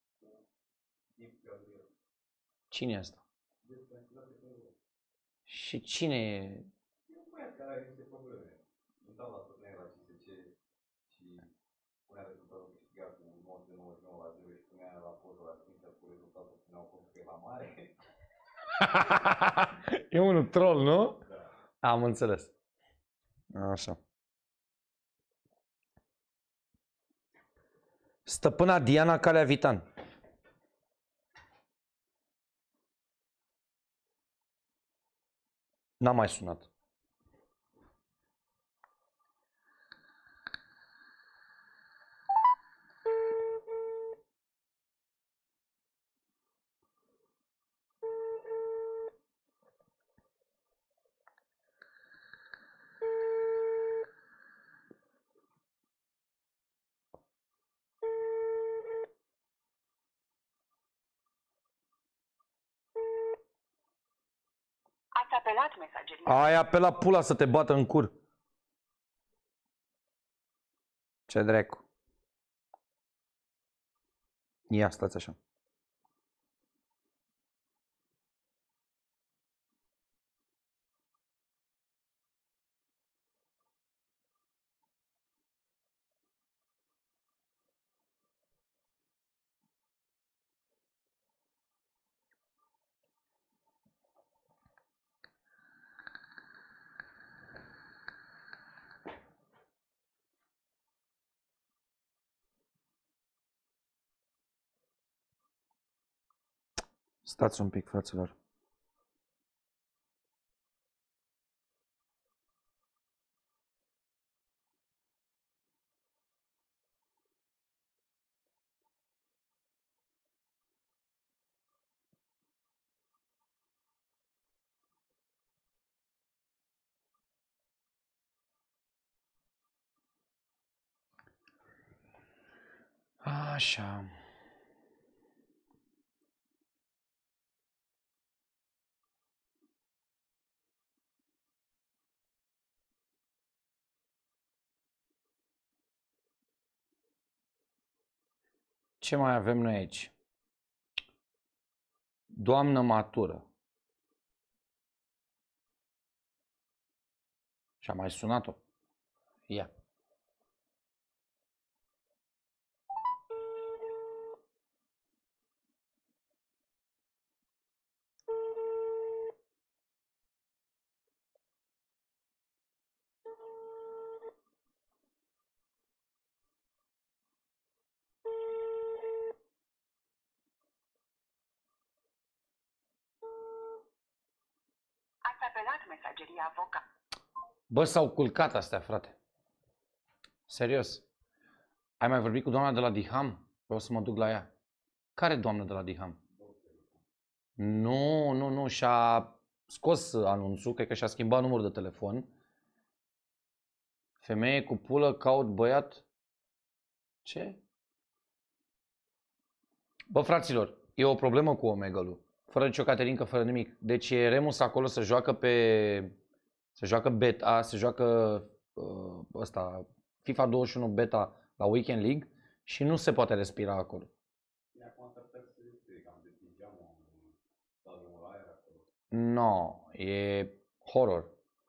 Cine e asta? Și cine e? E unul troll, nu? Da. Am înțeles. Așa. Stăpâna Diana Calea Vitan. N-am mai sunat. Ați apelat mesageria. Ai apelat pula să te bată în cur. Ce dracu. Ia, stați așa. Stați un pic, fraților. Așa. Ce mai avem noi aici? Doamnă matură. Și am mai sunat-o. Ia. Ați apelat mesageria avocat. Bă, s-au culcat astea, frate. Serios. Ai mai vorbit cu doamna de la Diham? Vreau să mă duc la ea. Care doamnă de la Diham? Nu. Și-a scos anunțul, cred că și-a schimbat numărul de telefon. Femeie cu pulă, caut băiat. Ce? Bă, fraților, e o problemă cu Omegalu. Fără nicio Caterinca, fără nimic. Deci e Remus acolo să joacă pe... Se joacă beta, se joacă ăsta, FIFA 21 beta la Weekend League și nu se poate respira acolo. No, e horror.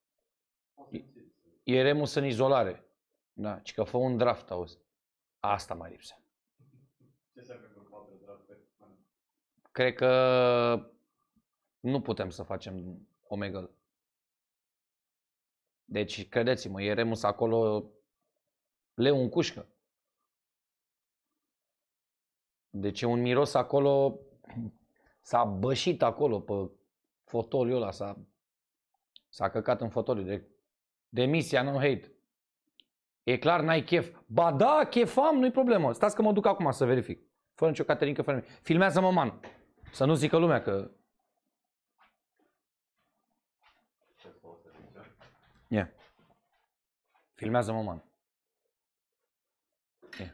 E Remus în izolare. Da, ci că fă un draft, auzi. Asta mai lipsea. Cred că nu putem să facem Omegle. Deci, credeți-mă, e Remus acolo, leu în cușcă. Deci e un miros acolo, s-a bășit acolo pe fotoliul ăla, s-a căcat în fotoliu. Demisia, no hate. E clar, n-ai chef. Ba da, chefam, nu-i problemă. Stați că mă duc acum să verific. Fără nicio Caterinca, fără nimic. Filmează-mă, man. Să nu zică lumea că... Yeah. Filmează-mă, man. Yeah.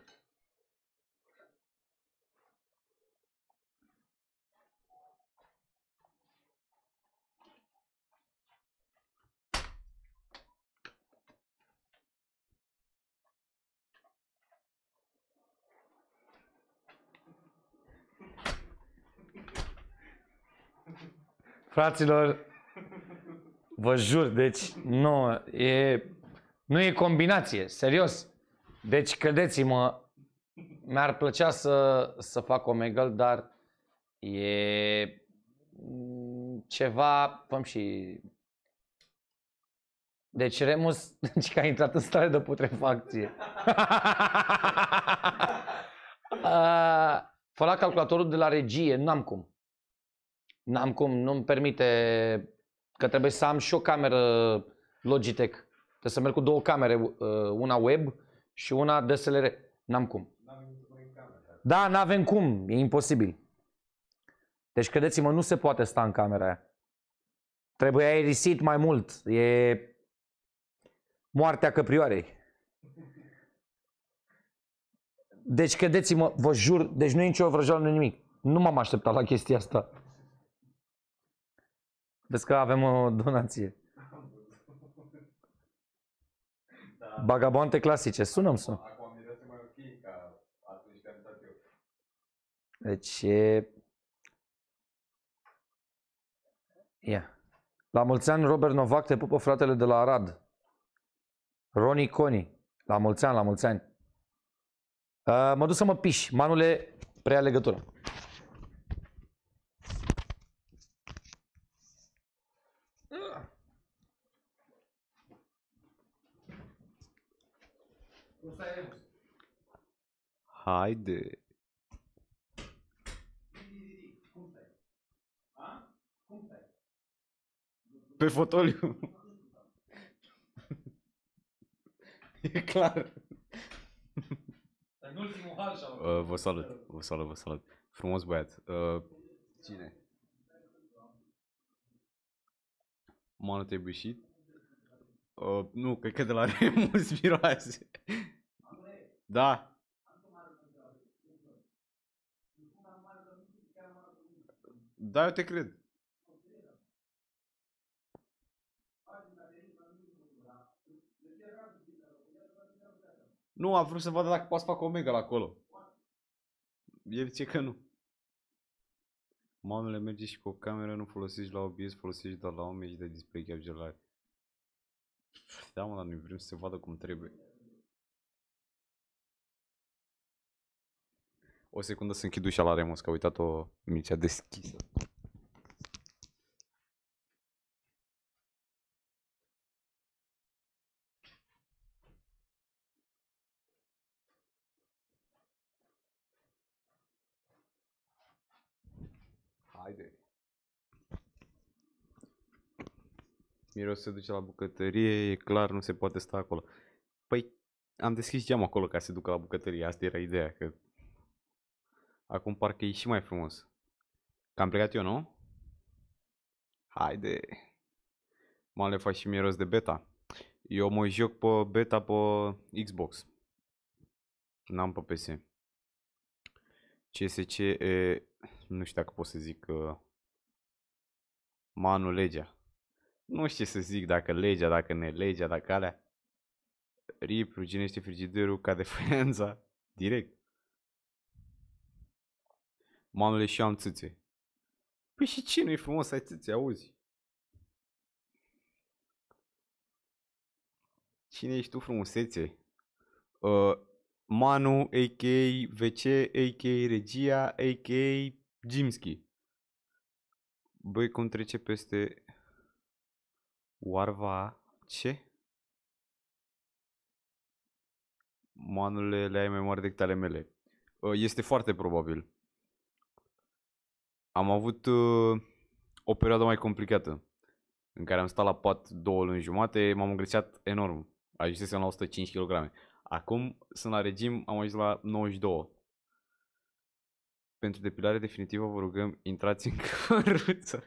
Fraților, vă jur, deci nu e combinație, serios. Deci credeți-mă, mi-ar plăcea să fac Omegle, dar e ceva, făm și... Deci Remus, deci că a intrat în stare de putrefacție. Fă la calculatorul de la regie, n-am cum. N-am cum, nu-mi permite, că trebuie să am și o cameră Logitech. Trebuie să merg cu două camere, una web și una DSLR. N-am cum. Da, n-avem cum, e imposibil. Deci credeți-mă, nu se poate sta în camera aia. Trebuie aerisit mai mult, e moartea căprioarei. Deci credeți-mă, vă jur, deci nu e nicio vrăjeală, nu nimic. Nu m-am așteptat la chestia asta. Vezi că avem o donație. Bagabonte clasice. Sună-mi, sună. Deci e... Yeah. La mulți ani, Robert Novak, te pupă fratele de la Arad. Roni Coni. La mulți ani, la mulți ani. Mă duc să mă piș. Manule, preia legătură. Haide. Pe fotoliu. E clar. În ultimul hal vă salut, vă salut, vă salut. Frumos băiat. Cine? Manu, te-ai bușit? Nu, cred că de la Remus miroase. Da. Da, eu te cred. Nu, a vrut să vadă dacă poate să fac Omegle acolo. El zice că nu. Mamele, merge și cu o cameră, nu folosești la OBS, folosești doar la Omegi de display capture live. Da, mă, dar noi vrem să se vadă cum trebuie. O secundă să închid ușa la Remus, că a uitat-o Mircea deschisă. Haide. Miros se duce la bucătărie, e clar, nu se poate sta acolo. Păi, am deschis geamul acolo ca să se ducă la bucătărie, asta era ideea, că... Acum parcă e și mai frumos. Că am plecat eu, nu? Haide. Mă le fac și mie rost de beta. Eu mă joc pe beta pe Xbox. N-am pe PC. CSC, nu știu dacă pot să zic Manu, legea. Nu știu ce să zic, dacă legea, dacă nelegea, dacă alea. Rip, ruginește frigiderul, cade faianța. Direct. Manule, și eu am țâțe. Păi și ce nu-i frumos să ai țâțe, auzi? Cine ești tu, frumusețe? Manu, a.k.a. VC, a.k.a. Regia, a.k.a. Jimski. Băi, cum trece peste Oarva? Ce? Manule, le ai mai mari decât ale mele. Este foarte probabil. Am avut o perioadă mai complicată în care am stat la pat 2 luni jumate, m-am îngrețat enorm. Ajunsesem la 105 kg. Acum sunt la regim, am ajuns la 92. Pentru depilare definitivă vă rugăm, intrați în căruță.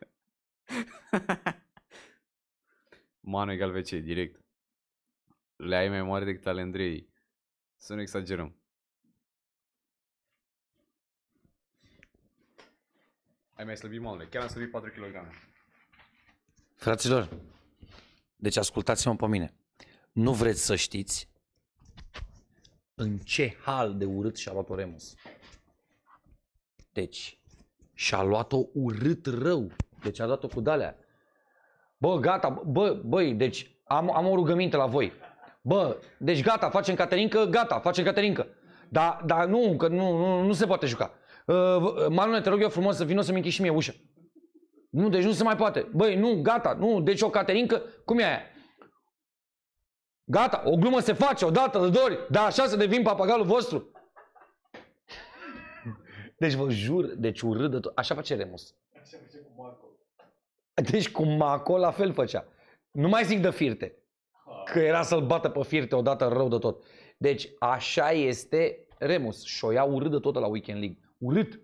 Manu egal VC, direct. Le ai mai mari decât ale Andrei. Să nu exagerăm. Ai mai slăbit, Manule. Chiar am slăbit 4 kg. Fraților, deci ascultați-mă pe mine. Nu vreți să știți în ce hal de urât și-a luat-o Remus. Deci, și-a luat-o urât rău. Deci a dat-o cu de-alea. Bă, gata, băi, deci am o rugăminte la voi. Bă, deci gata, facem caterincă, gata, facem caterincă. Dar nu, că nu se poate juca. Manule, te rog eu frumos să vină să-mi închizi și mie ușa. Nu, deci nu se mai poate. Băi, nu, gata, nu, deci o caterincă, cum e aia? Gata, o glumă se face odată, de 2 ori, dar așa să devin papagalul vostru. Deci vă jur, deci urât de tot. Așa face Remus. Așa face cu Marco. Deci cu Marco la fel făcea. Nu mai zic de firte. Că era să-l bată pe firte odată rău de tot. Deci așa este Remus. Și o ia urât de tot la Weekend League. Urât.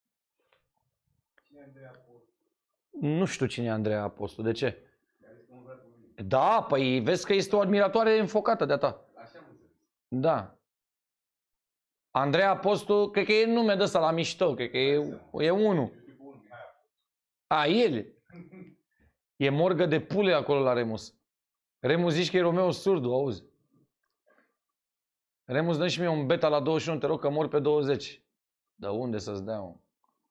Nu știu cine e Andreea Apostu. De ce? Da, păi vezi că este o admiratoare înfocată de-a ta. Da. Andreea Apostu, cred că e nume de ăsta la mișto. Cred că e unul. A, el. E morgă de pule acolo la Remus. Remus zici că e Romeo Surdu, auzi. Remus, dă și mie un beta la 21, te rog că mor pe 20. De unde să-ți dea, mă?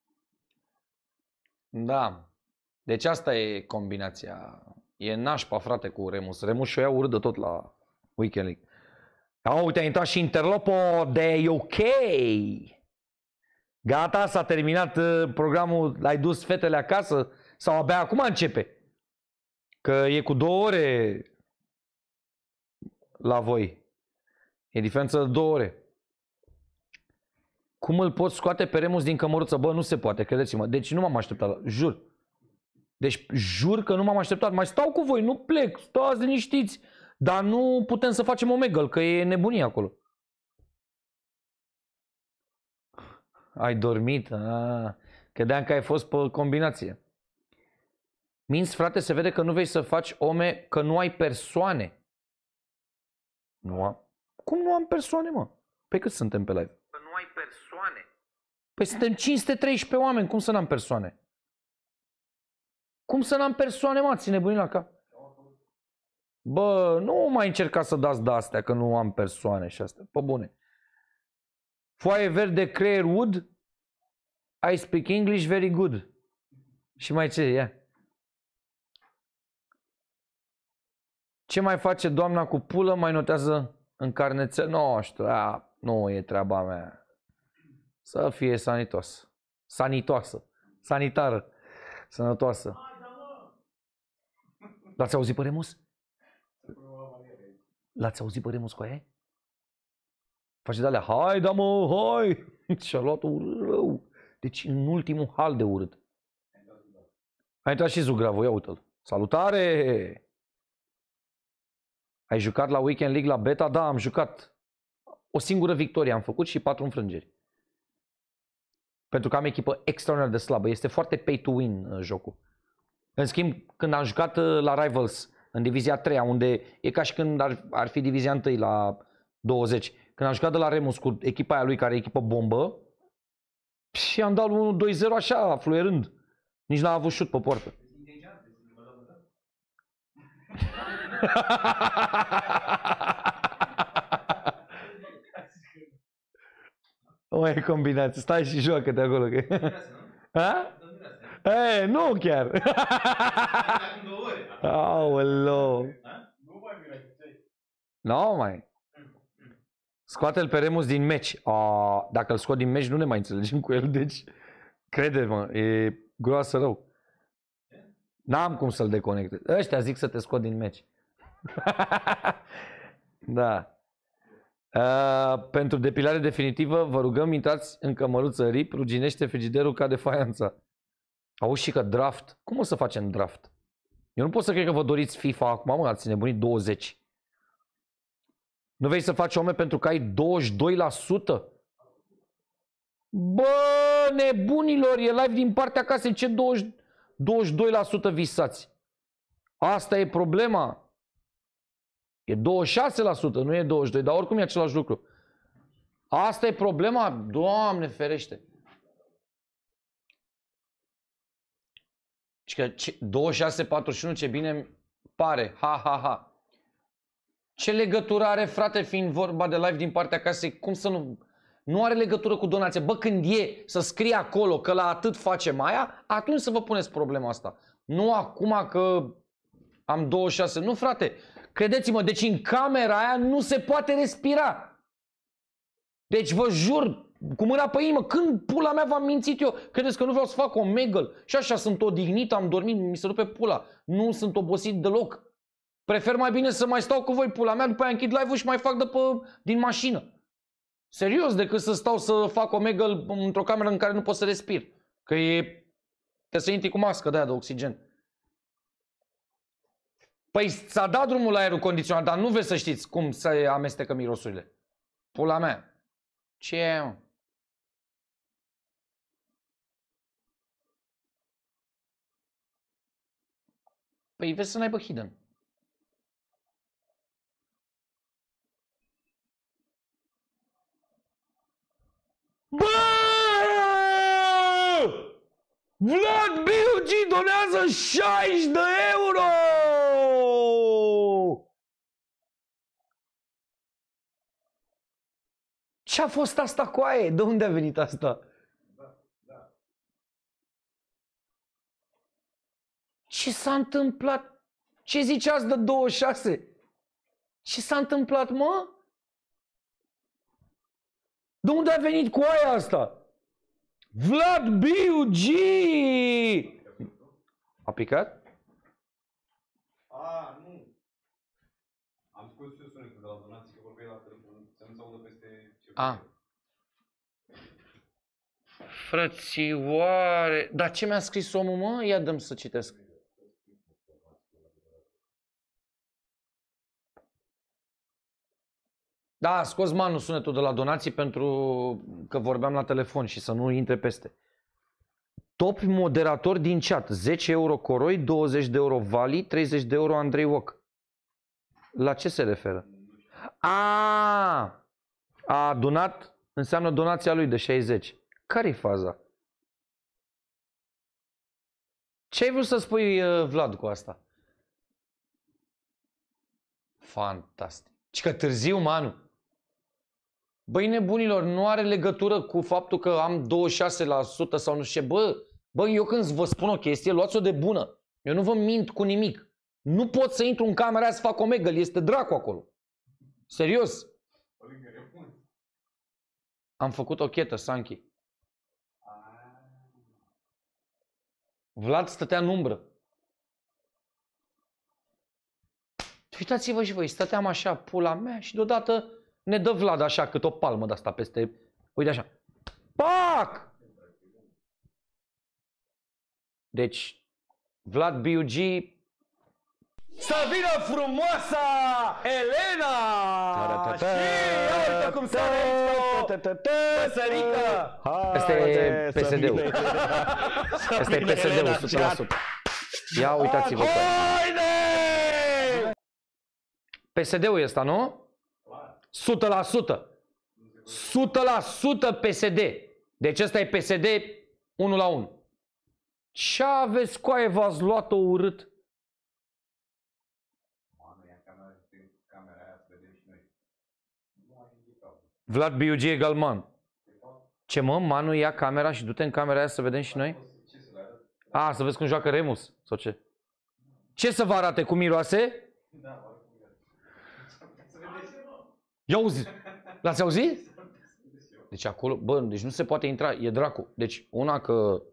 Da. Deci asta e combinația. E nașpa, frate, cu Remus. Remus și-o ia urât de tot la Weekend League. Uite, a intrat și Interlopo de UK. Gata, s-a terminat programul, l-ai dus fetele acasă? Sau abia acum începe? Că e cu 2 ore la voi. E diferență de 2 ore. Cum îl pot scoate pe Remus din cămăruță? Bă, nu se poate, credeți-mă. Deci nu m-am așteptat, jur. Deci jur că nu m-am așteptat. Mai stau cu voi, nu plec, stați liniștiți. Dar nu putem să facem Omegle, că e nebunie acolo. Ai dormit? Credeam că ai fost pe combinație. Minți, frate, se vede că nu vei să faci ome, că nu ai persoane. Nu am. Cum nu am persoane, mă? Pe cât suntem pe live? Că nu ai persoane. Păi suntem 513 oameni, cum să n-am persoane? Cum să n-am persoane, mă? Ține bunii la cap. Bă, nu mai încerca să dați de-astea, că nu am persoane și astea. Pe bune. Foaie verde, creier wood. I speak English very good. Și mai ce? Ia. Ce mai face doamna cu pulă? Mai notează în carnețel? Nu știu. Nu e treaba mea. Să fie sănătoasă. Sanitoasă. Sanitară. Sănătoasă. L-ați auzit pe Remus? L-ați auzit pe Remus cu aia? Face de-alea, hai da mă, hai! Și-a luat rău. Deci în ultimul hal de urât. A intrat și Zugravu, ia uite-l. Salutare! Ai jucat la Weekend League la beta? Da, am jucat. O singură victorie am făcut și 4 înfrângeri. Pentru că am echipă extraordinar de slabă. Este foarte pay to win jocul. În schimb, când am jucat la Rivals, în divizia 3, unde e ca și când ar fi divizia 1 la 20. Când am jucat de la Remus cu echipa aia lui, care e echipă bombă, și am dat 1-2-0 așa, fluierând. Nici n-a avut șut pe poartă. Mai e combinație. Stai și joacă-te acolo. Ha? Ei, nu chiar. Aoleu. Nu mai. Scoate-l pe Remus din meci. Dacă îl scot din meci, nu ne mai înțelegem cu el, deci crede-mă, e groasă rău. N-am cum să-l deconectez. Ăștia zic să te scot din meci. Da. Pentru depilare definitivă, vă rugăm, intrați în cămăruță RIP, ruginește frigiderul ca de faianța. Auzi și că draft. Cum o să facem draft? Eu nu pot să cred că vă doriți FIFA acum, mă, ați nebunit 20. Nu vrei să faci ome pentru că ai 22%? Bă, nebunilor, e live din partea casei, ce 22% visați? Asta e problema. E 26%, nu e 22%, dar oricum e același lucru. Asta e problema, Doamne ferește. Și că 26-41, ce bine pare, ha. Ce legătură are, frate, fiind vorba de live din partea casei, cum să nu... Nu are legătură cu donație. Bă, când e să scrie acolo că la atât facem aia, atunci să vă puneți problema asta. Nu acum că am 26. Nu, frate. Credeți-mă, deci în camera aia nu se poate respira. Deci vă jur, cu mâna pe inimă, când pula mea v-am mințit eu? Credeți că nu vreau să fac o megăl? Și așa sunt odihnit, am dormit, mi se rupe pula. Nu sunt obosit deloc. Prefer mai bine să mai stau cu voi, pula mea, după aia închid live-ul și mai fac din mașină. Serios, decât să stau să fac o megăl într-o cameră în care nu pot să respir. Că trebuie să intri cu mască de aia de oxigen. Păi ți-a dat drumul la aerul condiționat, dar nu vreți să știți cum se amestecă mirosurile. Pula mea. Ce e, mă? Păi vezi să n-aibă hidden. Bă! Vlad Biugi donează 60 de euro! Ce-a fost asta cu aia? De unde a venit asta? Ce s-a întâmplat? Ce ziceați de 26? Ce s-a întâmplat, mă? De unde a venit cu aia asta? Vlad Biugi! A picat? Nu. Am scos eu sunetul de la donații, că vorbesc la telefon, să nu se audă peste ceva. Frățioare! Dar ce mi-a scris omul, mă? Ia dăm să citesc. Da, a scos Manu sunetul de la donații pentru că vorbeam la telefon și să nu intre peste. Top moderator din chat. 10 euro Coroi, 20 de euro Vali, 30 de euro Andrei Oc. La ce se referă? A donat, înseamnă donația lui de 60. Care-i faza? Ce ai vrut să spui, Vlad, cu asta? Fantastic. Și că târziu, Manu. Băi, nebunilor, nu are legătură cu faptul că am 26% sau nu știu ce. Bă, eu când vă spun o chestie, luați-o de bună. Eu nu vă mint cu nimic. Nu pot să intru în camera aia să fac o megăl. Este dracu acolo. Serios. Am făcut o chetă, Sanchi. Vlad stătea în umbră. Uitați-vă și voi, stăteam așa, pula mea, și deodată ne dă Vlad așa, cât o palmă de asta peste... Uite așa. Pac! Deci, Vlad Biugi... Să vină frumoasa Elena! Și uite cum s-a Păsărică! Asta e PSD-ul. Asta e PSD-ul, 100%. Ia uitați-vă. PSD-ul e ăsta, nu? 100%. 100% PSD. Deci ăsta e PSD 1 la 1. Ce aveți, coaie, v-ați luat-o urât? Vlad Biugi e galman. Ce mă, Manu, ia camera și du-te în camera aia să vedem și noi? A, să vezi cum joacă Remus, sau ce? Ce să vă arate, cum miroase? Ia auzi, l-ați auzit? Deci acolo, bă, deci nu se poate intra, e dracu. Deci una că...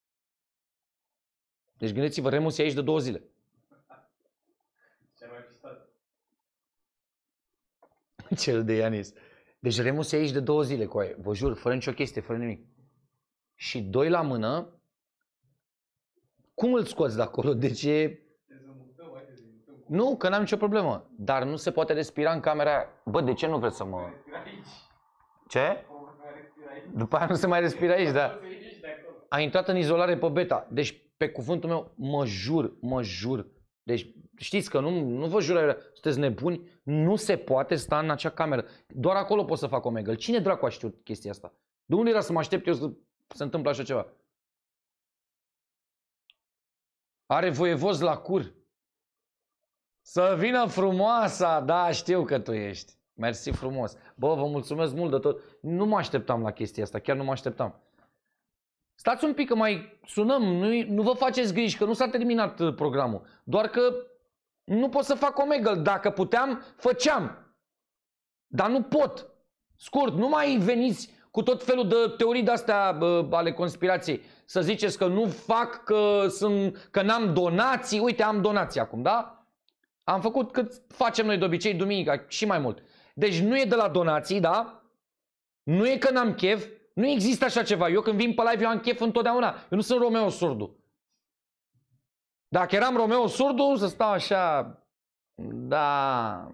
Deci gândiți-vă, Remus e aici de 2 zile. Cel de Ianis. Deci Remus e aici de 2 zile, coaie. Vă jur, fără nicio chestie, fără nimic. Și 2 la mână. Cum îl scoți de acolo? Deci e... Nu, că n-am nicio problemă. Dar nu se poate respira în camera aia. Bă, de ce nu vreți să mă... Ce? După aia nu se mai respira aici, da. A intrat în izolare pe beta. Deci, pe cuvântul meu, mă jur. Deci, știți că nu vă jur, sunteți nebuni, nu se poate sta în acea cameră. Doar acolo pot să fac Omegle. Cine dracu a știut chestia asta? De unde era să mă aștept eu să se întâmple așa ceva? Are voievoz la cur. Să vină frumoasa, da, știu că tu ești. Mersi frumos. Bă, vă mulțumesc mult de tot. Nu mă așteptam la chestia asta, chiar nu mă așteptam. Stați un pic că mai sunăm, nu vă faceți griji că nu s-a terminat programul. Doar că nu pot să fac Omegle. Dacă puteam, făceam. Dar nu pot. Scurt, nu mai veniți cu tot felul de teorii de-astea ale conspirației. Să ziceți că nu fac, că n-am donații. Uite, am donații acum, da? Am făcut cât facem noi de obicei duminica și mai mult. Deci nu e de la donații, da? Nu e că n-am chef. Nu există așa ceva. Eu când vin pe live, eu am chef întotdeauna. Eu nu sunt Romeo Surdu. Dacă eram Romeo Surdu, să stau așa... Da...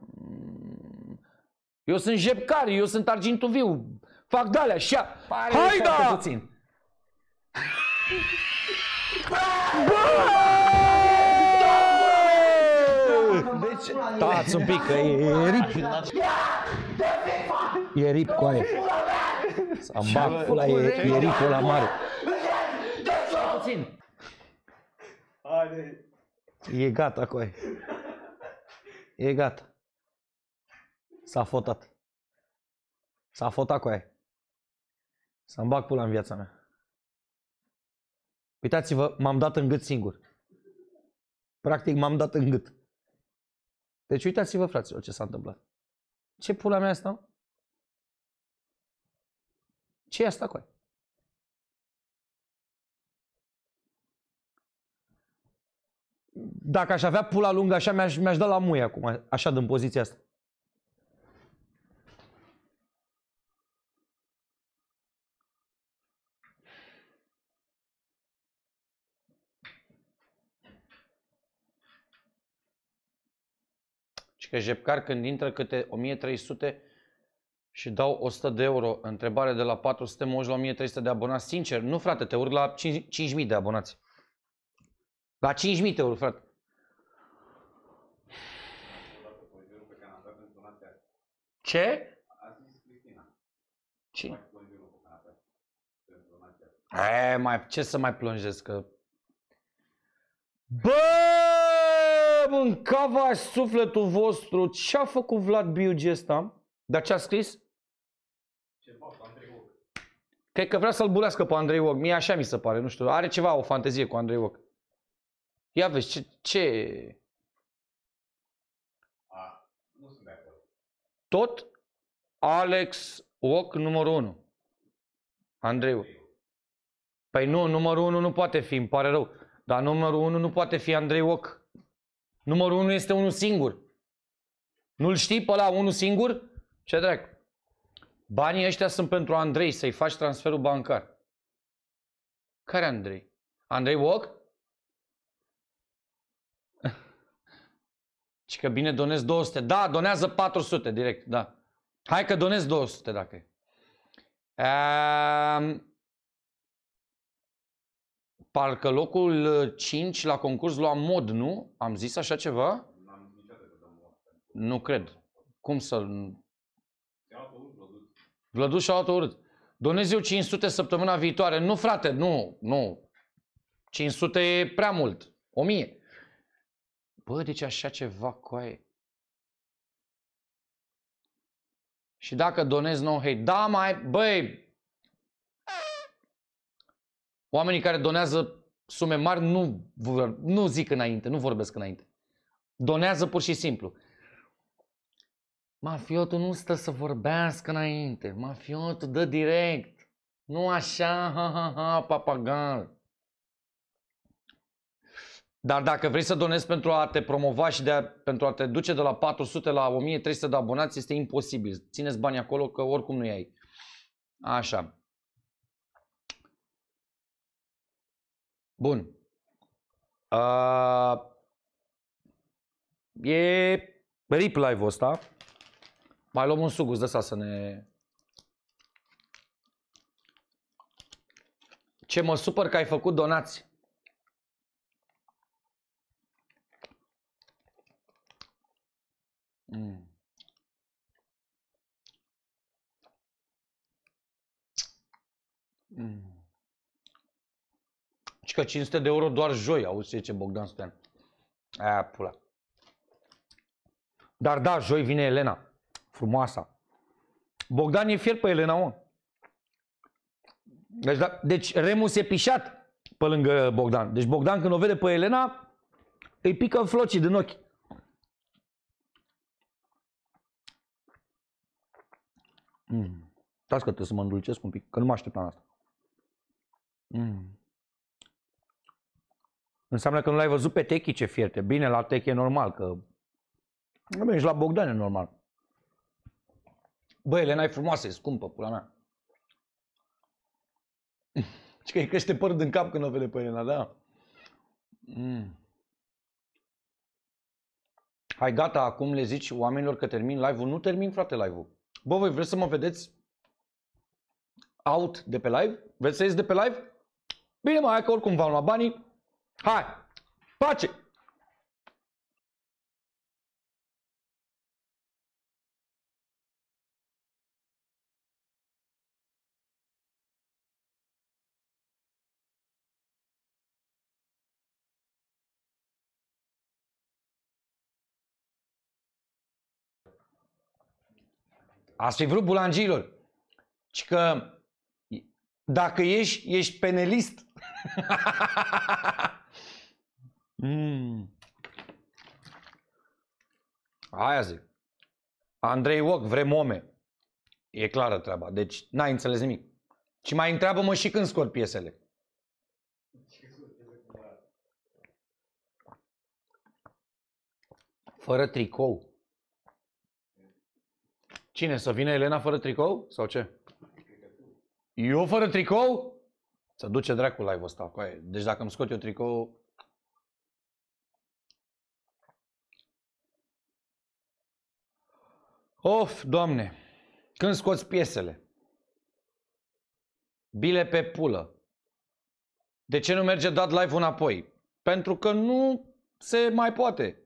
Eu sunt Jepcari, eu sunt Argintul Viu. Fac de-alea, așa. Hai da! Puțin. Deci, stați un pic, că e rip. E rip cu aia. Să-mi bag pula, e ripul ăla mare. Puțin. E gata cu aia. E gata. S-a fotat. S-a fotat cu aia. Să-mi bag pula în viața mea. Uitați-vă, m-am dat în gât singur. Practic m-am dat în gât. Deci uitați-vă, fraților, ce s-a întâmplat. Ce pula mea asta? Ce e asta cu aia? Dacă aș avea pula lungă așa, mi-aș da la muie acum, așa, din poziția asta. Și că Jepcar când intră câte 1300 și dau 100 de euro, întrebare de la 400, mă urci la 1300 de abonați. Sincer, nu frate, te urc la 5000 de abonați. La 5000 te urc, frate. Ce? Ce? Ce să mai plonjez, că... Bă, mâncava sufletul vostru. Ce-a făcut Vlad Biugi ăsta? Dar ce-a scris? Cred că vrea să-l bulească pe Andrei Oc. Mie așa mi se pare, nu știu. Are ceva, o fantezie cu Andrei Oc. Ia vezi, ce... Nu sunt de acord. Tot Alex Oc numărul 1. Andrei Oc. Păi nu, numărul 1 nu poate fi, îmi pare rău. Dar numărul 1 nu poate fi Andrei Oc. Numărul 1 este unul singur. Nu-l știi pe ăla, unul singur? Ce dracu? Banii ăștia sunt pentru Andrei, să-i faci transferul bancar. Care Andrei? Andrei Oc? Și că bine, donezi 200. Da, donează 400 direct, da. Hai că donezi 200 dacă e. Parcă locul 5 la concurs lua Mod, nu? Am zis așa ceva? Nu cred. Cum să... Vlăduț și-a luat urât. Donez eu 500 săptămâna viitoare. Nu, frate, nu. 500 e prea mult. 1000. Bă, deci așa ceva, coaie. Și dacă donezi no hate, da, mai, băi, oamenii care donează sume mari nu zic înainte, nu vorbesc înainte. Donează pur și simplu. Mafiotul nu stă să vorbească înainte. Mafiotul dă direct. Nu așa, ha, papagal. Dar dacă vrei să donezi pentru a te promova și pentru a te duce de la 400 la 1300 de abonați, este imposibil. Țineți banii acolo că oricum nu ai. Așa. Bun. E rip live-ul ăsta. Mai luăm un sugus de ăsta să ne... Ce mă supăr că ai făcut donații. Și că 500 de euro doar joi, auzi ce zice Bogdan Stoian. Aia pula. Dar da, joi vine Elena. Frumoasa. Bogdan e fier pe Elena, mă. Deci Remus e pișat pe lângă Bogdan. Deci Bogdan când o vede pe Elena, îi pică flocii din ochi. Stați că trebuie să mă îndulcesc un pic, că nu mă așteptam asta. Înseamnă că nu l-ai văzut pe Techi ce fierte. Bine, la Techi e normal, că... Bine, și la Bogdan e normal. Băi, Elena e frumoasă, e scumpă, pula mea. Și că îi crește părul din cap când o vede pe Elena, da? Hai, gata, acum le zici oamenilor că termin live-ul. Nu termin, frate, live-ul. Bă, voi vreți să mă vedeți out de pe live? Vreți să ies de pe live? Bine, mai că oricum v-am luat banii. Hai, pace! Ați fi vrut bulangilor. Și că dacă ești penelist. Aia zic. Andrei Oc, vrem ome. E clară treaba. Deci n-ai înțeles nimic. Și mai întreabă-mă și când scot piesele. Fără tricou. Cine? Să vină Elena fără tricou? Sau ce? Eu fără tricou? Să duce dracu live-ul ăsta. Deci dacă îmi scot eu tricou... Of, Doamne! Când scoți piesele? Bile pe pulă. De ce nu merge dat live înapoi? Pentru că nu se mai poate.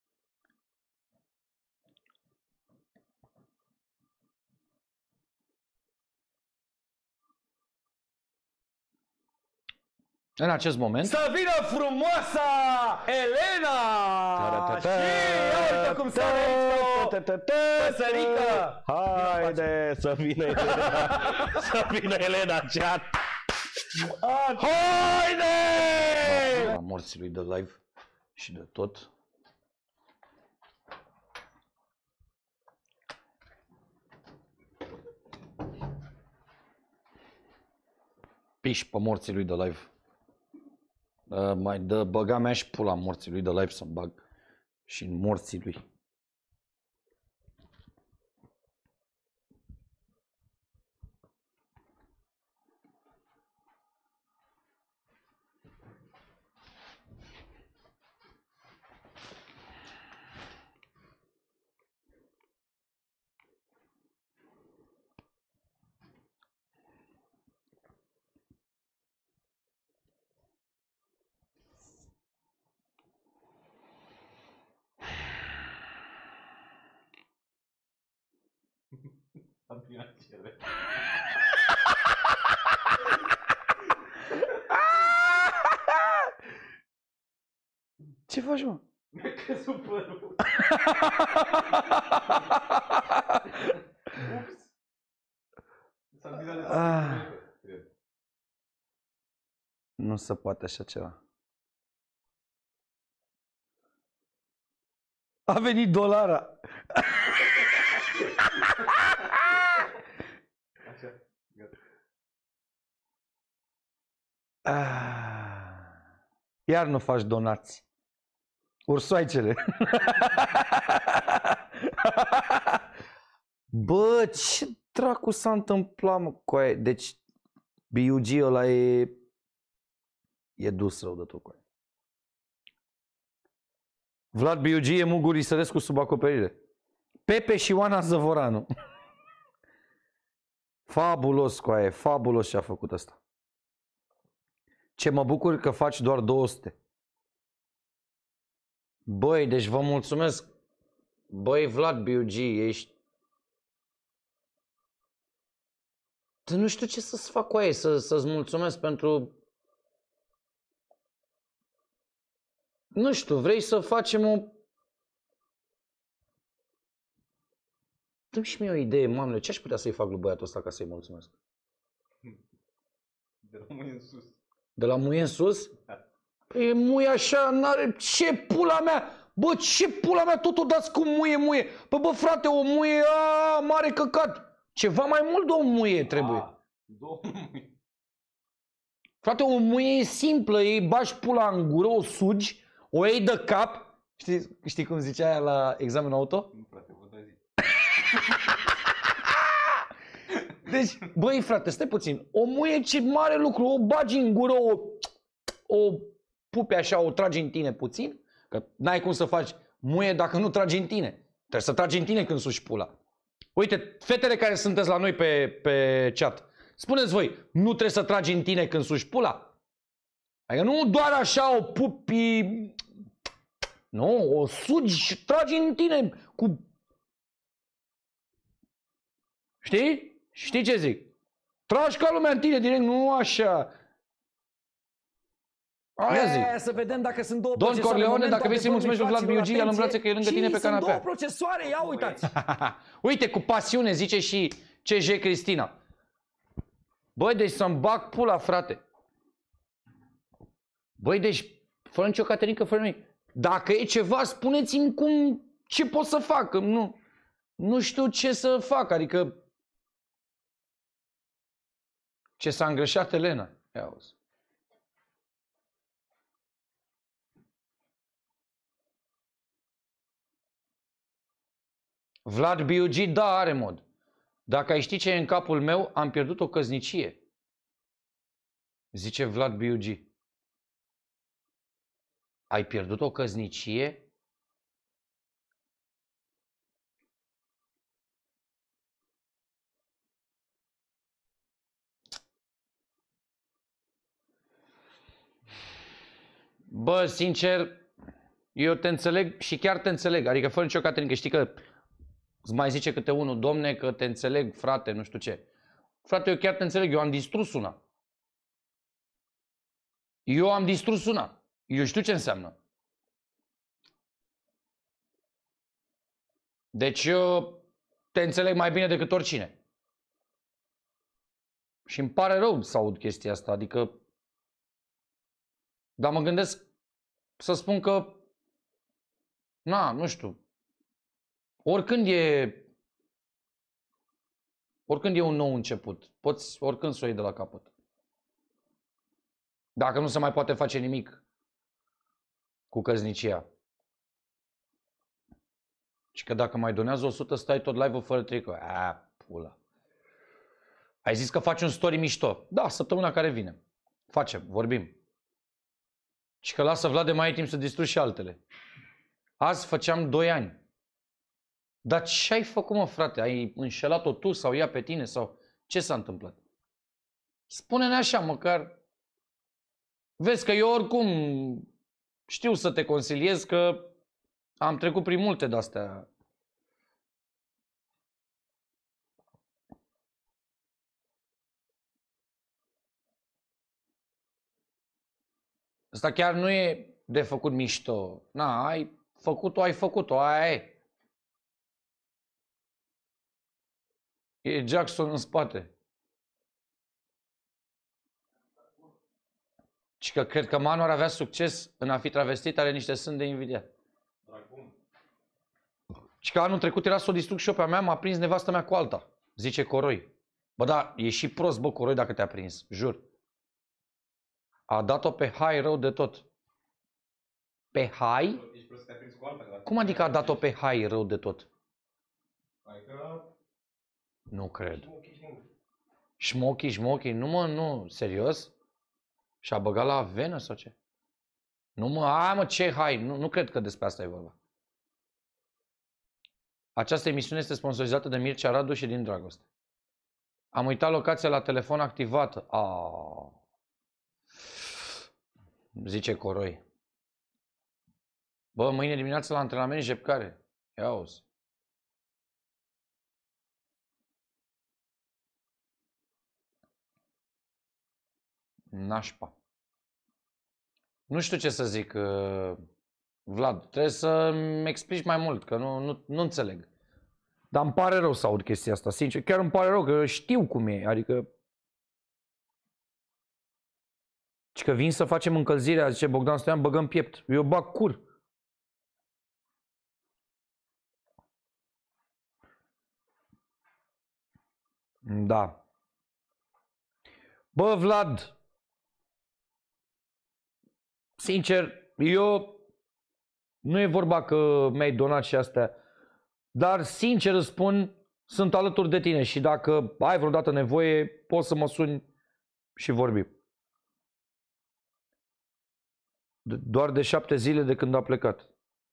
În acest moment... Să vină frumoasa Elena! Și uite cum se arătă păsărică! Haide să vină Elena! Să vină Elena, chat! Haide! La morții lui de live și de tot. Piși pe morții lui de live. Mai dă băga mea și pula morții lui de live să-mi bag și în morții lui. Ce faci, mă? Mi-a căzut părul. Nu se poate așa ceva. A venit dolara. Iar nu faci donații. Ursoaicele. Bă, ce dracu s-a întâmplat, mă, coaie? Deci, BUG ăla e dus rău de tot, coaie. Vlad BUG e Mugur Isărescu sub acoperire. Pepe și Oana Zăvoranu. Fabulos, coaie, fabulos ce a făcut ăsta. Ce mă bucur că faci doar 200. Băi, deci vă mulțumesc. Băi, Vlad BUG, ești... Nu știu ce să-ți fac cu aia, să-ți mulțumesc pentru... Nu știu, vrei să facem o... Dă-mi și mie o idee, mamele, ce aș putea să-i fac lui băiatul ăsta ca să-i mulțumesc? De la muie în sus. De la muie în sus? Păi muie așa, n-are... Ce pula mea? Bă, ce pula mea tot o dați cu muie? Bă, frate, o muie, mare căcat. Ceva mai mult de o muie trebuie. Două muie. Frate, o muie e simplă, ei bagi pula în gură, o sugi, o iei de cap. Știi cum zicea aia la examen auto? Nu, frate, vă dai zi. Deci, băi, frate, stai puțin. O muie ce mare lucru, o bagi în gură, o pupi așa, o tragi în tine puțin. Că n-ai cum să faci muie dacă nu tragi în tine. Trebuie să tragi în tine când suși pula. Uite, fetele care sunteți la noi pe chat, spuneți voi, nu trebuie să tragi în tine când suși pula? Adică nu doar așa o pupi... Nu, o sugi și tragi în tine cu... Știi? Știi ce zic? Tragi ca lumea în tine direct, nu așa. Aia zic. Să vedem dacă sunt două Don procesoare. Corleone, dacă vrei să-i mulțumesc lui Vlad BUG, ia-l în brațe că e lângă tine pe canapea. Sunt două procesoare, ia uitați. Uite, cu pasiune, zice și CJ Cristina. Băi, deci să-mi bag pula, frate. Băi, deci, fără nicio caterincă, fără nimic. Dacă e ceva, spuneți-mi ce pot să fac. Nu știu ce să fac, adică... Ce s-a îngrășat Elena. Ia auzi. Vlad BUG, da, are mod. Dacă ai ști ce e în capul meu, am pierdut o căsnicie. Zice Vlad BUG. Ai pierdut o căsnicie? Bă, sincer, eu te înțeleg și chiar te înțeleg. Adică fără nicio caterincă, știi că îți mai zice câte unul, domne, că te înțeleg, frate, nu știu ce. Frate, eu chiar te înțeleg, eu am distrus una. Eu știu ce înseamnă. Deci eu te înțeleg mai bine decât oricine. Și îmi pare rău să aud chestia asta, adică... Dar mă gândesc să spun că... Na, nu știu. Oricând e un nou început. Poți oricând să o iei de la capăt. Dacă nu se mai poate face nimic cu căsnicia. Și că dacă mai donează 100, stai tot live-ul fără tricou. Pula. Ai zis că faci un story mișto. Da, săptămâna care vine. Facem, vorbim. Și că lasă Vlad de mai ai timp să distrugi și altele. Azi făceam 2 ani. Dar ce ai făcut, mă, frate? Ai înșelat-o tu sau ea pe tine? Sau ce s-a întâmplat? Spune-ne așa, măcar. Vezi că eu oricum știu să te consiliez, că am trecut prin multe de-astea. Asta chiar nu e de făcut mișto. Na, ai făcut-o, aia e. E Jackson în spate. Și că cred că Manu ar avea succes în a fi travestit, are niște sân de invidiat. Și că anul trecut era să o distrug și eu pe a mea, m-a prins nevastă mea cu alta. Zice Coroi. Bă, da, e și prost, bă, Coroi, dacă te-a prins, jur. A dat-o pe hai rău de tot. Pe hai? Cum adică a dat-o pe hai rău de tot? Nu cred. Șmochi, nu mă, nu, serios? Și-a băgat la venă sau ce? Nu mă, hai mă, ce hai, nu cred că despre asta e vorba. Această emisiune este sponsorizată de Mircea Radu și din dragoste. Am uitat locația la telefon activată. Zice Coroi. Bă, mâine dimineață la antrenament jepcare. Ia auzi. Nașpa. Nu știu ce să zic, Vlad. Trebuie să-mi explici mai mult, că nu înțeleg. Dar îmi pare rău să aud chestia asta, sincer. Chiar îmi pare rău, că știu cum e. Adică... Și că vin să facem încălzirea, zice Bogdan Stoian, băgăm piept. Eu bag cur. Da. Bă, Vlad, sincer, eu nu e vorba că mi-ai donat și astea, dar sincer îți spun, sunt alături de tine și dacă ai vreodată nevoie, poți să mă suni și vorbim. Doar de 7 zile de când a plecat.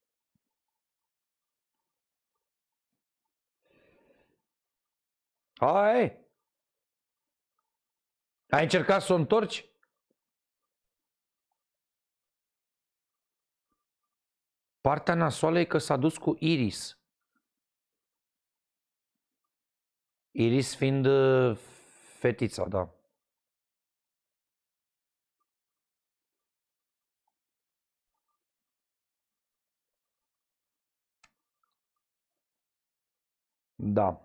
Hai! Ai încercat să o întorci? Partea nasoală e că s-a dus cu Iris. Iris fiind fetița, da. Da.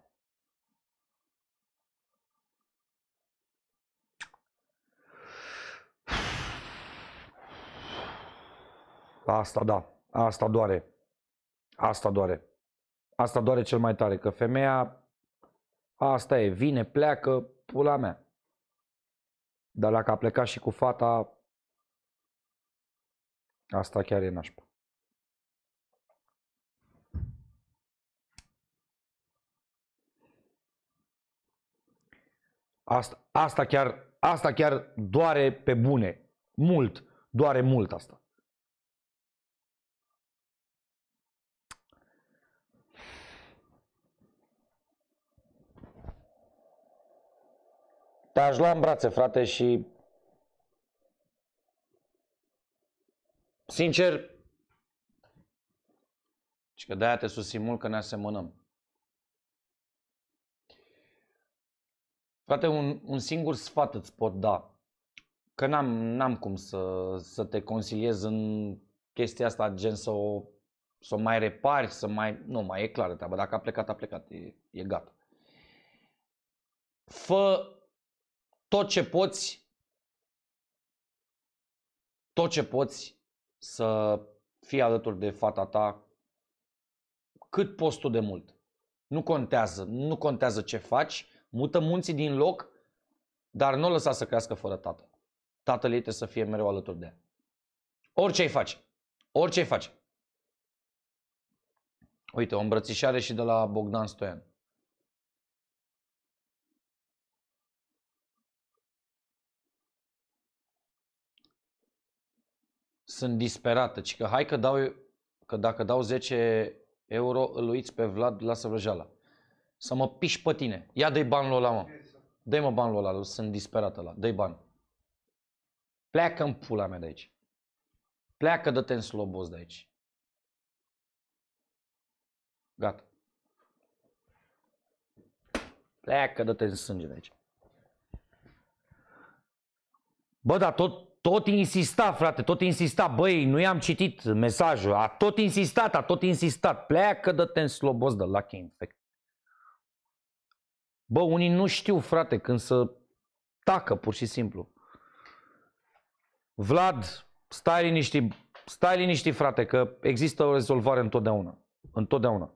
Asta da. Asta doare. Asta doare. Asta doare cel mai tare, că femeia, asta e, vine, pleacă, pula mea. Dar dacă a plecat și cu fata, asta chiar e nașpa. Asta chiar doare pe bune. Mult. Doare mult asta. Te-aș lua în brațe, frate, și... Sincer... Și că de-aia te susțin mult, că ne asemănăm. Frate, un singur sfat îți pot da. Că n-am cum să te consiliez în chestia asta, gen să o mai repari, să mai... Nu, mai e clară treaba. Dacă a plecat, a plecat. E gata. Fă tot ce poți să fii alături de fata ta cât poți tu de mult. Nu contează ce faci, mută munții din loc, dar nu o lăsa să crească fără tată. Tatăl ei trebuie să fie mereu alături de ea. Orice ai face. Orice ai face. Uite, o îmbrățișare și de la Bogdan Stoian. Sunt disperată, ci că hai că dacă dau 10 euro, îl uiți pe Vlad, lasă vrăjeala. Să mă piși pe tine. Ia dă-i banul ăla, mă. Dă-i mă banul ăla, sunt disperată ăla. Dă-i bani. Pleacă în pula mea de aici. Pleacă, dă-te în slobos de aici. Gata. Pleacă, dă-te în sânge de aici. Bă, dar tot insista, frate, tot insista. Băi, nu i-am citit mesajul. A tot insistat. Pleacă, dă-te în slobos de Lucky Infect. Bă, unii nu știu, frate, când să tacă, pur și simplu. Vlad, stai liniștit, frate, că există o rezolvare întotdeauna. Întotdeauna.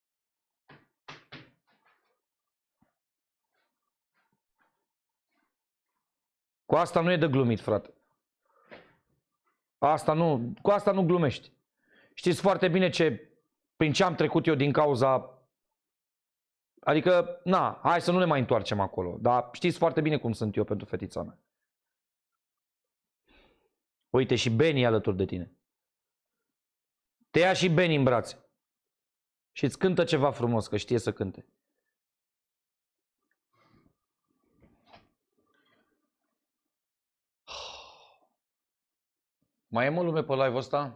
Cu asta nu e de glumit, frate. Cu asta nu glumești. Știți foarte bine prin ce am trecut eu din cauza... Adică, na, hai să nu ne mai întoarcem acolo. Dar știți foarte bine cum sunt eu pentru fetița mea. Uite, și Benny alături de tine. Te ia și Benny în brațe. Și îți cântă ceva frumos, că știe să cânte. Mai e mă lume pe live-ul ăsta?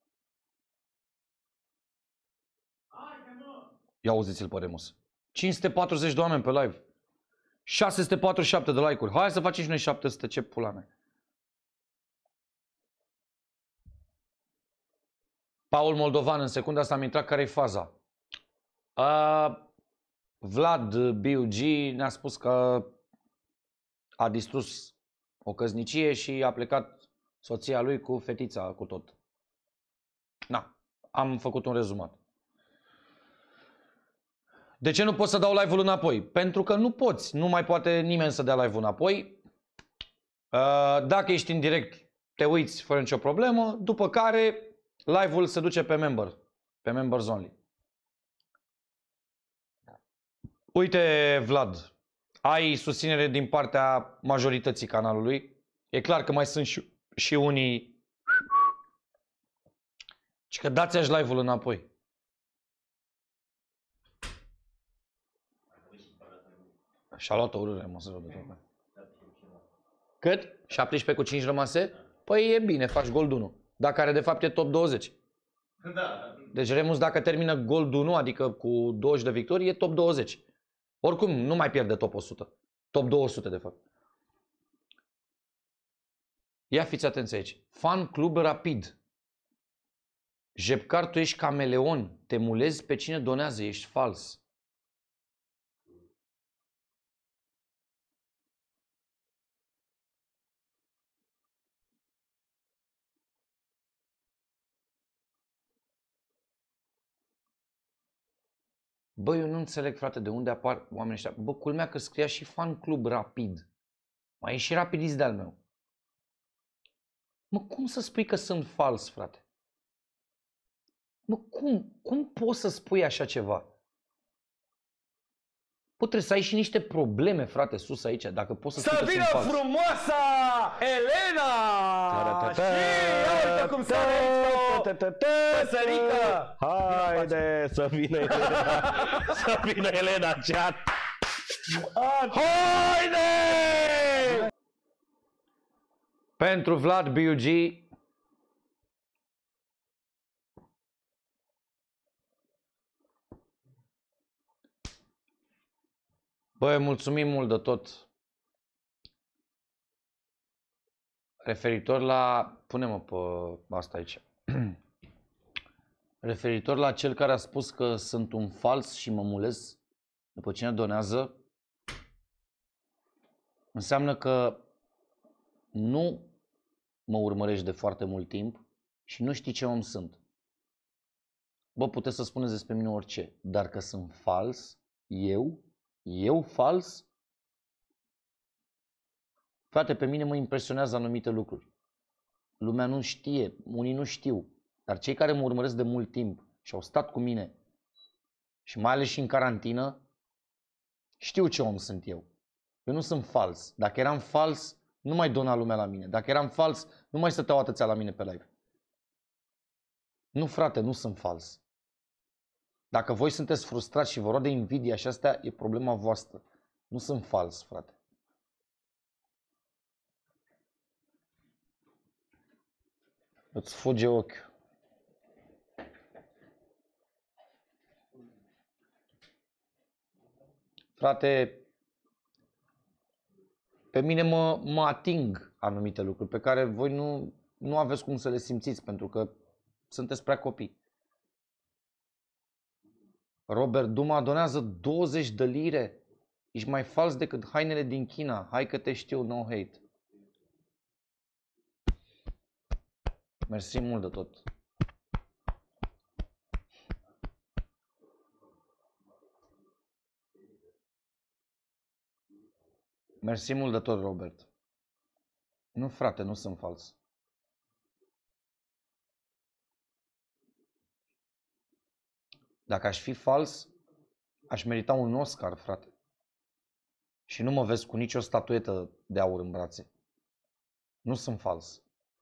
Ia auziți-l pe Remus. 540 de oameni pe live. 647 de like-uri. Hai să facem și noi 700, ce pula mea. Paul Moldovan, în secunda asta am intrat, care-i faza? Vlad BUG ne-a spus că a distrus o căsnicie și a plecat soția lui cu fetița, cu tot. Na, am făcut un rezumat. De ce nu pot să dau live-ul înapoi? Pentru că nu poți, nu mai poate nimeni să dea live-ul înapoi. Dacă ești în direct, te uiți fără nicio problemă, după care live-ul se duce pe members only. Uite, Vlad, ai susținere din partea majorității canalului. E clar că mai sunt și unii. Și că dați-aș live-ul înapoi. Și-a luat o urâre, mă, să rog de tot. Cât? 17 cu 5 rămase? Păi e bine, faci Gold 1. Dacă are de fapt e top 20. Da. Deci Remus, dacă termină Gold 1, adică cu 20 de victorii, e top 20. Oricum, nu mai pierde top 100. Top 200, de fapt. Ia fiți atenți aici. Fan Club Rapid. Jepcar, tu ești cameleon. Te mulezi pe cine donează, ești fals. Bă, eu nu înțeleg, frate, de unde apar oamenii ăștia. Bă, culmea că scria și Fan Club Rapid. Mai e și rapidist de-al meu. Mă, cum să spui că sunt fals, frate? Mă, cum poți să spui așa ceva? Bă, trebuie să ai și niște probleme, frate, sus aici, dacă poți să spui că sunt fals. Să vină frumoasa Elena! Și uite cum sare aici păsărică! Haide să vină Elena! Să vină Elena în chat! Haide! Pentru Vlad BUG. Băi, mulțumim mult de tot. Referitor la... Pune-mă pe asta aici. Referitor la cel care a spus că sunt un fals și mă mulez după cine donează, înseamnă că nu mă urmărești de foarte mult timp și nu știi ce om sunt. Bă, puteți să spuneți despre mine orice, dar că sunt fals, eu fals? Frate, pe mine mă impresionează anumite lucruri. Lumea nu știe, unii nu știu, dar cei care mă urmăresc de mult timp și au stat cu mine și mai ales și în carantină, știu ce om sunt eu. Eu nu sunt fals. Dacă eram fals, nu mai dona lumea la mine. Dacă eram fals, nu mai stăteau atâția la mine pe live. Nu, frate, nu sunt fals. Dacă voi sunteți frustrați și vă roade invidia și astea, e problema voastră. Nu sunt fals, frate. Îți fuge ochiul. Frate, pe mine mă ating anumite lucruri pe care voi nu aveți cum să le simțiți pentru că sunteți prea copii. Robert Duma donează 20 de lire. Ești mai fals decât hainele din China. Hai că te știu, no hate. Mersi mult de tot. Mersi mult de tot, Robert. Nu, frate, nu sunt fals. Dacă aș fi fals, aș merita un Oscar, frate. Și nu mă vezi cu nicio statuetă de aur în brațe. Nu sunt fals.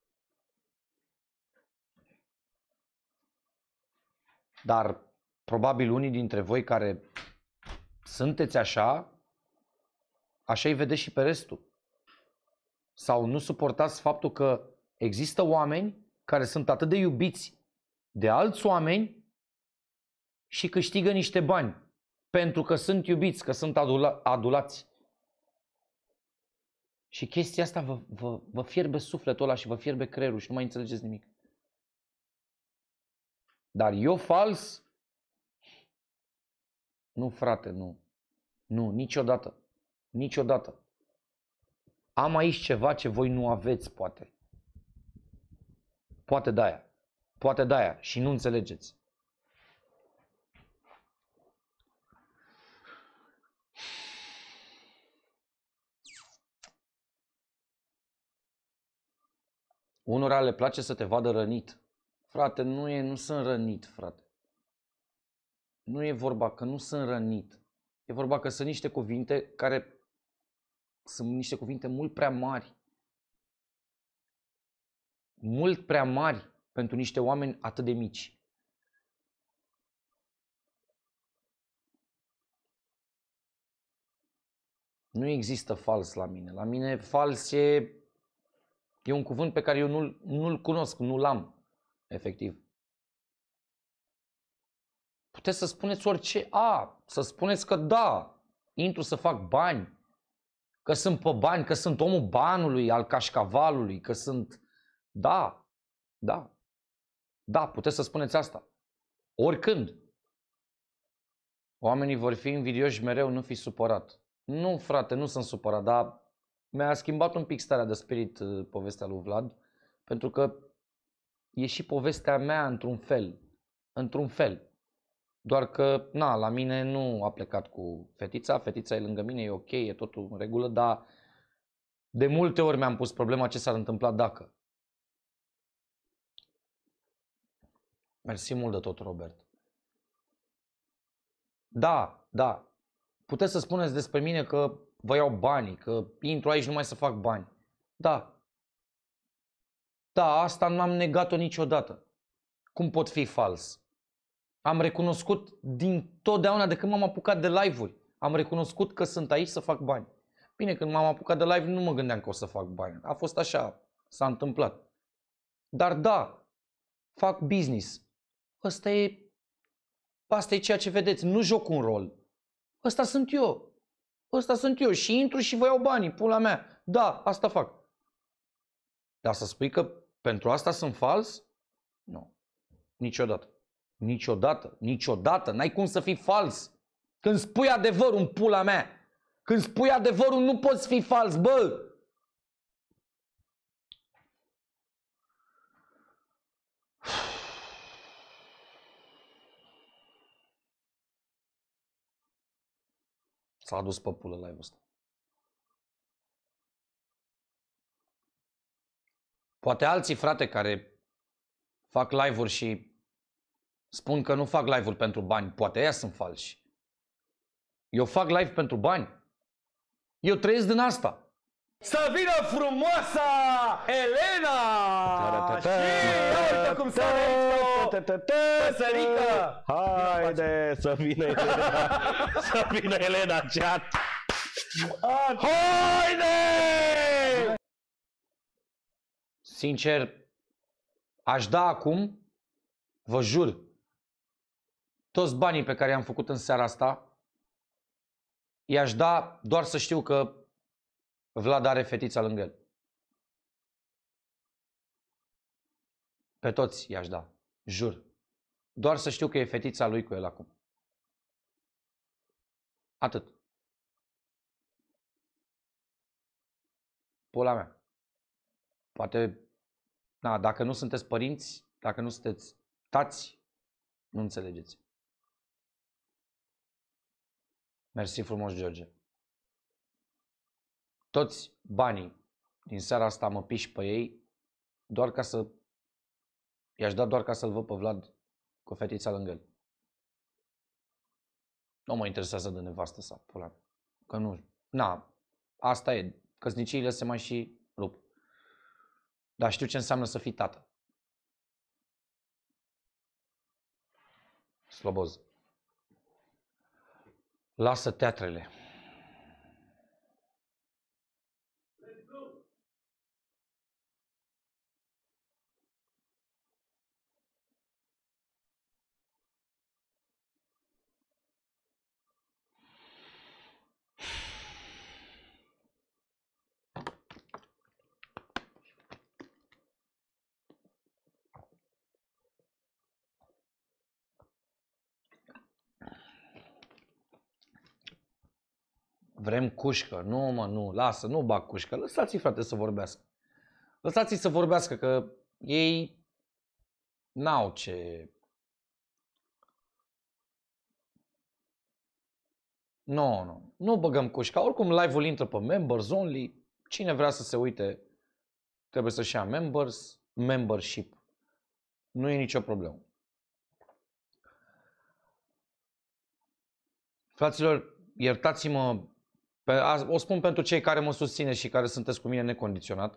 Dar probabil unii dintre voi care sunteți așa, așa îi vedeți și pe restul. Sau nu suportați faptul că există oameni care sunt atât de iubiți de alți oameni și câștigă niște bani pentru că sunt iubiți, că sunt adulați. Și chestia asta vă fierbe sufletul ăla și vă fierbe creierul și nu mai înțelegeți nimic. Dar eu fals? Nu, frate, nu. Nu, niciodată. Niciodată. Am aici ceva ce voi nu aveți, poate. Poate de-aia. Poate de-aia și nu înțelegeți. Unora le place să te vadă rănit. Frate, nu sunt rănit, frate. Nu e vorba că nu sunt rănit. E vorba că sunt niște cuvinte care sunt niște cuvinte mult prea mari. Mult prea mari pentru niște oameni atât de mici. Nu există fals la mine. La mine fals e un cuvânt pe care eu nu-l cunosc, nu-l am, efectiv. Puteți să spuneți orice, să spuneți că da, intru să fac bani, că sunt pe bani, că sunt omul banului, al cașcavalului, că sunt... Da, puteți să spuneți asta. Oricând. Oamenii vor fi invidioși mereu, nu fi supărat. Nu, frate, nu sunt supărat, dar mi-a schimbat un pic starea de spirit povestea lui Vlad, pentru că e și povestea mea într-un fel. Într-un fel. Doar că, la mine nu a plecat cu fetița, fetița e lângă mine, e ok, e totul în regulă, dar de multe ori mi-am pus problema ce s-ar întâmpla dacă. Mersi mult de tot, Robert. Da. Puteți să spuneți despre mine că vă iau banii, că intru aici numai să fac bani. Da, asta nu am negat-o niciodată. Cum pot fi fals? Am recunoscut din totdeauna de când m-am apucat de live-uri. Am recunoscut că sunt aici să fac bani. Bine, când m-am apucat de live nu mă gândeam că o să fac bani. A fost așa, s-a întâmplat. Dar da, fac business. Asta e ceea ce vedeți, nu joc un rol. Ăsta sunt eu și intru și vă iau banii, pula mea. Da, asta fac. Dar să spui că pentru asta sunt fals? Nu. Niciodată. N-ai cum să fii fals. Când spui adevărul în pula mea. Când spui adevărul nu poți fi fals, bă. S-a adus pe pulă live-ul ăsta. Poate alții, frate, care fac live-uri și spun că nu fac live-uri pentru bani, poate ăia sunt falși. Eu fac live pentru bani. Eu trăiesc din asta. Să vină frumoasa Elena! Și uite cum s-a Păsărică! Haide să vină Elena! Să vină Elena în chat! Haide! Sincer, aș da acum, vă jur, toți banii pe care i-am făcut în seara asta, i-aș da doar să știu că Vlad are fetița lângă el. Pe toți i-aș da, jur. Doar să știu că e fetița lui cu el acum. Atât. Pula mea. Poate, na, dacă nu sunteți părinți, dacă nu sunteți tați, nu înțelegeți. Mersi frumos, George. Toți banii din seara asta mă piși pe ei doar ca să... I-aș da doar ca să-l văd pe Vlad cu fetița lângă el. Nu mă interesează de nevastă sa, pula mea. Că nu... Na, asta e. Căsniciile se mai și rup. Dar știu ce înseamnă să fii tată. Sloboz. Lasă teatrele. Vrem cușcă. Nu, mă, nu. Lasă, nu bag cușcă. Lăsați-i, frate, să vorbească. Lăsați-i să vorbească, că ei n-au ce... Nu băgăm cușca. Oricum, live-ul intră pe members only. Cine vrea să se uite, trebuie să-și ia membership. Nu e nicio problemă. Fraților, iertați-mă. O spun pentru cei care mă susțineți și care sunteți cu mine necondiționat.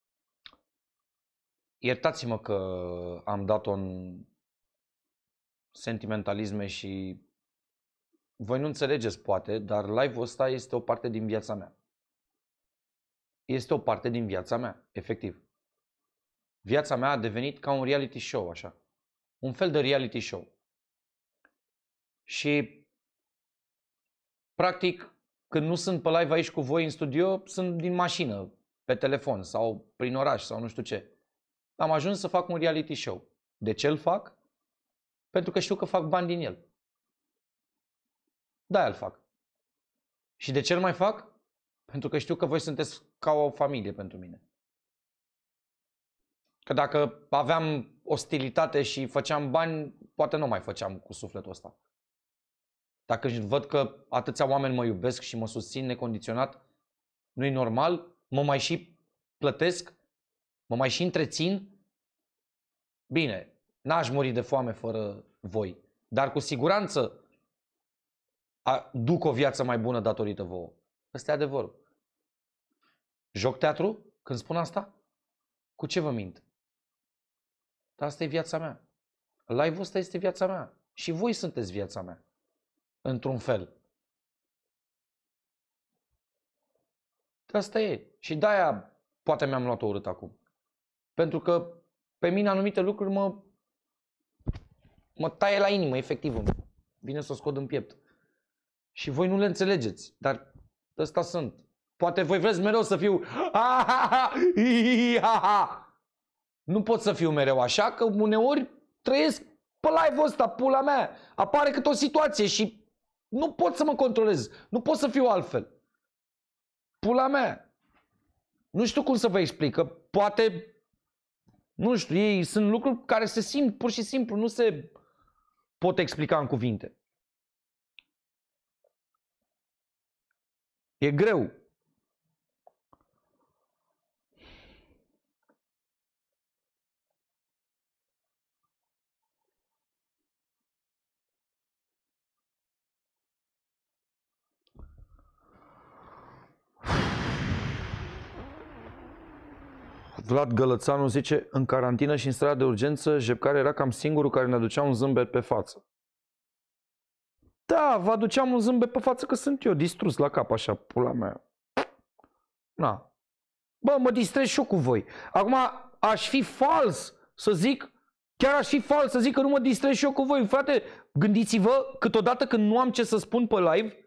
Iertați-mă că am dat-o în sentimentalisme și voi nu înțelegeți poate, dar live-ul ăsta este o parte din viața mea. Este o parte din viața mea, efectiv. Viața mea a devenit ca un reality show, așa. Un fel de reality show. Și practic, când nu sunt pe live aici cu voi în studio, sunt din mașină, pe telefon sau prin oraș sau nu știu ce. Am ajuns să fac un reality show. De ce îl fac? Pentru că știu că fac bani din el. Da, îl fac. Și de ce îl mai fac? Pentru că știu că voi sunteți ca o familie pentru mine. Că dacă aveam ostilitate și făceam bani, poate nu mai făceam cu sufletul ăsta. Dacă văd că atâția oameni mă iubesc și mă susțin necondiționat, nu e normal, mă mai și plătesc, mă mai și întrețin. Bine, n-aș muri de foame fără voi, dar cu siguranță duc o viață mai bună datorită vouă. Ăsta e adevărul. Joc teatru? Când spun asta? Cu ce vă mint? Dar asta e viața mea. Live-ul ăsta este viața mea. Și voi sunteți viața mea. Într-un fel. Asta e. Și de-aia poate mi-am luat-o urât acum. Pentru că pe mine anumite lucruri mă taie la inimă, efectiv. Vine să o scot în piept. Și voi nu le înțelegeți. Dar ăsta sunt. Poate voi vreți mereu să fiu... Nu pot să fiu mereu așa, că uneori trăiesc pe live-ul ăsta, pula mea. Apare câte o situație și nu pot să mă controlez. Nu pot să fiu altfel. Pula mea. Nu știu cum să vă explic. Că poate, nu știu, ei sunt lucruri care se simt pur și simplu. Nu se pot explica în cuvinte. E greu. Vlad Gălățanu zice, în carantină și în starea de urgență, Jepcar era cam singurul care ne aducea un zâmbet pe față. Da, vă aduceam un zâmbet pe față că sunt eu distrus la cap așa, pula mea. Na. Bă, mă distrez și eu cu voi. Acum aș fi fals să zic, chiar aș fi fals să zic că nu mă distrez și eu cu voi. Frate, gândiți-vă, câteodată când nu am ce să spun pe live,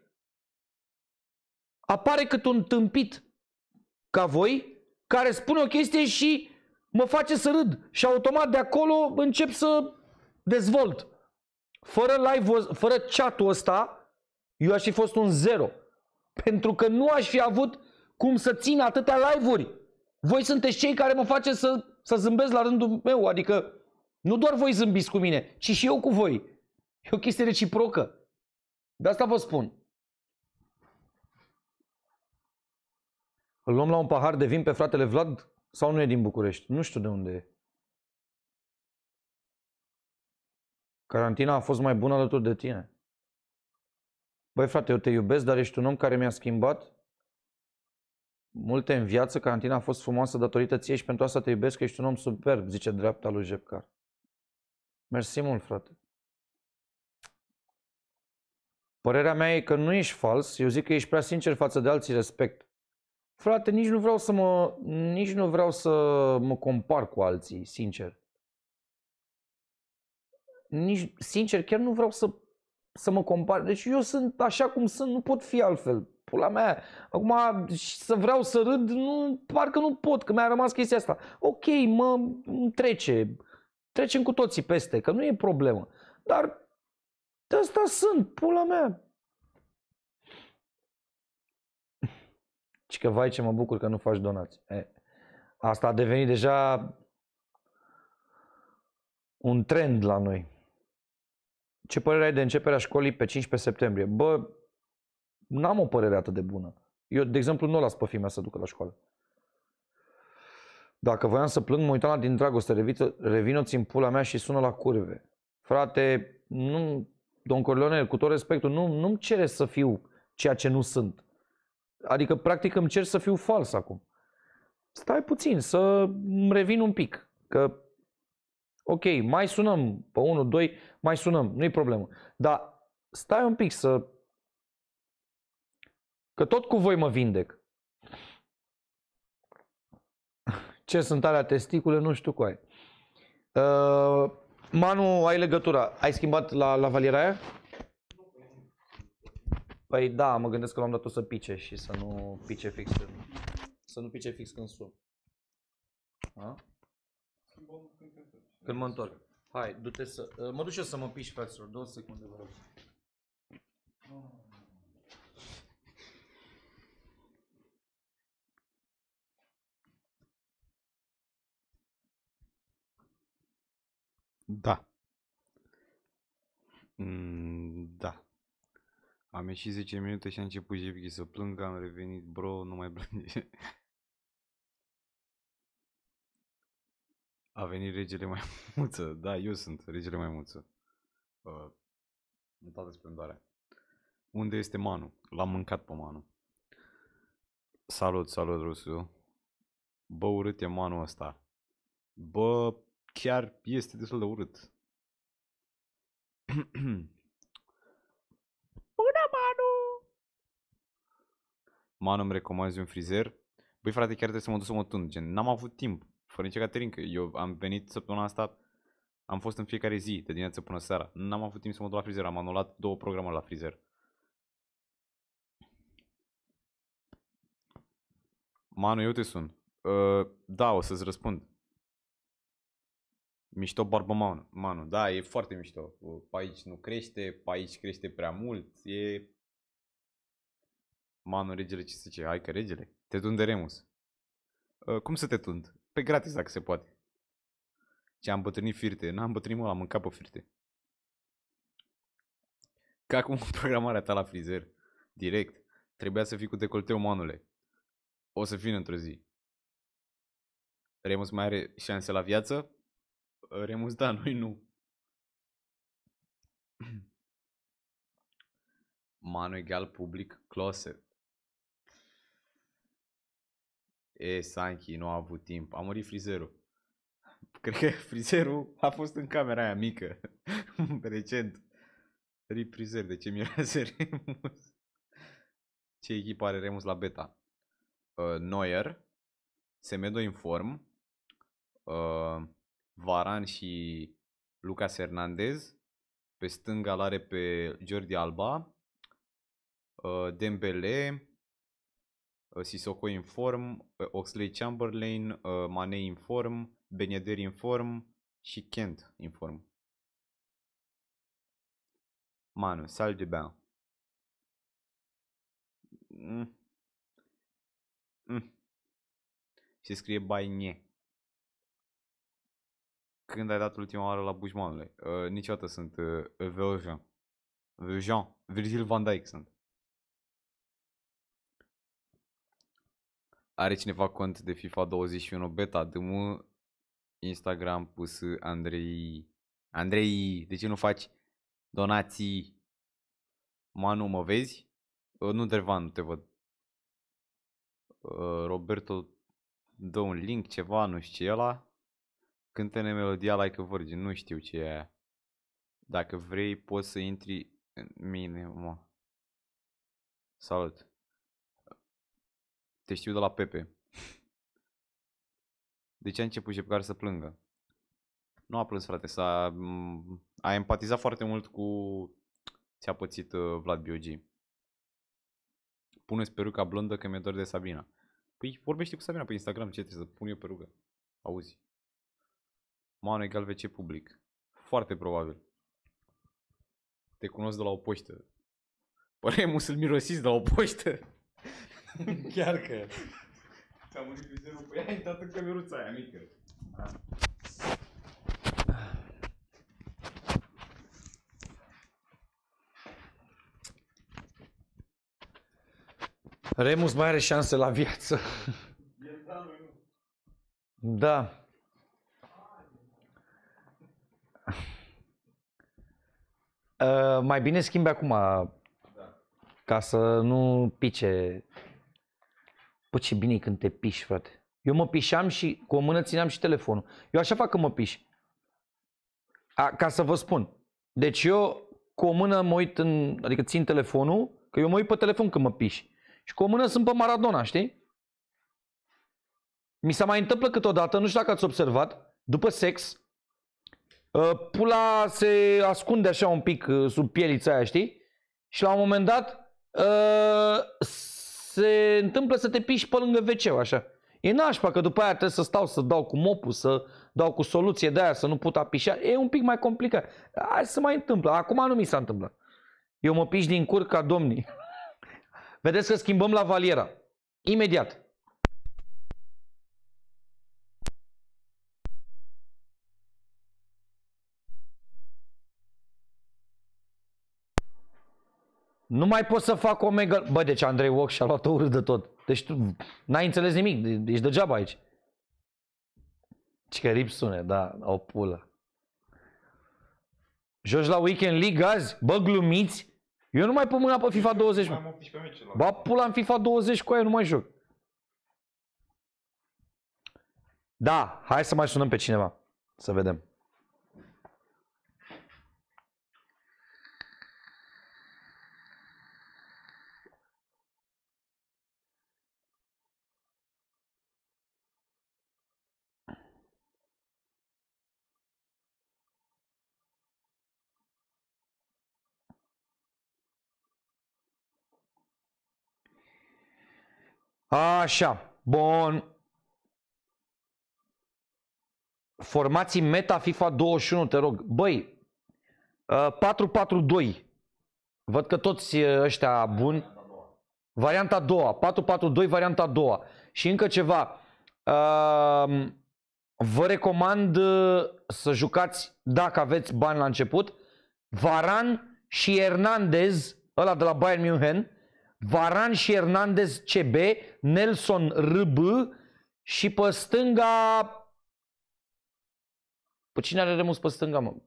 apare cât un tâmpit ca voi, care spune o chestie și mă face să râd. Și automat de acolo încep să dezvolt. Fără live, fără chat-ul ăsta, eu aș fi fost un zero. Pentru că nu aș fi avut cum să țin atâtea live-uri. Voi sunteți cei care mă face să zâmbesc la rândul meu. Adică nu doar voi zâmbiți cu mine, ci și eu cu voi. E o chestie reciprocă. De asta vă spun. Îl luăm la un pahar de vin pe fratele Vlad sau nu e din București? Nu știu de unde e. Carantina a fost mai bună alături de tine. Băi frate, eu te iubesc, dar ești un om care mi-a schimbat multe în viață. Carantina a fost frumoasă datorită ție și pentru asta te iubesc, că ești un om superb, zice dreapta lui Jepcar. Mersi mult, frate. Părerea mea e că nu ești fals, eu zic că ești prea sincer față de alții, respect. Frate, nici nu vreau să mă compar cu alții, sincer. Sincer, chiar nu vreau să mă compar. Deci eu sunt așa cum sunt, nu pot fi altfel. Pula mea. Acum să vreau să râd, parcă nu pot, că mi-a rămas chestia asta. Ok, trecem cu toții peste, că nu e problemă. Dar de asta sunt, pula mea. Și că vai ce mă bucur că nu faci donații. Asta a devenit deja un trend la noi. Ce părere ai de începerea școlii pe 15 septembrie? Bă, n-am o părere atât de bună. Eu, de exemplu, nu las pe fimea să ducă la școală. Dacă voiam să plâng, mă uitam la Din Dragoste, revino-ți în pula mea și sună la curve. Frate, nu, Don Corleone, cu tot respectul, nu-mi cere să fiu ceea ce nu sunt. Adică, practic, îmi cer să fiu fals acum. Stai puțin, să îmi revin un pic. Că, ok, mai sunăm pe 1, 2, mai sunăm, nu-i problemă. Dar stai un pic că tot cu voi mă vindec. Ce sunt alea testicule, nu știu cu aia. Manu, ai legătura. Ai schimbat la valiera aia? Păi da, mă gândesc că l-am dat-o să pice și să nu pice fix când sun. A? Când mă întorc. Hai, du-te să... Mă duc eu să mă piși, fraților. 2 secunde, vă rog. Da. Da. Am ieșit 10 minute și a început Jevghi să plângă, am revenit, bro, nu mai plânge. A venit regele Maimuță, da, eu sunt regele Maimuță. În toată splendoarea. Unde este Manu? L-am mâncat pe Manu. Salut, Rusu. Bă, urât e Manu ăsta. Bă, chiar este destul de urât. Bună, Manu! Manu, îmi recomanzi un frizer? Băi, frate, chiar trebuie să mă duc să mă tund, gen, n-am avut timp. Fără nicio caterincă. Eu am venit săptămâna asta, am fost în fiecare zi, de dimineață până seara. N-am avut timp să mă duc la frizer, am anulat 2 programe la frizer. Manu, eu te sun. Da, o să-ți răspund. Mișto barbă Manu. Da, e foarte mișto. Pe aici nu crește, pe aici crește prea mult. E... Manu, regele, ce se zice? Hai că regele. Te tund de Remus. Cum să te tund? Pe gratis, dacă se poate. Ce am bătrânit firte. N-am bătrânit, mă, am mâncat pe firte. Ca acum programarea ta la frizer. Direct. Trebuia să fii cu decolteu, Manule. O să fii într-o zi. Remus mai are șanse la viață? Remus, da, noi nu. Manu egal public closet. Sanchi nu a avut timp. A murit frizerul. Cred că frizerul a fost în camera aia mică. Recent. Rip frizer, de ce mirează Remus? Ce echipă are Remus la beta? Neuer, Semedo inform, Varane și Lucas Hernandez. Pe stânga l-are pe Jordi Alba, Dembele, Sissoko inform, Oxlade-Chamberlain, Mane inform, Ben Yedder inform și Kent inform. Manu, salle de bain. Și scrie Bainie. Când ai dat ultima oară la Bushmanule? Niciodată sunt Virgil van Dijk sunt. Are cineva cont de FIFA 21 beta? Dă-mă Instagram pus Andrei. Andrei, de ce nu faci donații? Manu, mă vezi? Nu, Dervan, nu te văd. Roberto, dă un link, ceva, nu știu ce e ăla. Cântă-ne melodia Like a Virgin, nu știu ce e aia. Dacă vrei, poți să intri în mine, mă. Salut. Te știu de la Pepe. De ce a început Jepcar să plângă? Nu a plâns, frate, a empatizat foarte mult cu ce a pățit Vlad Biogi. Pune-ți peruca blondă că mi-e dor de Sabina. Păi vorbește cu Sabina pe Instagram, ce trebuie să pun eu perucă? Auzi. Manu egal VC public. Foarte probabil. Te cunosc de la o poștă. Părem să-l mirosiți de la o poștă. Chiar că. Ți-a murit vizerul pe ea, ai intrat în cămeruța aia mică. Remus mai are șanse la viață. Da. Mai bine schimbi acum, ca să nu pice. Bă, ce bine e când te piși, frate. Eu mă pișeam și cu o mână țineam și telefonul. Eu așa fac când mă piși. Ca să vă spun. Deci eu cu o mână mă uit adică țin telefonul, că eu mă uit pe telefon când mă piși. Și cu o mână sunt pe Maradona, știi? Mi se mai întâmplă câteodată, nu știu dacă ați observat, după sex, pula se ascunde așa un pic sub pielița aia, știi? Și la un moment dat se întâmplă să te piși pe lângă WC-ul, așa. E nașpa, că după aia trebuie să stau să dau cu mopul, să dau cu soluție de aia, să nu pot apișa. E un pic mai complicat. Hai să mai întâmplă. Acum nu mi s-a întâmplat. Eu mă piși din cur ca domnii. Vedeți că schimbăm la Valiera. Imediat. Nu mai pot să fac omega... Bă, deci Andrei Woc și-a luat-o urât de tot. Deci tu n-ai înțeles nimic. Ești degeaba aici. Ce că rip sune, da, o pulă. Joci la Weekend League azi? Bă, glumiți? Eu nu mai pun mâna pe FIFA 20. Bă, pula în FIFA 20 cu aia, nu mai joc. Da, hai să mai sunăm pe cineva. Să vedem. Așa, bun. Formații meta FIFA 21, te rog. Băi, 4-4-2. Văd că toți ăștia buni. Varianta a doua. 4-4-2, varianta a doua. Și încă ceva. Vă recomand să jucați, dacă aveți bani la început, Varane și Hernandez, ăla de la Bayern München. Varane și Hernandez CB, Nelson RB și pe stânga... Pe cine are Remus pe stânga, mă?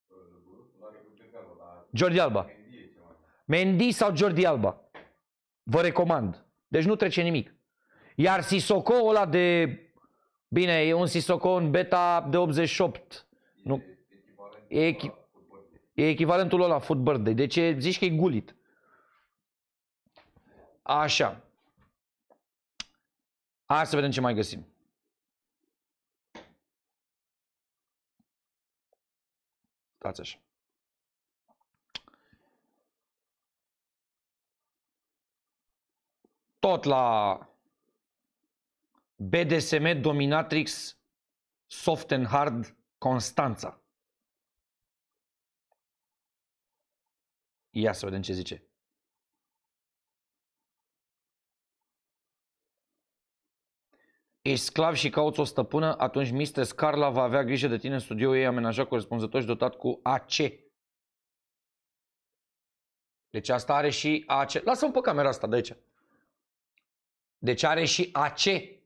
Jordi Alba. Mendy sau Jordi Alba. Vă recomand. Deci nu trece nimic. Iar Sissoko ăla de... Bine, e un Sissoko în beta de 88. Nu. E echivalentul ăla Footbird. Deci zici că e gulit. Așa. Hai să vedem ce mai găsim. Stați așa. Tot la BDSM Dominatrix Soft and Hard Constanța. Ia să vedem ce zice. ești sclav și cauți o stăpână, atunci Mistress Carla va avea grijă de tine în studioul ei amenajat corespunzător și dotat cu AC. Deci asta are și AC. Lasă-mă pe camera asta de aici. Deci are și AC.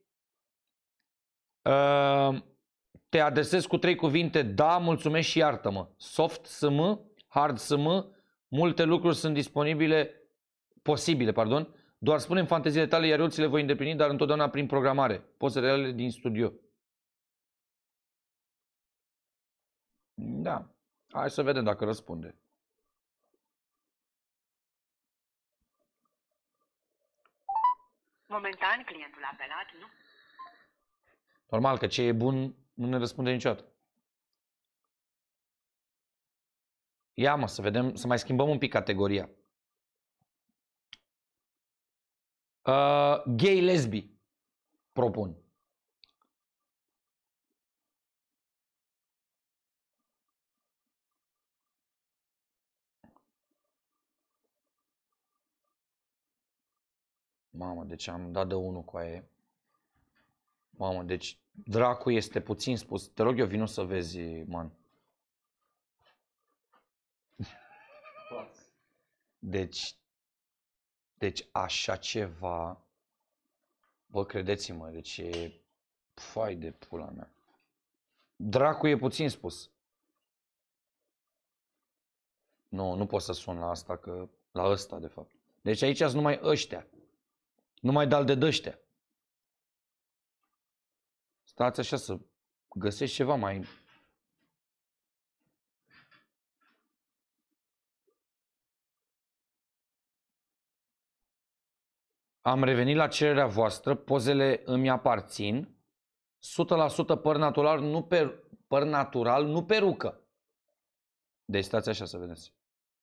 Te adresez cu 3 cuvinte. Da, mulțumesc și iartă-mă. Soft SM, hard SM, multe lucruri sunt posibile, pardon. Doar spune-mi fanteziile tale, iar eu ți le voi îndeplini, dar întotdeauna prin programare. Poze reale din studio. Da. Hai să vedem dacă răspunde. Momentan, clientul apelat nu. Normal că ce e bun nu ne răspunde niciodată. Ia mă, să vedem, să mai schimbăm un pic categoria. Gay lesbi. Propun. Mamă, deci am dat de 1 cu aia. Mamă, deci dracu este puțin spus. Te rog eu, vino să vezi, man. Deci așa ceva, bă, credeți-mă, deci e fai de pula mea. Dracu e puțin spus. Nu pot să sun la asta, că la ăsta de fapt. Deci aici sunt numai ăștia. Numai dal de dăștia. Stați așa să găsești ceva mai... Am revenit la cererea voastră, pozele îmi aparțin, 100% păr natural, nu perucă. Deci stați așa să vedeți.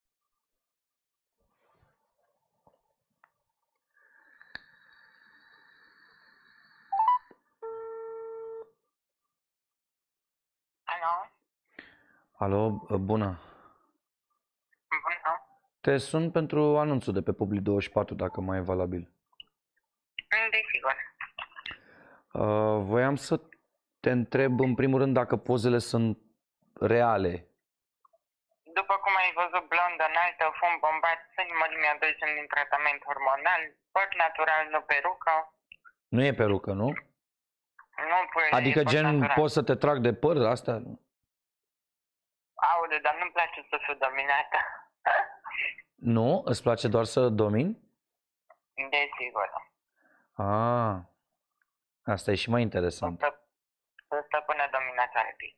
Alo, bună. Bună. Te sun pentru anunțul de pe Public24, dacă mai e valabil. Desigur. Voiam să te întreb în primul rând dacă pozele sunt reale. După cum ai văzut, blondă, înaltă, fum bombat, sunt mărimea 2 sunt din tratament hormonal, păr natural, nu perucă. Nu e perucă, nu? Nu, păi, adică gen natural. poți să te trag de păr, astea? Aude, dar nu-mi place să fiu dominată. Nu? Îți place doar să domini? Desigur. Asta e și mai interesant. Să stăpână dominatoare pe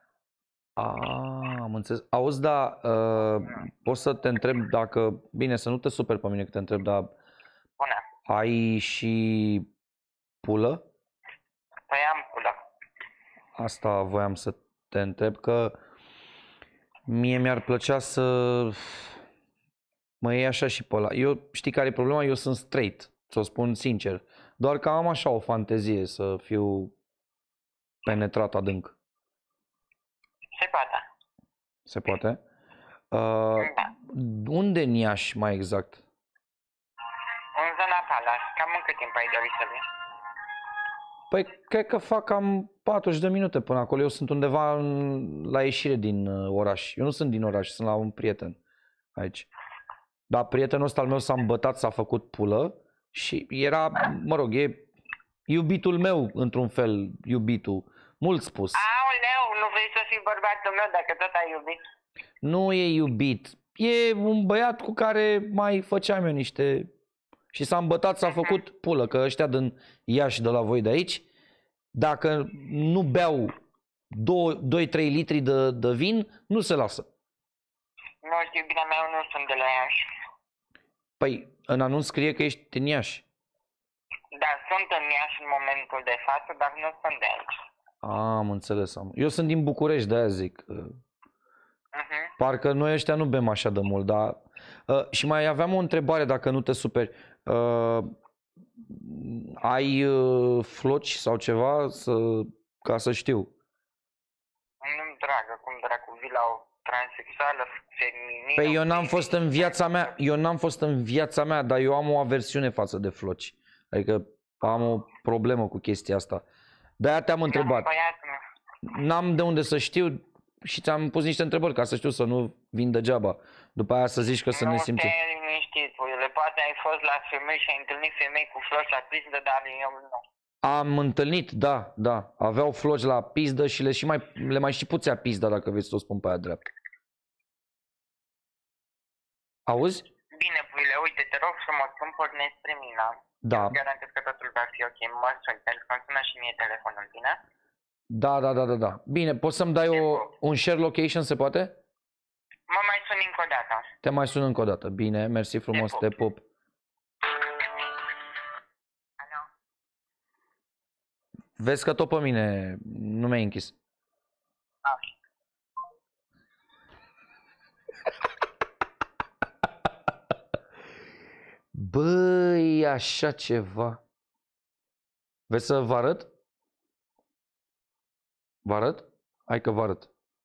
am înțeles. Auzi, da, pot să te întreb dacă, bine, să nu te super pe mine că te întreb, dar bună. Ai și pulă? Păi am pulă. Asta voiam să te întreb, că mie mi-ar plăcea să mă iei așa și pe ăla. Eu, știi care e problema? Eu sunt straight, ți-o spun sincer. Doar că am așa o fantezie să fiu penetrat adânc. Se poate. Se poate? Da. Unde în Iași, mai exact? În zona Palace. Cam în cât timp ai dorit să vii? Păi, cred că fac cam 40 de minute până acolo. Eu sunt undeva la ieșire din oraș. Eu nu sunt din oraș, sunt la un prieten aici. Dar prietenul ăsta al meu s-a îmbătat, s-a făcut pulă și era, mă rog, e iubitul meu, într-un fel, iubitul. Mult spus. Aoleu, nu vrei să fii bărbatul meu dacă tot ai iubit? Nu e iubit. E un băiat cu care mai făceam eu niște... Și s-a îmbătat, s-a făcut pulă, că ăștia din Iași de la voi de aici, dacă nu beau 2-3 litri de vin, nu se lasă. Nu știu, iubirea mea, eu nu sunt de la Iași. Păi, în anunț scrie că ești în Iași. Da, sunt în Iași în momentul de față, dar nu sunt de aici. Am înțeles. Eu sunt din București, de-aia zic. Parcă noi ăștia nu bem așa de mult, dar... și mai aveam o întrebare, dacă nu te superi. Ai floci sau ceva ca să știu? Nu-mi dragă, cum dracu, vii la o transexuală feminină. Păi eu n-am fost în viața mea, dar eu am o aversiune față de floci. Adică am o problemă cu chestia asta. De-aia te-am întrebat. N-am de unde să știu și ți-am pus niște întrebări ca să știu să nu vin degeaba. După aia să zici că să ne simțim. Nu te-ai liniștit, puiule. Poate ai fost la femei și ai întâlnit femei cu floși la pizdă, dar eu nu. Am întâlnit, da, da. Aveau floci la pizdă și le mai și puțea pizda, dacă vrei să o spun pe aia drept. Auzi? Bine, puiule, uite, te rog frumos, când pornesc spre Mina, Da. garantez că totul va fi ok. Mă suni, pentru că îmi sună și mie telefonul, bine? Da. Bine, poți să-mi dai un share location, se poate? Mă mai suni încă o dată. Te mai sun încă o dată. Bine, mersi frumos, te pup. Vezi că tot pe mine nu mi-ai închis. Băi, așa ceva. Vreți să vă arăt? Vă arăt? Hai că vă arăt.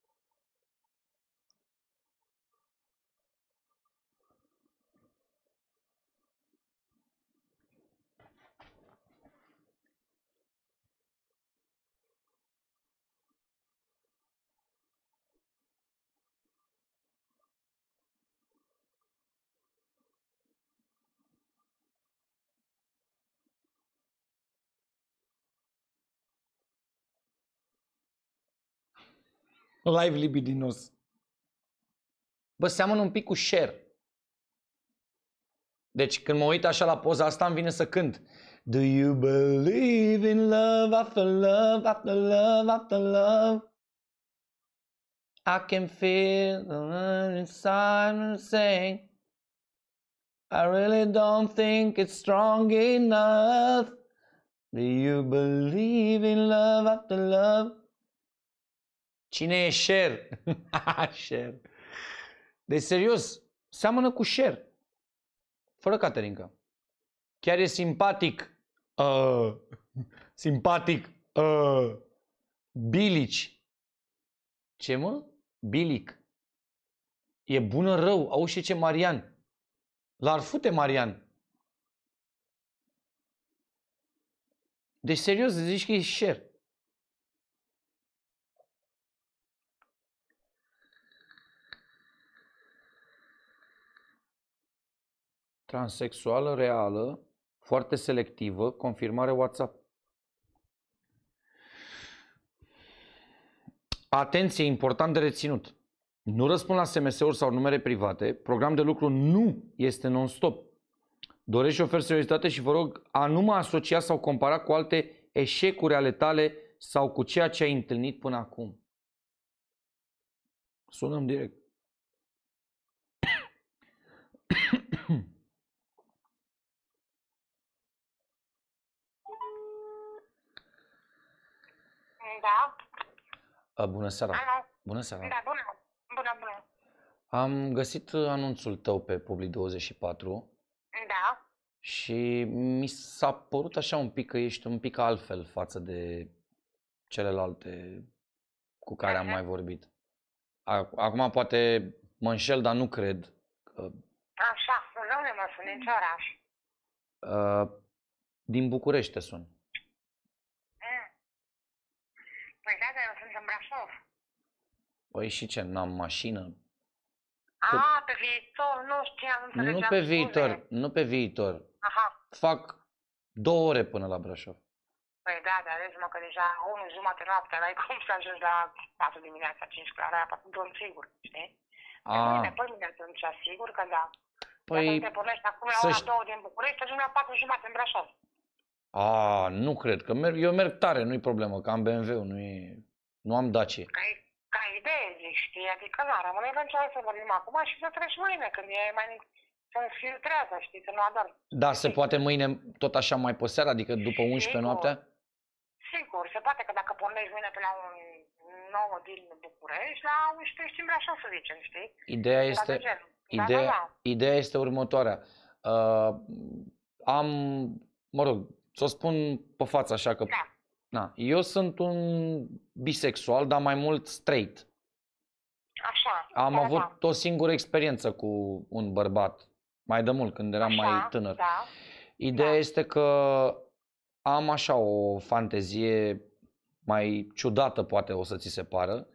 Live libidinos. Bă, seamănă un pic cu Cher. Deci când mă uit așa la poza asta, îmi vine să cânt. Do you believe in love after love after love after love? I can feel the love inside me saying I really don't think it's strong enough. Do you believe in love after love? Cine e Cher? Cher. Deci serios, seamănă cu Cher. Fără Caterinca. Chiar e simpatic. Simpatic. Bilici. Ce mă? Bilic. E bună rău. Auzi și ce Marian. L-ar fute Marian. Deci serios, zici că e Cher. Transexuală reală, foarte selectivă, confirmare WhatsApp. Atenție, important de reținut. Nu răspund la SMS-uri sau numere private. Program de lucru nu este non-stop. Doresc și ofer seriozitate și vă rog a nu mă asocia sau compara cu alte eșecuri ale tale sau cu ceea ce ai întâlnit până acum. Sunăm direct. Da. Bună seara. Alo. Bună seara. Da, bună. Am găsit anunțul tău pe Publi24. Da. Și mi s-a părut așa un pic că ești un pic altfel față de celelalte cu care am mai vorbit. Acum poate mă înșel, dar nu cred că... Așa, de unde mă suni? În ce oraș? Din București te sun. Păi da, dar eu sunt în Brașov. Păi și ce, n-am mașină? Pe viitor, nu știam, înțelegeam. Nu pe viitor, nu pe viitor. Aha. Fac 2 ore până la Brașov. Păi da, dar vezi-mă că deja 1:30 noaptea, n-ai cum să ajungi la 4 dimineața, 5 la aia, 4 dorm sigur, știi? Mâine atunci, sigur că da. Păi, dacă te pornești acum la ora 2 din București, ajungi la 4:30 în Brașov. Nu cred, că eu merg tare, nu-i problemă, că am BMW, nu am Dacia. Ca idee, zic, știi? Adică nu, rămâne eventual să vorbim acum și să treci mâine, când e mai... să filtrează, știi, să nu adormi. Da, se poate mâine tot așa mai pe seara, adică după 11 noaptea? Sigur, se poate că dacă pornești mâine pe la 9 din București, la 11 ești în Brașov, să zicem, știi? Ideea este următoarea. Mă rog, să o spun pe față așa că... Da, eu sunt un bisexual, dar mai mult straight. Așa. Am avut o singură experiență cu un bărbat, mai de mult, când eram mai tânăr. Da. Ideea este că am așa o fantezie mai ciudată, poate o să ți se pară.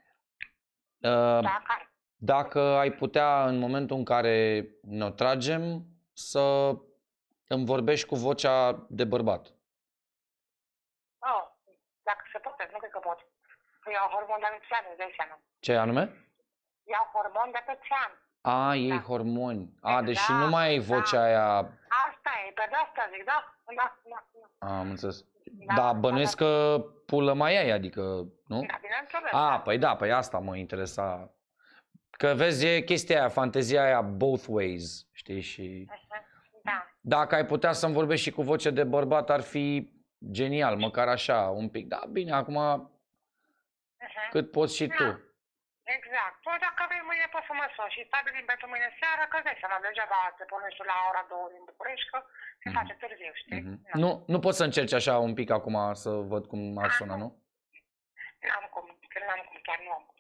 Dacă ai putea, în momentul în care ne tragem, să îmi vorbești cu vocea de bărbat. Oh, dacă se poate, nu cred că pot. Iau hormon de atâția ani, îți dai seama. Ce anume? Iau hormon de atâția ani. A, iei hormoni. A, deși nu mai ai vocea aia... Asta e, pe de asta zic, da? Am înțeles. Da, bănuiesc că pulă mai ai, adică, nu? Da, bineînțeles. A, păi da, păi asta mă interesa. Că vezi, e chestia aia, fantezia aia both ways, știi, și... Da. Dacă ai putea să-mi vorbești și cu voce de bărbat, ar fi genial, măcar așa, un pic. Da, bine, acum cât poți și tu. Exact. Tu dacă vrei mâine poți să mă suni și stabilim pentru mâine seara, că dai seama, degeaba te pornești la ora 2 din București, că se face târziu, știi? Nu poți să încerci așa un pic acum să văd cum ar suna, nu? N-am cum, chiar nu am cum.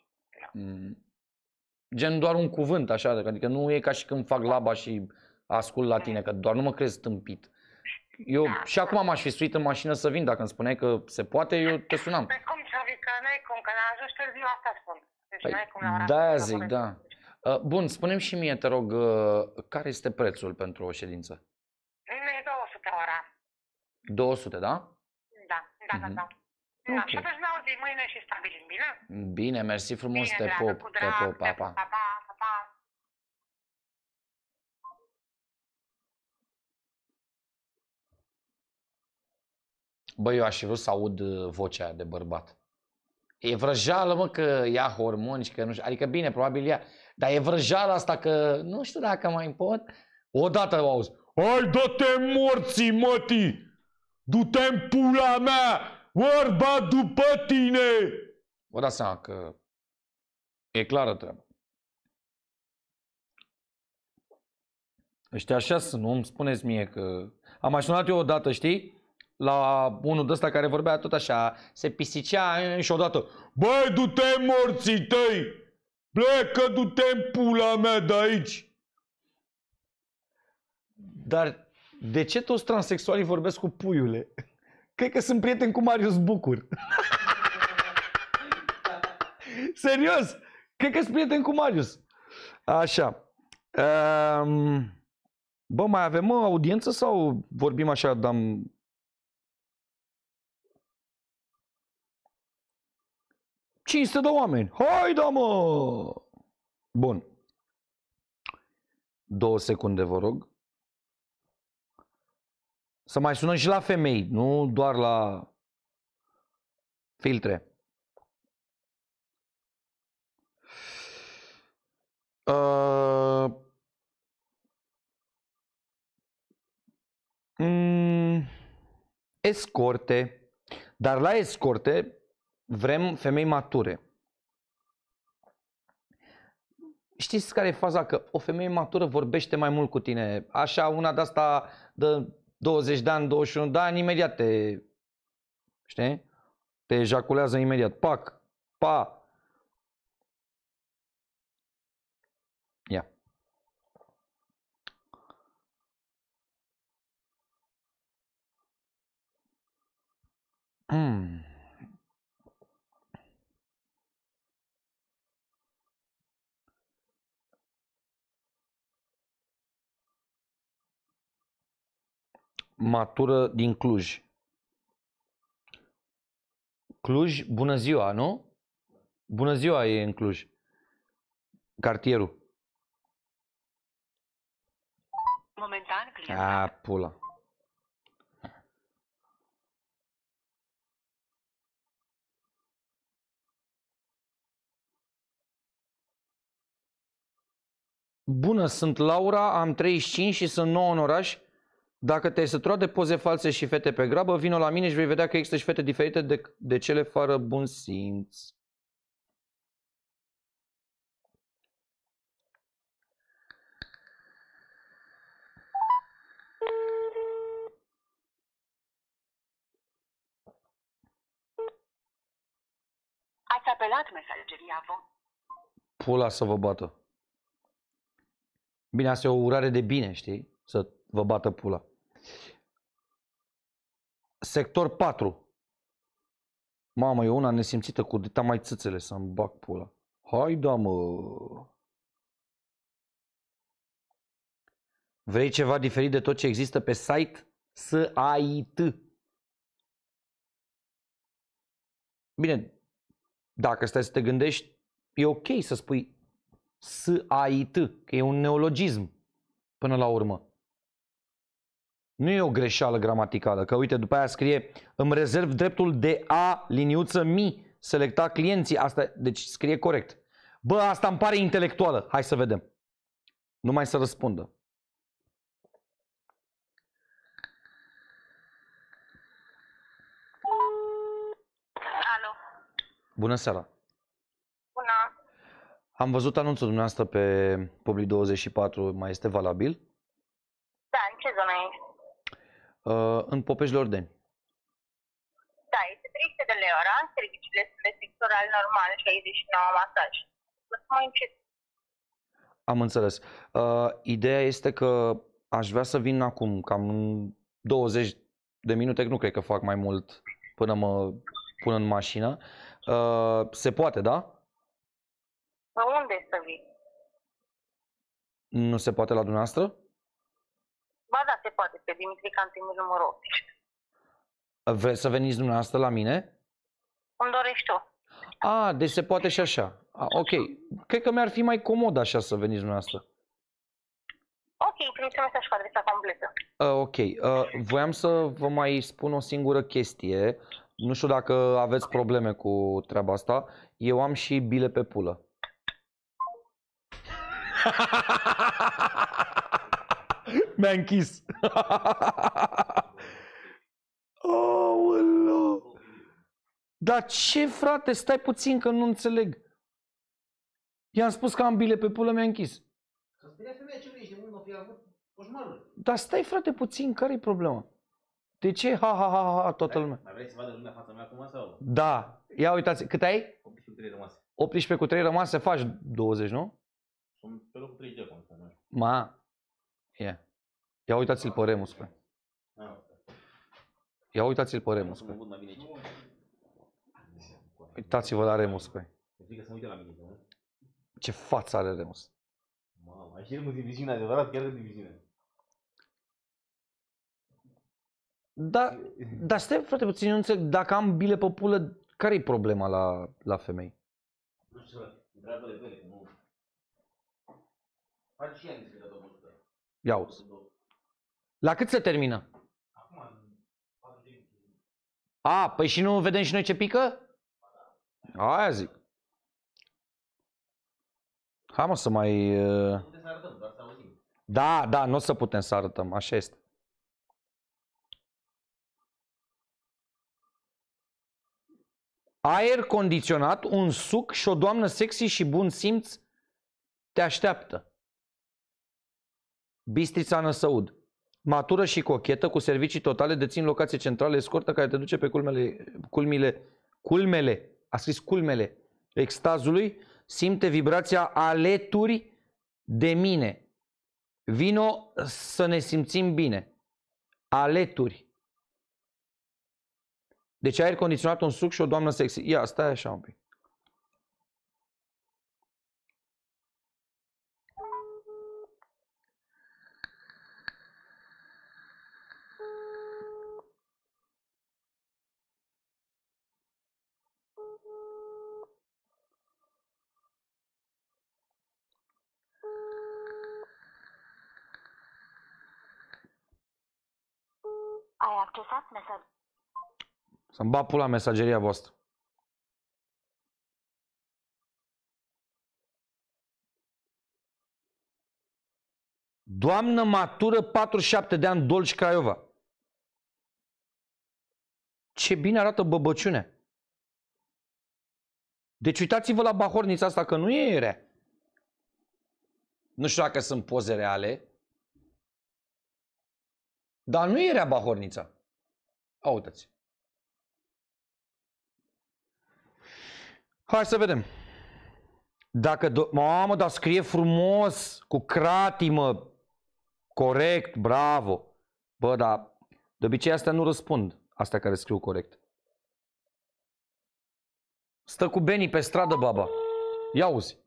Gen doar un cuvânt așa, adică nu e ca și când fac laba și ascult la tine, că doar nu mă crezi tâmpit. Eu și acum m-aș fi suit în mașină să vin, dacă îmi spuneai că se poate, eu te sunam. Păi cum să vii, că n-ai cum, că n-ajungi târziu, asta spun. Deci Păi, n-ai cum la ora de-aia zic, da. Bun, spune-mi și mie, te rog, care este prețul pentru o ședință? E 200 ora. 200, da? Da. Da, și atunci ne auzim mâine și stabilim, bine? Bine, mersi frumos, Bine, te dragă, pop, cu te drag, pop, pa, pa. pa, pa. Bă, eu aș fi vrut să aud vocea aia de bărbat. E vrăjală, mă, că ia hormoni și că nu știu, adică bine, probabil ia, dar e vrăjală asta că nu știu dacă mai pot. Odată o auzi. Hai, dă-te morții, mătii! Du-te-n pula mea! Vorba după tine! Vă dați seama că e clară treaba. Ăștia așa sunt, nu îmi spuneți mie că... Am mai sunat eu odată, știi? La unul de ăsta care vorbea tot așa, se pisicea și odată. Băi, du-te morții tăi! Plecă, du-te în pula mea de aici! Dar de ce toți transexualii vorbesc cu puiule? Cred că sunt prieteni cu Marius Bucur. Serios! Cred că sunt prieteni cu Marius. Așa. Bă, mai avem audiență sau vorbim așa, dam... ...500 de oameni. Hai, da, mă! Bun. 2 secunde, vă rog. Să mai sunăm și la femei, nu doar la filtre. Escorte. Dar la escorte vrem femei mature. Știți care e faza? Că o femeie matură vorbește mai mult cu tine. Așa, una de asta de 20 de ani, 21 de ani, imediat te... Știi? Te ejaculează imediat. Pac! Pa! Ia. Matură din Cluj. Cluj, bună ziua, nu? Bună ziua e în Cluj. Cartierul. Momentan, client. A, pula. Bună, sunt Laura, am 35 și sunt nou în oraș. Dacă te-ai săturat de poze false și fete pe grabă, vino la mine și vei vedea că există și fete diferite de cele fără bun simț. Ați apelat mesageria Pula să vă bată. Bine, asta e o urare de bine, știi? Să vă bată pula. Sector 4. Mamă, e una nesimțită cu dita mai țâțele să-mi bag pula. Hai da, mă. Vrei ceva diferit de tot ce există pe site? S-A-I-T. Bine, dacă stai să te gândești, e ok să spui S-A-I-T, că e un neologism până la urmă. Nu e o greșeală gramaticală, că uite, după aia scrie îmi rezerv dreptul de a liniuță mi selecta clienții. Asta, deci scrie corect. Bă, asta îmi pare intelectuală. Hai să vedem. Numai să răspundă. Alo. Bună seara. Bună. Am văzut anunțul dumneavoastră pe Public 24, mai este valabil? Da, în ce zonă ești? În Popești Ordeni. Da, este 300 de lei ora, serviciile sunt de sectoral normal, 69 masaj. Să mai încet. Am înțeles. Ideea este că aș vrea să vin acum, cam 20 de minute, nu cred că fac mai mult până mă pun în mașină. Se poate, da? Unde să vii? Nu se poate la dumneavoastră? Ba da, se poate, pe Dimitrie Cantemir numărul 18. Vreți să veniți dumneavoastră la mine? Îmi dorești tu. Deci se poate și așa. Ok. Cred că mi-ar fi mai comod așa să veniți dumneavoastră. Ok, trimiți un mesaj cu adresa completă. Ok. Voiam să vă mai spun o singură chestie. Nu știu dacă aveți probleme cu treaba asta. Eu am și bile pe pulă. Mi-a închis. Aoleu. Dar ce, frate? Stai puțin că nu înțeleg. I-am spus că am bile pe pulă, mi-a închis. Să spunea femeia ce vrei, de mult nu fi avut coșmarul. Dar stai, frate, puțin, care-i problema? De ce? Ha, toată lumea. Mai vrei să vadă lumea fața mea acum sau? Da. Ia uitați, cât ai? 18 cu 3 rămase. 18 cu 3 rămase, faci 20, nu? Sunt pe locul 30 acum. Ia uitați-l pe Remus, pe. Ia uitați-l pe Remus, pe. Uitați-vă la Remus, pe. Ce față are Remus. Mamă, ai și Remus din viziune, adevărat, chiar din viziune. Dar stai, frate, puțin, eu nu înțeleg, dacă am bile pe pulă, care-i problema la femei? Nu știu ce, întreabă-le pe ele, că nu... Faci și ea niște de dobăzută. Ia uzi. La cât se termină? Acum, 40 de minute. Păi și nu vedem și noi ce pică? Aia zic. Hai, mă, să mai... Nu putem să arătăm, doar să auzim. Da, nu o să putem să arătăm, așa este. Aer condiționat, un suc și o doamnă sexy și bun simț te așteaptă. Bistrița Năsăud. Matură și cochetă, cu servicii totale, dețin locație centrală, escortă care te duce pe culmele, a scris culmele extazului, simte vibrația alături de mine. Vino să ne simțim bine. Alături. Deci aer condiționat, un suc și o doamnă sexy. Ia, stai așa un pic. Ai accesat mesaj. Să-mi bat pula mesageria voastră. Doamnă matură, 47 de ani, Dolj, Craiova. Ce bine arată băbăciunea. Deci uitați-vă la bahornița asta, că nu e rea. Nu știu dacă sunt poze reale. Dar nu e rea bahornița. Uitați. Hai să vedem. Dacă mamă, dar scrie frumos, cu cratimă, corect, bravo. Bă, dar de obicei astea nu răspund. Astea care scriu corect. Stă cu Beni pe stradă, baba. Ia uzi.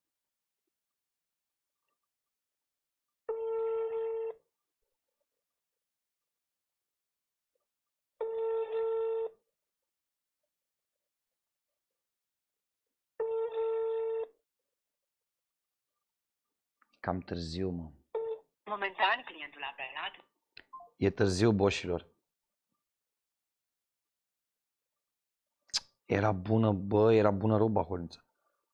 Cam târziu, mă. Momentan, clientul apelat. E târziu, boșilor. Era bună, bă, era bună roba, Horniță.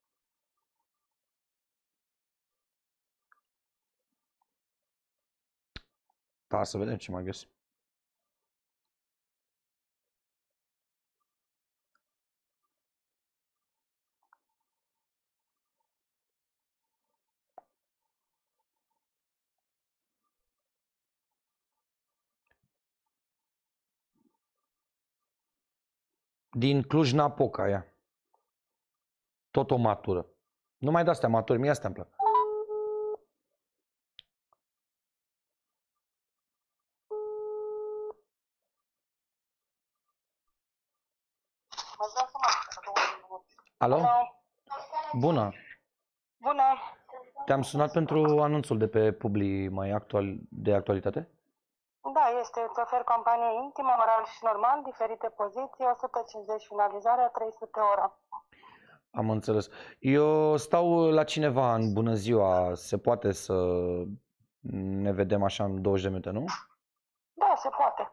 Da, să vedem ce mai găsim. Din Cluj-Napoca, aia. Tot o matură. Nu mai de-astea maturi, mie astea îmi plac. Alo? Bună. Bună. Te-am sunat pentru anunțul de pe Publi de actualitate? Da, este. Îți ofer companie intimă, oral și normal, diferite poziții, 150 finalizarea, 300 ora. Am înțeles. Eu stau la cineva în bună ziua. Se poate să ne vedem așa în 20 de minute, nu? Da, se poate.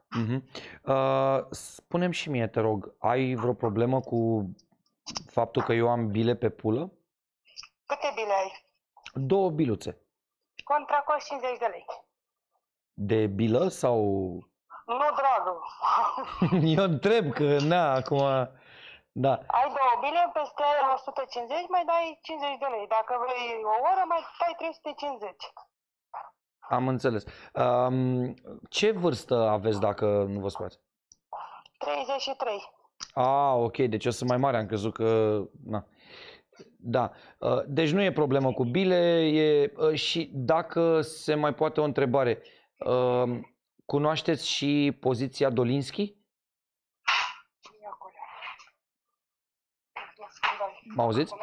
Spune-mi și mie, te rog, ai vreo problemă cu faptul că eu am bile pe pulă? Câte bile ai? 2 biluțe. Contra cost 50 de lei. De bilă sau... Nu, dragă. Eu întreb că, na, acum... Da. Ai 2 bile, peste 150 mai dai 50 de lei. Dacă vrei o oră, mai dai 350. Am înțeles. Ce vârstă aveți, dacă nu vă spune? 33. Ok, deci eu sunt mai mare, am crezut că... Na. Da, deci nu e problemă cu bile, și dacă se mai poate o întrebare, cunoașteți și poziția Dolinski? Mă auziți?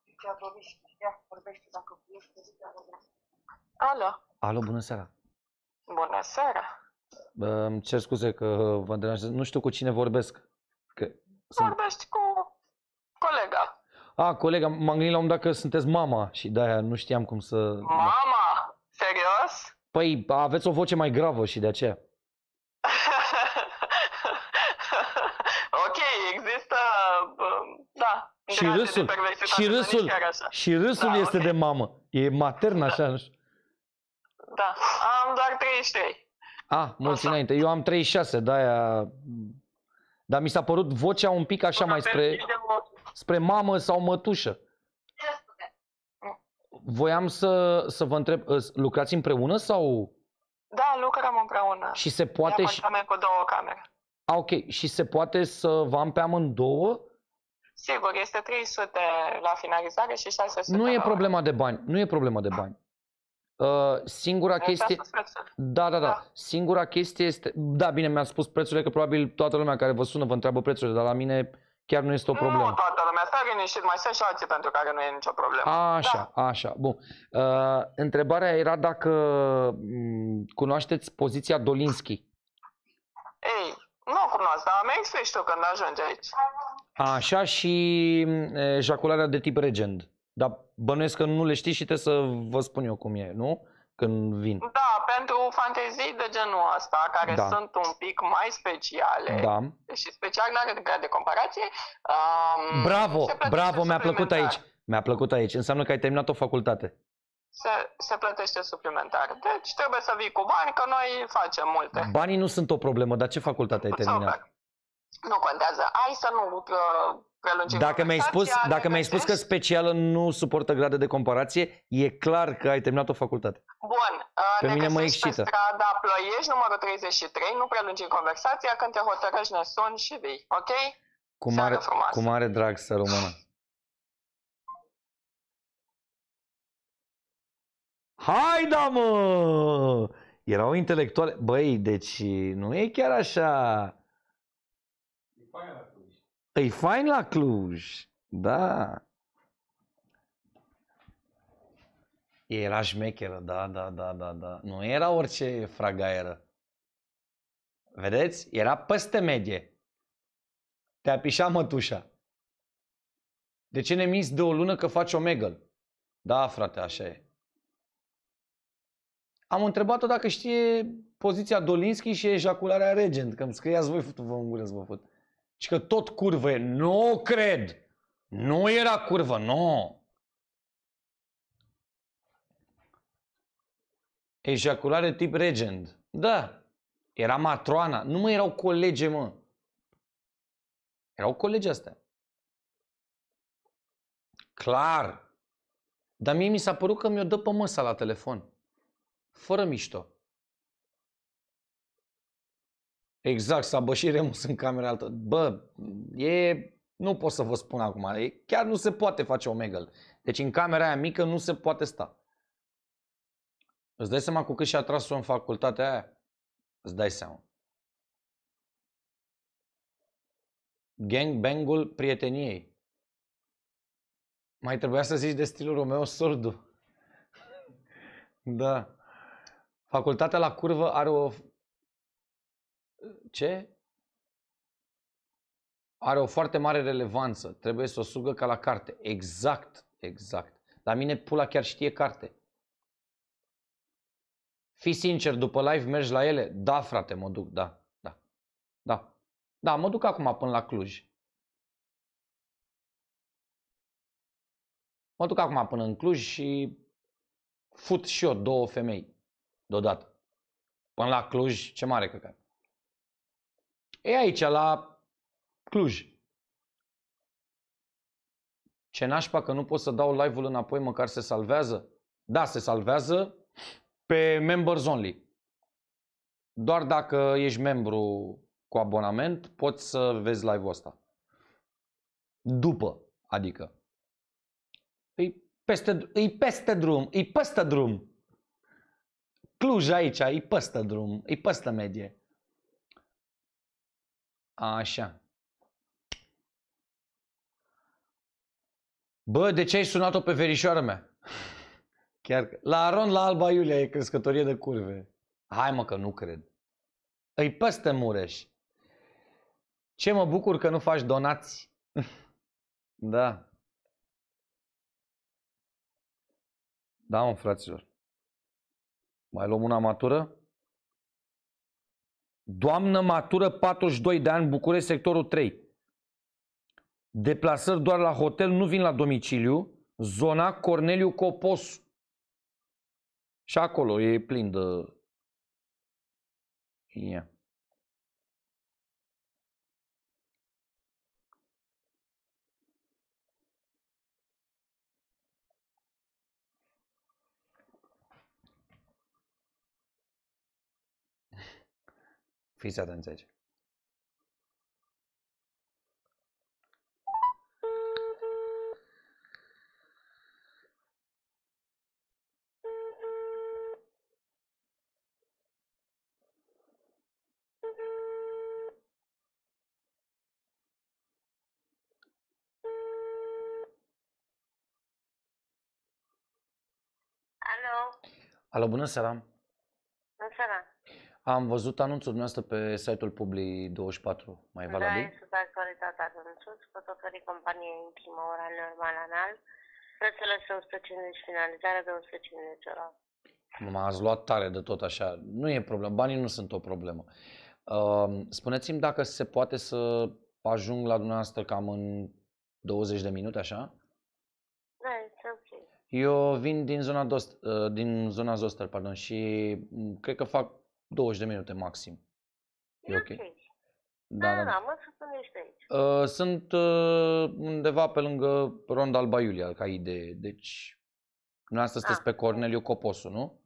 Alo. Alo, bună seara. Bună seara. Îmi cer scuze că vă deranjez, nu știu cu cine vorbesc. Vorbești cu colega. Colega, m-am gândit la un dat că sunteți mama și de-aia nu știam cum să... Mama? Serios? Păi, aveți o voce mai gravă și de aceea. Ok, există... Da. Și râsul este de mamă. E matern așa, nu știu. Da, am doar 33. Mulți înainte. Eu am 36, de-aia... Dar mi s-a părut vocea un pic așa mai spre mamă sau mătușă. Voiam să vă întreb, lucrați împreună sau... Da, lucrăm împreună. Și se poate... apartament cu 2 camere. Ok, și se poate să vă am pe amândouă? Sigur, este 300 la finalizare și 600 Nu e problema de bani, nu e problema de bani. Singura chestie... Da. Singura chestie este... Da, bine, mi-a spus prețurile, că probabil toată lumea care vă sună vă întreabă prețurile, dar la mine chiar nu este o problemă. Nu toată lumea, stai liniștit, mai sunt și alții pentru care nu e nicio problemă. Așa, bun. Întrebarea era dacă cunoașteți poziția Dolinski. Ei, nu cunosc, dar mi-ai explici tu când ajungi aici. Așa, și ejacularea de tip regend. Dar bănuiesc că nu le știți și trebuie să vă spun eu cum e, nu? Când vin. Da, pentru fantezii de genul ăsta, care sunt un pic mai speciale. Da. Și special nu are grad de comparație. Bravo, mi-a plăcut aici. Mi-a plăcut aici. Înseamnă că ai terminat o facultate. Se plătește suplimentar. Deci trebuie să vii cu bani, că noi facem multe. Banii nu sunt o problemă, dar ce facultate ai terminat? Super. Nu contează. Hai să nu prelungim. Dacă mi-ai spus că specială nu suportă grade de comparație, e clar că ai terminat o facultate. Bun. Pe mine mă excită. Pe strada Ploiești, numărul 33, nu prelungim conversația, când te hotărăști ne suni și vii, ok? Cu mare drag, să rămână. Hai da, mă! Erau intelectuale. Băi, deci nu e chiar așa. E fain la Cluj. Da. Era șmecheră, da. Nu era orice fragaieră. Vedeți? Era peste medie. Te-a pișat mătușa. De ce ne minți de o lună că faci Omegle? Da, frate, așa e. Am întrebat-o dacă știe poziția Dolinski și ejacularea Regent, că îmi scriați voi, vă în gură să vă fut. Și că tot curvă e. Nu cred! Nu era curvă, nu! Ejaculare tip Regent. Da. Era matroana. Nu mă erau colege, mă. Erau colegi astea. Clar. Dar mie mi s-a părut că mi-o dă pe măsa la telefon. Fără mișto. Exact, s-a bășit Remus în camera altă. Bă, nu pot să vă spun acum. Chiar nu se poate face Omegle. Deci în camera aia mică nu se poate sta. Îți dai seama cu cât și-a tras-o în facultatea aia? Îți dai seama. Gangbang-ul prieteniei. Mai trebuia să zici de stilul Romeo Sordu. Da. Facultatea la curvă are o... Ce? Are o foarte mare relevanță. Trebuie să o sugă ca la carte. Exact, exact. La mine pula chiar știe carte. Fii sincer, după live mergi la ele? Da, frate, mă duc, da. Da, mă duc acum până la Cluj. Mă duc acum până în Cluj și fut și eu 2 femei deodată. Până la Cluj, ce mare căcat. E aici, la Cluj. Ce nașpa că nu pot să dau live-ul înapoi, măcar se salvează? Da, se salvează pe Members Only. Doar dacă ești membru cu abonament, poți să vezi live-ul ăsta. După, adică. E peste drum. Cluj aici, e peste drum, e peste medie. Așa. Bă, de ce ai sunat-o pe verișoara mea? Chiar la Aron, la Alba Iulia e crescătorie de curve. Hai mă că nu cred. E peste Mureș. Ce mă bucur că nu faci donații. Da. Da, mă, fraților. Mai luăm una matură? Doamnă matură, 42 de ani, București, sectorul 3. Deplasări doar la hotel, nu vin la domiciliu. Zona Corneliu Coposu. Și acolo e plin de... Ia. Fiți atenți aici. Alo, bună seara! Bună seara! Am văzut anunțul dumneavoastră pe site-ul Publi24. Mai e valabil? Da, este de actualitate anunțul. Pot oferi companie intimă oral normal anal. Prețele sunt 150 finalizare de 150 oral. M-ați luat tare de tot așa. Nu e problemă, banii nu sunt o problemă. Spuneți-mi dacă se poate să ajung la dumneavoastră cam în 20 de minute, așa? Da, este ok. Eu vin din zona Zoster, pardon, și cred că fac 20 de minute maxim. E ok? Da, mă supunește aici. Sunt undeva pe lângă Ronda Alba Iulia, ca idee. Deci, dumneavoastră sunteți pe Corneliu Coposu, nu?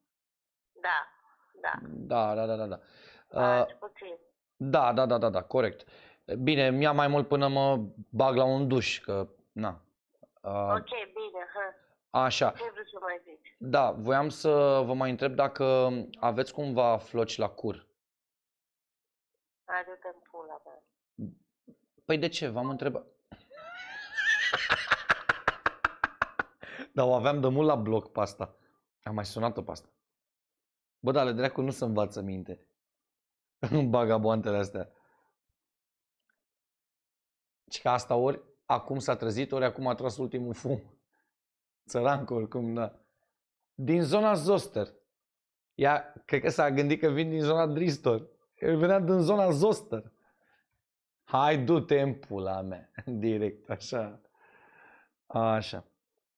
Da. Da. Puțin. Da, corect. Bine, mi-a mai mult până mă bag la un duș, că, na. Ok, bine, Așa. Ce vrei să mai zici? Da, voiam să vă mai întreb dacă aveți cumva floci la cur. Adu-te în pula mea. Păi de ce? V-am întrebat. Dar o aveam de mult la bloc pe asta. Am mai sunat-o pe asta. Bă, dar ale dracu nu se învață minte. În bagaboantele astea. Și că asta ori acum s-a trezit, ori acum a tras ultimul fum. Țărancă oricum, da. Din zona Zoster. Ea, cred că s-a gândit că vin din zona Dristor. El venea din zona Zoster. Hai, du-te în pula mea. Direct, așa. Așa.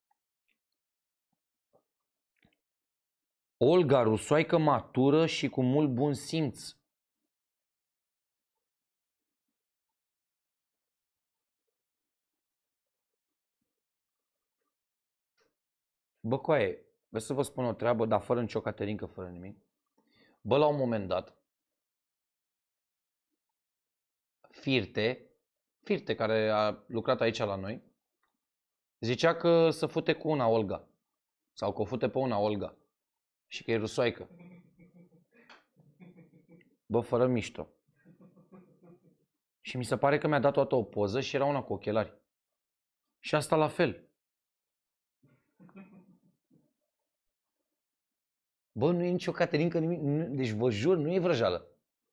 Olga, rusoaică matură și cu mult bun simț. Bă, coaie, vreau să vă spun o treabă, dar fără nicio caterincă, fără nimic. Bă, la un moment dat, Firte, care a lucrat aici la noi, zicea că se fute cu una Olga. Sau că o fute pe una Olga. Și că e rusoaică. Bă, fără mișto. Și mi se pare că mi-a dat toată o poză și era una cu ochelari. Și asta la fel. Bă, nu e nicio caterincă, nimic. Deci vă jur, nu e vrăjeală.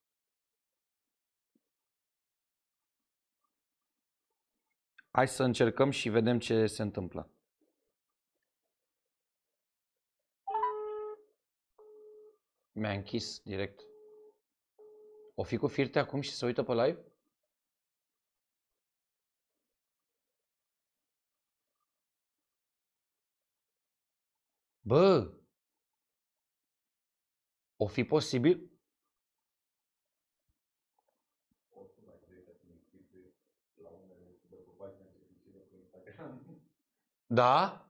Hai să încercăm și vedem ce se întâmplă. Mi-a închis direct. O fi cu Firte acum și se uită pe live? Bă! O fi posibil? Da?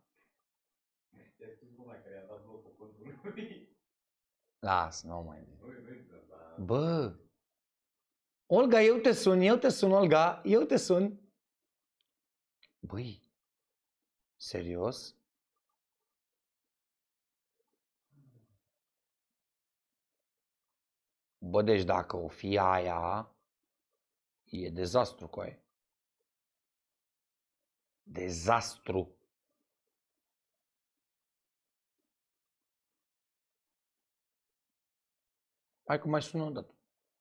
Las, nu mai. Bă! Olga, eu te sun, Olga, eu te sun. Băi, serios? Bă, deci dacă o fi aia, e dezastru cu aia. Dezastru. Hai că mai sună o dată.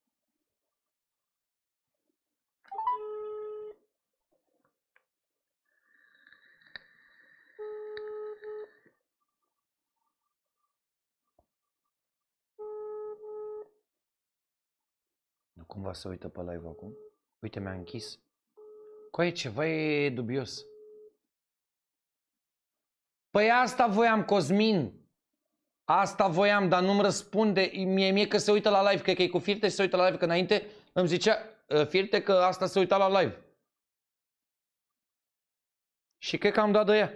Nu cumva să uită pe live acum? Uite, mi-a închis. Coaie, ceva e dubios. Păi asta voiam, Cosmin. Asta voiam, dar nu-mi răspunde. Mie că se uită la live, cred că e cu Firte și se uită la live, că înainte îmi zicea Firte că asta se uita la live. Și cred că am dat de ea.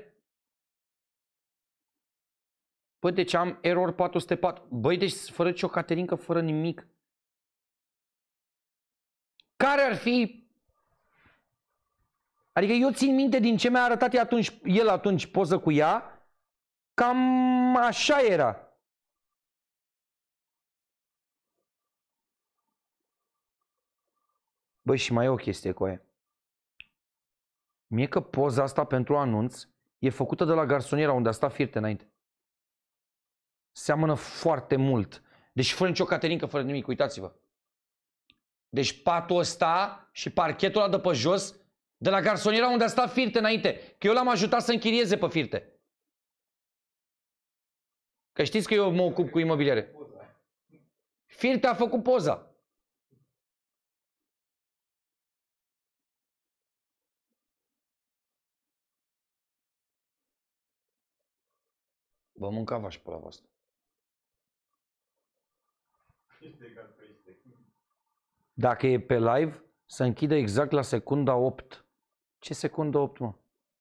Băi, deci am error 404. Băi, deci fără nicio caterincă, fără nimic. Care ar fi? Adică eu țin minte din ce mi-a arătat el atunci poză cu ea, cam așa era. Băi, și mai e o chestie cu aia. Mie că poza asta pentru anunț e făcută de la garsoniera unde a stat Firte înainte. Seamănă foarte mult. Deci fără nicio caterincă, fără nimic, uitați-vă. Deci patul ăsta și parchetul ăla de pe jos, de la garsoniera unde a stat Firte înainte. Că eu l-am ajutat să închirieze pe Firte. Că știți că eu mă ocup cu imobiliare. Firte a făcut poza. Vă mâncava și pe la voastră. Dacă e pe live, să închidă exact la secunda 8. Ce secundă 8, mă?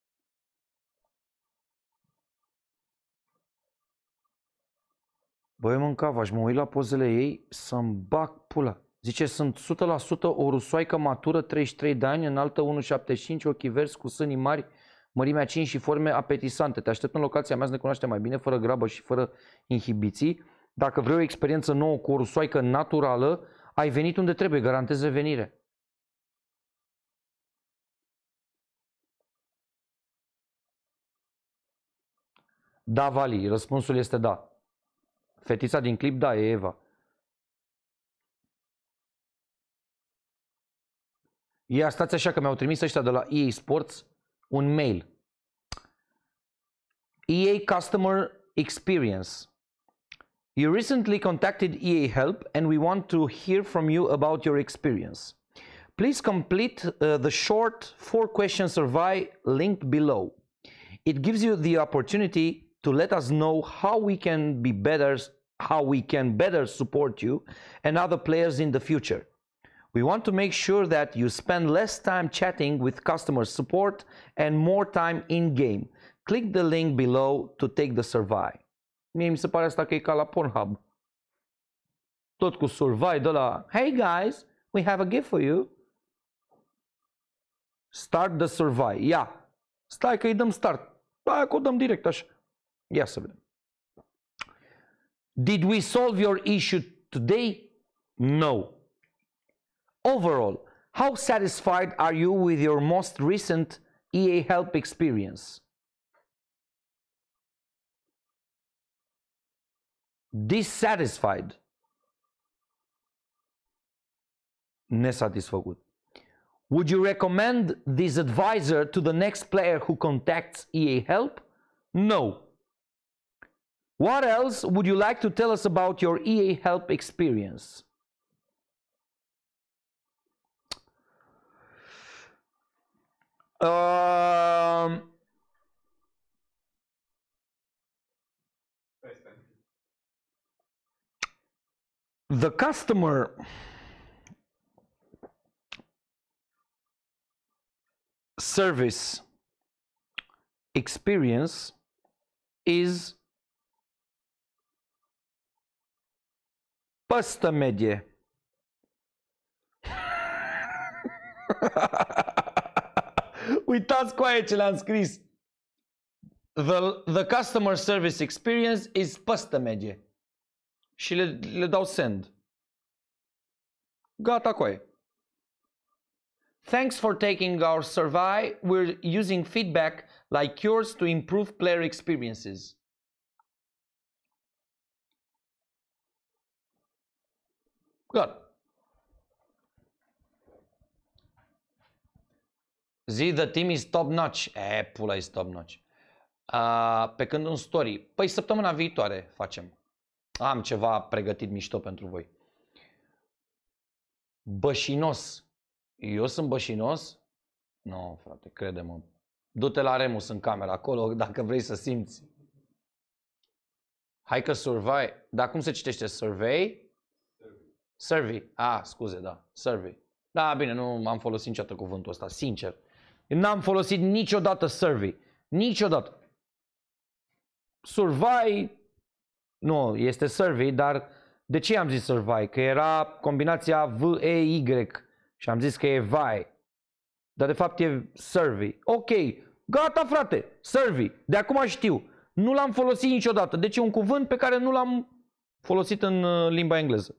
Băi, mâncava, mă uit la pozele ei să-mi bag pula. Zice, sunt 100% o rusoaică matură, 33 de ani, înaltă 1,75, ochii verzi, cu sânii mari, mărimea 5 și forme apetisante. Te aștept în locația mea să ne cunoaștem mai bine, fără grabă și fără inhibiții. Dacă vrei o experiență nouă cu o rusoaică naturală, ai venit unde trebuie, garantez revenire. Da, Vali, răspunsul este da. Fetița din clip, da, e Eva. Ia, stați așa că mi-au trimis ăștia de la EA Sports un mail. EA Customer Experience. You recently contacted EA Help and we want to hear from you about your experience. Please complete the short 4-question survey linked below. It gives you the opportunity to let us know how we can better support you and other players in the future. We want to make sure that you spend less time chatting with customer support and more time in game. Click the link below to take the survey. Mie mi se pare asta că e ca la Pornhub. Tot cu survey de la hey guys, we have a gift for you. Start the survey. Ia. Stai că îi dăm start. Hai că o dăm direct așa. Ia să vedem. Did we solve your issue today? No. Overall, how satisfied are you with your most recent EA Help experience? Dissatisfied. Nesatisfăcut. Would you recommend this advisor to the next player who contacts EA Help? No. What else would you like to tell us about your EA Help experience? The customer service experience is păstă medie. Uitați cu aia ce le-am scris. The customer service experience is păstă medie. Și le dau send. Gata cu aia. Thanks for taking our survey. We're using feedback like yours to improve player experiences. Gata. Zi, the team is top notch. Pula is top notch. Pe când un story. Păi săptămâna viitoare facem. Am ceva pregătit mișto pentru voi. Bășinos. Eu sunt bășinos? Nu, frate, crede-mă. Du-te la Remus în camera acolo dacă vrei să simți. Hai că survey. Dar cum se citește? Survey? Survey. Scuze, da. Survey. Da, bine, nu am folosit niciodată cuvântul ăsta, sincer. N-am folosit niciodată survey. Niciodată. Survey, nu, este survey, dar de ce am zis survey? Că era combinația V-E-Y și am zis că e vai. Dar de fapt e survey. Ok, gata frate, survey. De acum știu. Nu l-am folosit niciodată. Deci e un cuvânt pe care nu l-am folosit în limba engleză.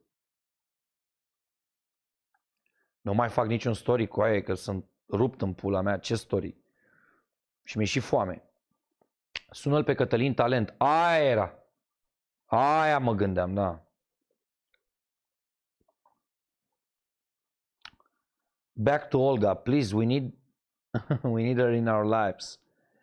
Nu mai fac niciun story cu aia, că sunt rupt în pula mea. Ce story? Și mi-e și foame. Sună-l pe Cătălin Talent. Aia era. Aia mă gândeam, da. Back to Olga, please. We need her in our lives.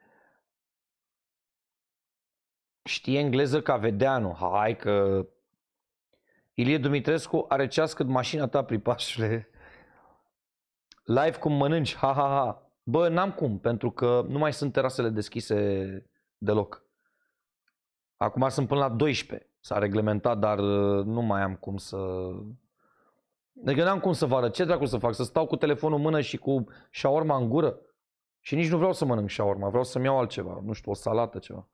Știe engleză ca Vedeanu. Hai că... Ilie Dumitrescu are ceas cât mașina ta, pripașule. Live cum mănânci, ha, ha, ha. Bă, n-am cum, pentru că nu mai sunt terasele deschise deloc. Acum sunt până la 12. S-a reglementat, dar nu mai am cum să... Adică n-am cum să vă arăt. Ce dracu să fac? Să stau cu telefonul în mână și cu shawarma în gură? Și nici nu vreau să mănânc shawarma, vreau să-mi iau altceva. Nu știu, o salată, ceva.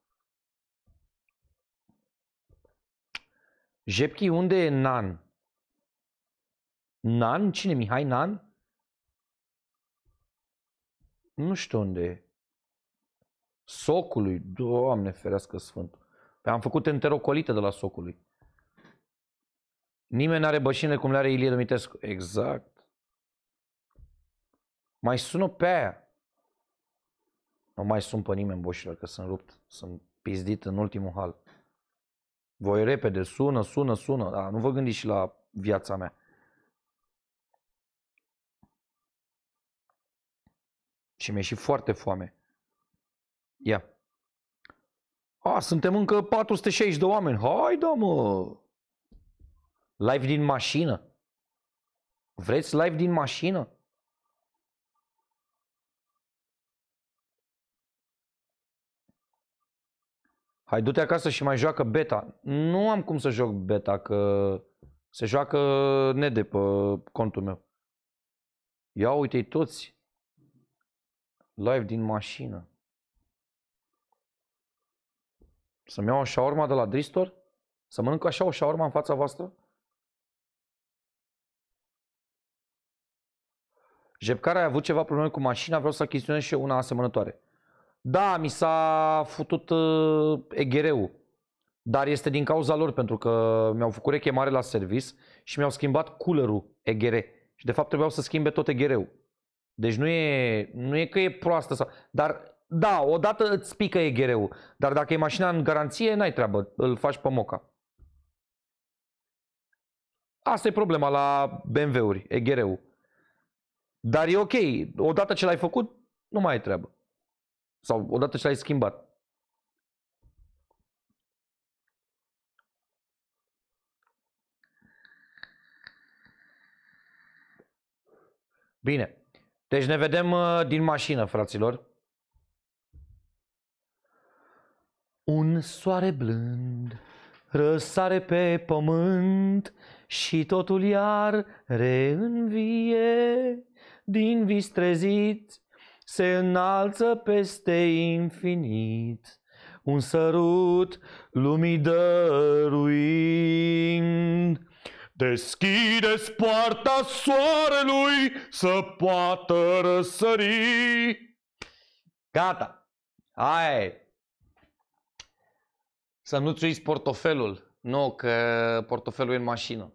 Jepchi, unde e Nan? Nan? Cine? Mihai Nan? Nu știu unde e. Socului. Doamne ferească sfânt. Păi am făcut enterocolite de la Socului. Nimeni n-are bășine cum le are Ilie Dumitrescu. Exact. Mai sună pe aia. Nu mai sun pe nimeni, boșilor, că sunt rupt. Sunt pizdit în ultimul hal. Voi repede, sună, dar nu vă gândiți și la viața mea. Și mi-e și foarte foame. Ia. Suntem încă 460 de oameni. Hai da, mă! Live din mașină. Vreți live din mașină? Hai, du-te acasă și mai joacă beta. Nu am cum să joc beta, că se joacă nede pe contul meu. Ia uite-i toți. Live din mașină. Să-mi iau o shawarma de la Dristor? Să mănânc așa o shawarma în fața voastră? Jepcar, ai avut ceva probleme cu mașina? Vreau să achiziționez și eu una asemănătoare. Da, mi s-a futut EGR-ul. Dar este din cauza lor, pentru că mi-au făcut rechemare la servis și mi-au schimbat coolerul EGR. Și de fapt trebuiau să schimbe tot EGR-ul. Deci nu e că e proastă sau... Dar da, odată îți pică EGR-ul. Dar dacă e mașina în garanție, n-ai treabă. Îl faci pe moca. Asta e problema la BMW-uri, EGR-ul. Dar e ok. Odată ce l-ai făcut, nu mai ai treabă. Sau odată ce l-ai schimbat. Bine. Deci ne vedem din mașină, fraților. Un soare blând răsare pe pământ și totul iar reînvie. Din vis treziți se înalță peste infinit, un sărut lumii dăruind. Deschideți poarta soarelui să poată răsări. Gata. Hai. Să nu-ți uiți portofelul. Nu, că portofelul e în mașină.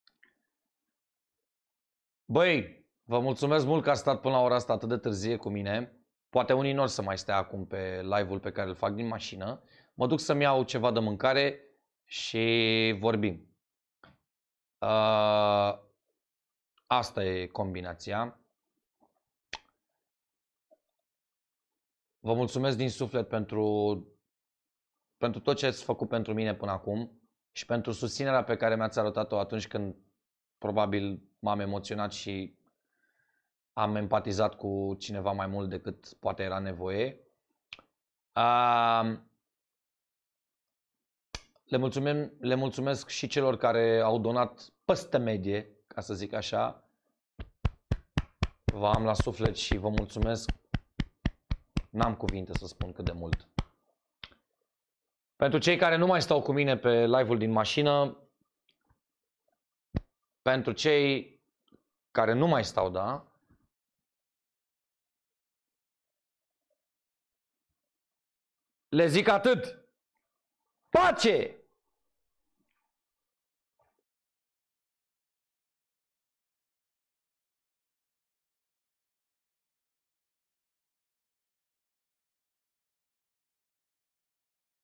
Băi, vă mulțumesc mult că ați stat până la ora asta atât de târzie cu mine. Poate unii nu or să mai stea acum pe live-ul pe care îl fac din mașină. Mă duc să-mi iau ceva de mâncare și vorbim. Asta e combinația. Vă mulțumesc din suflet pentru tot ce ați făcut pentru mine până acum și pentru susținerea pe care mi-ați arătat-o atunci când probabil m-am emoționat și am empatizat cu cineva mai mult decât poate era nevoie. Le mulțumesc și celor care au donat peste medie, ca să zic așa. Vă am la suflet și vă mulțumesc. N-am cuvinte să spun cât de mult. Pentru cei care nu mai stau cu mine pe live-ul din mașină, pentru cei care nu mai stau, da? Le zic atât. Pace!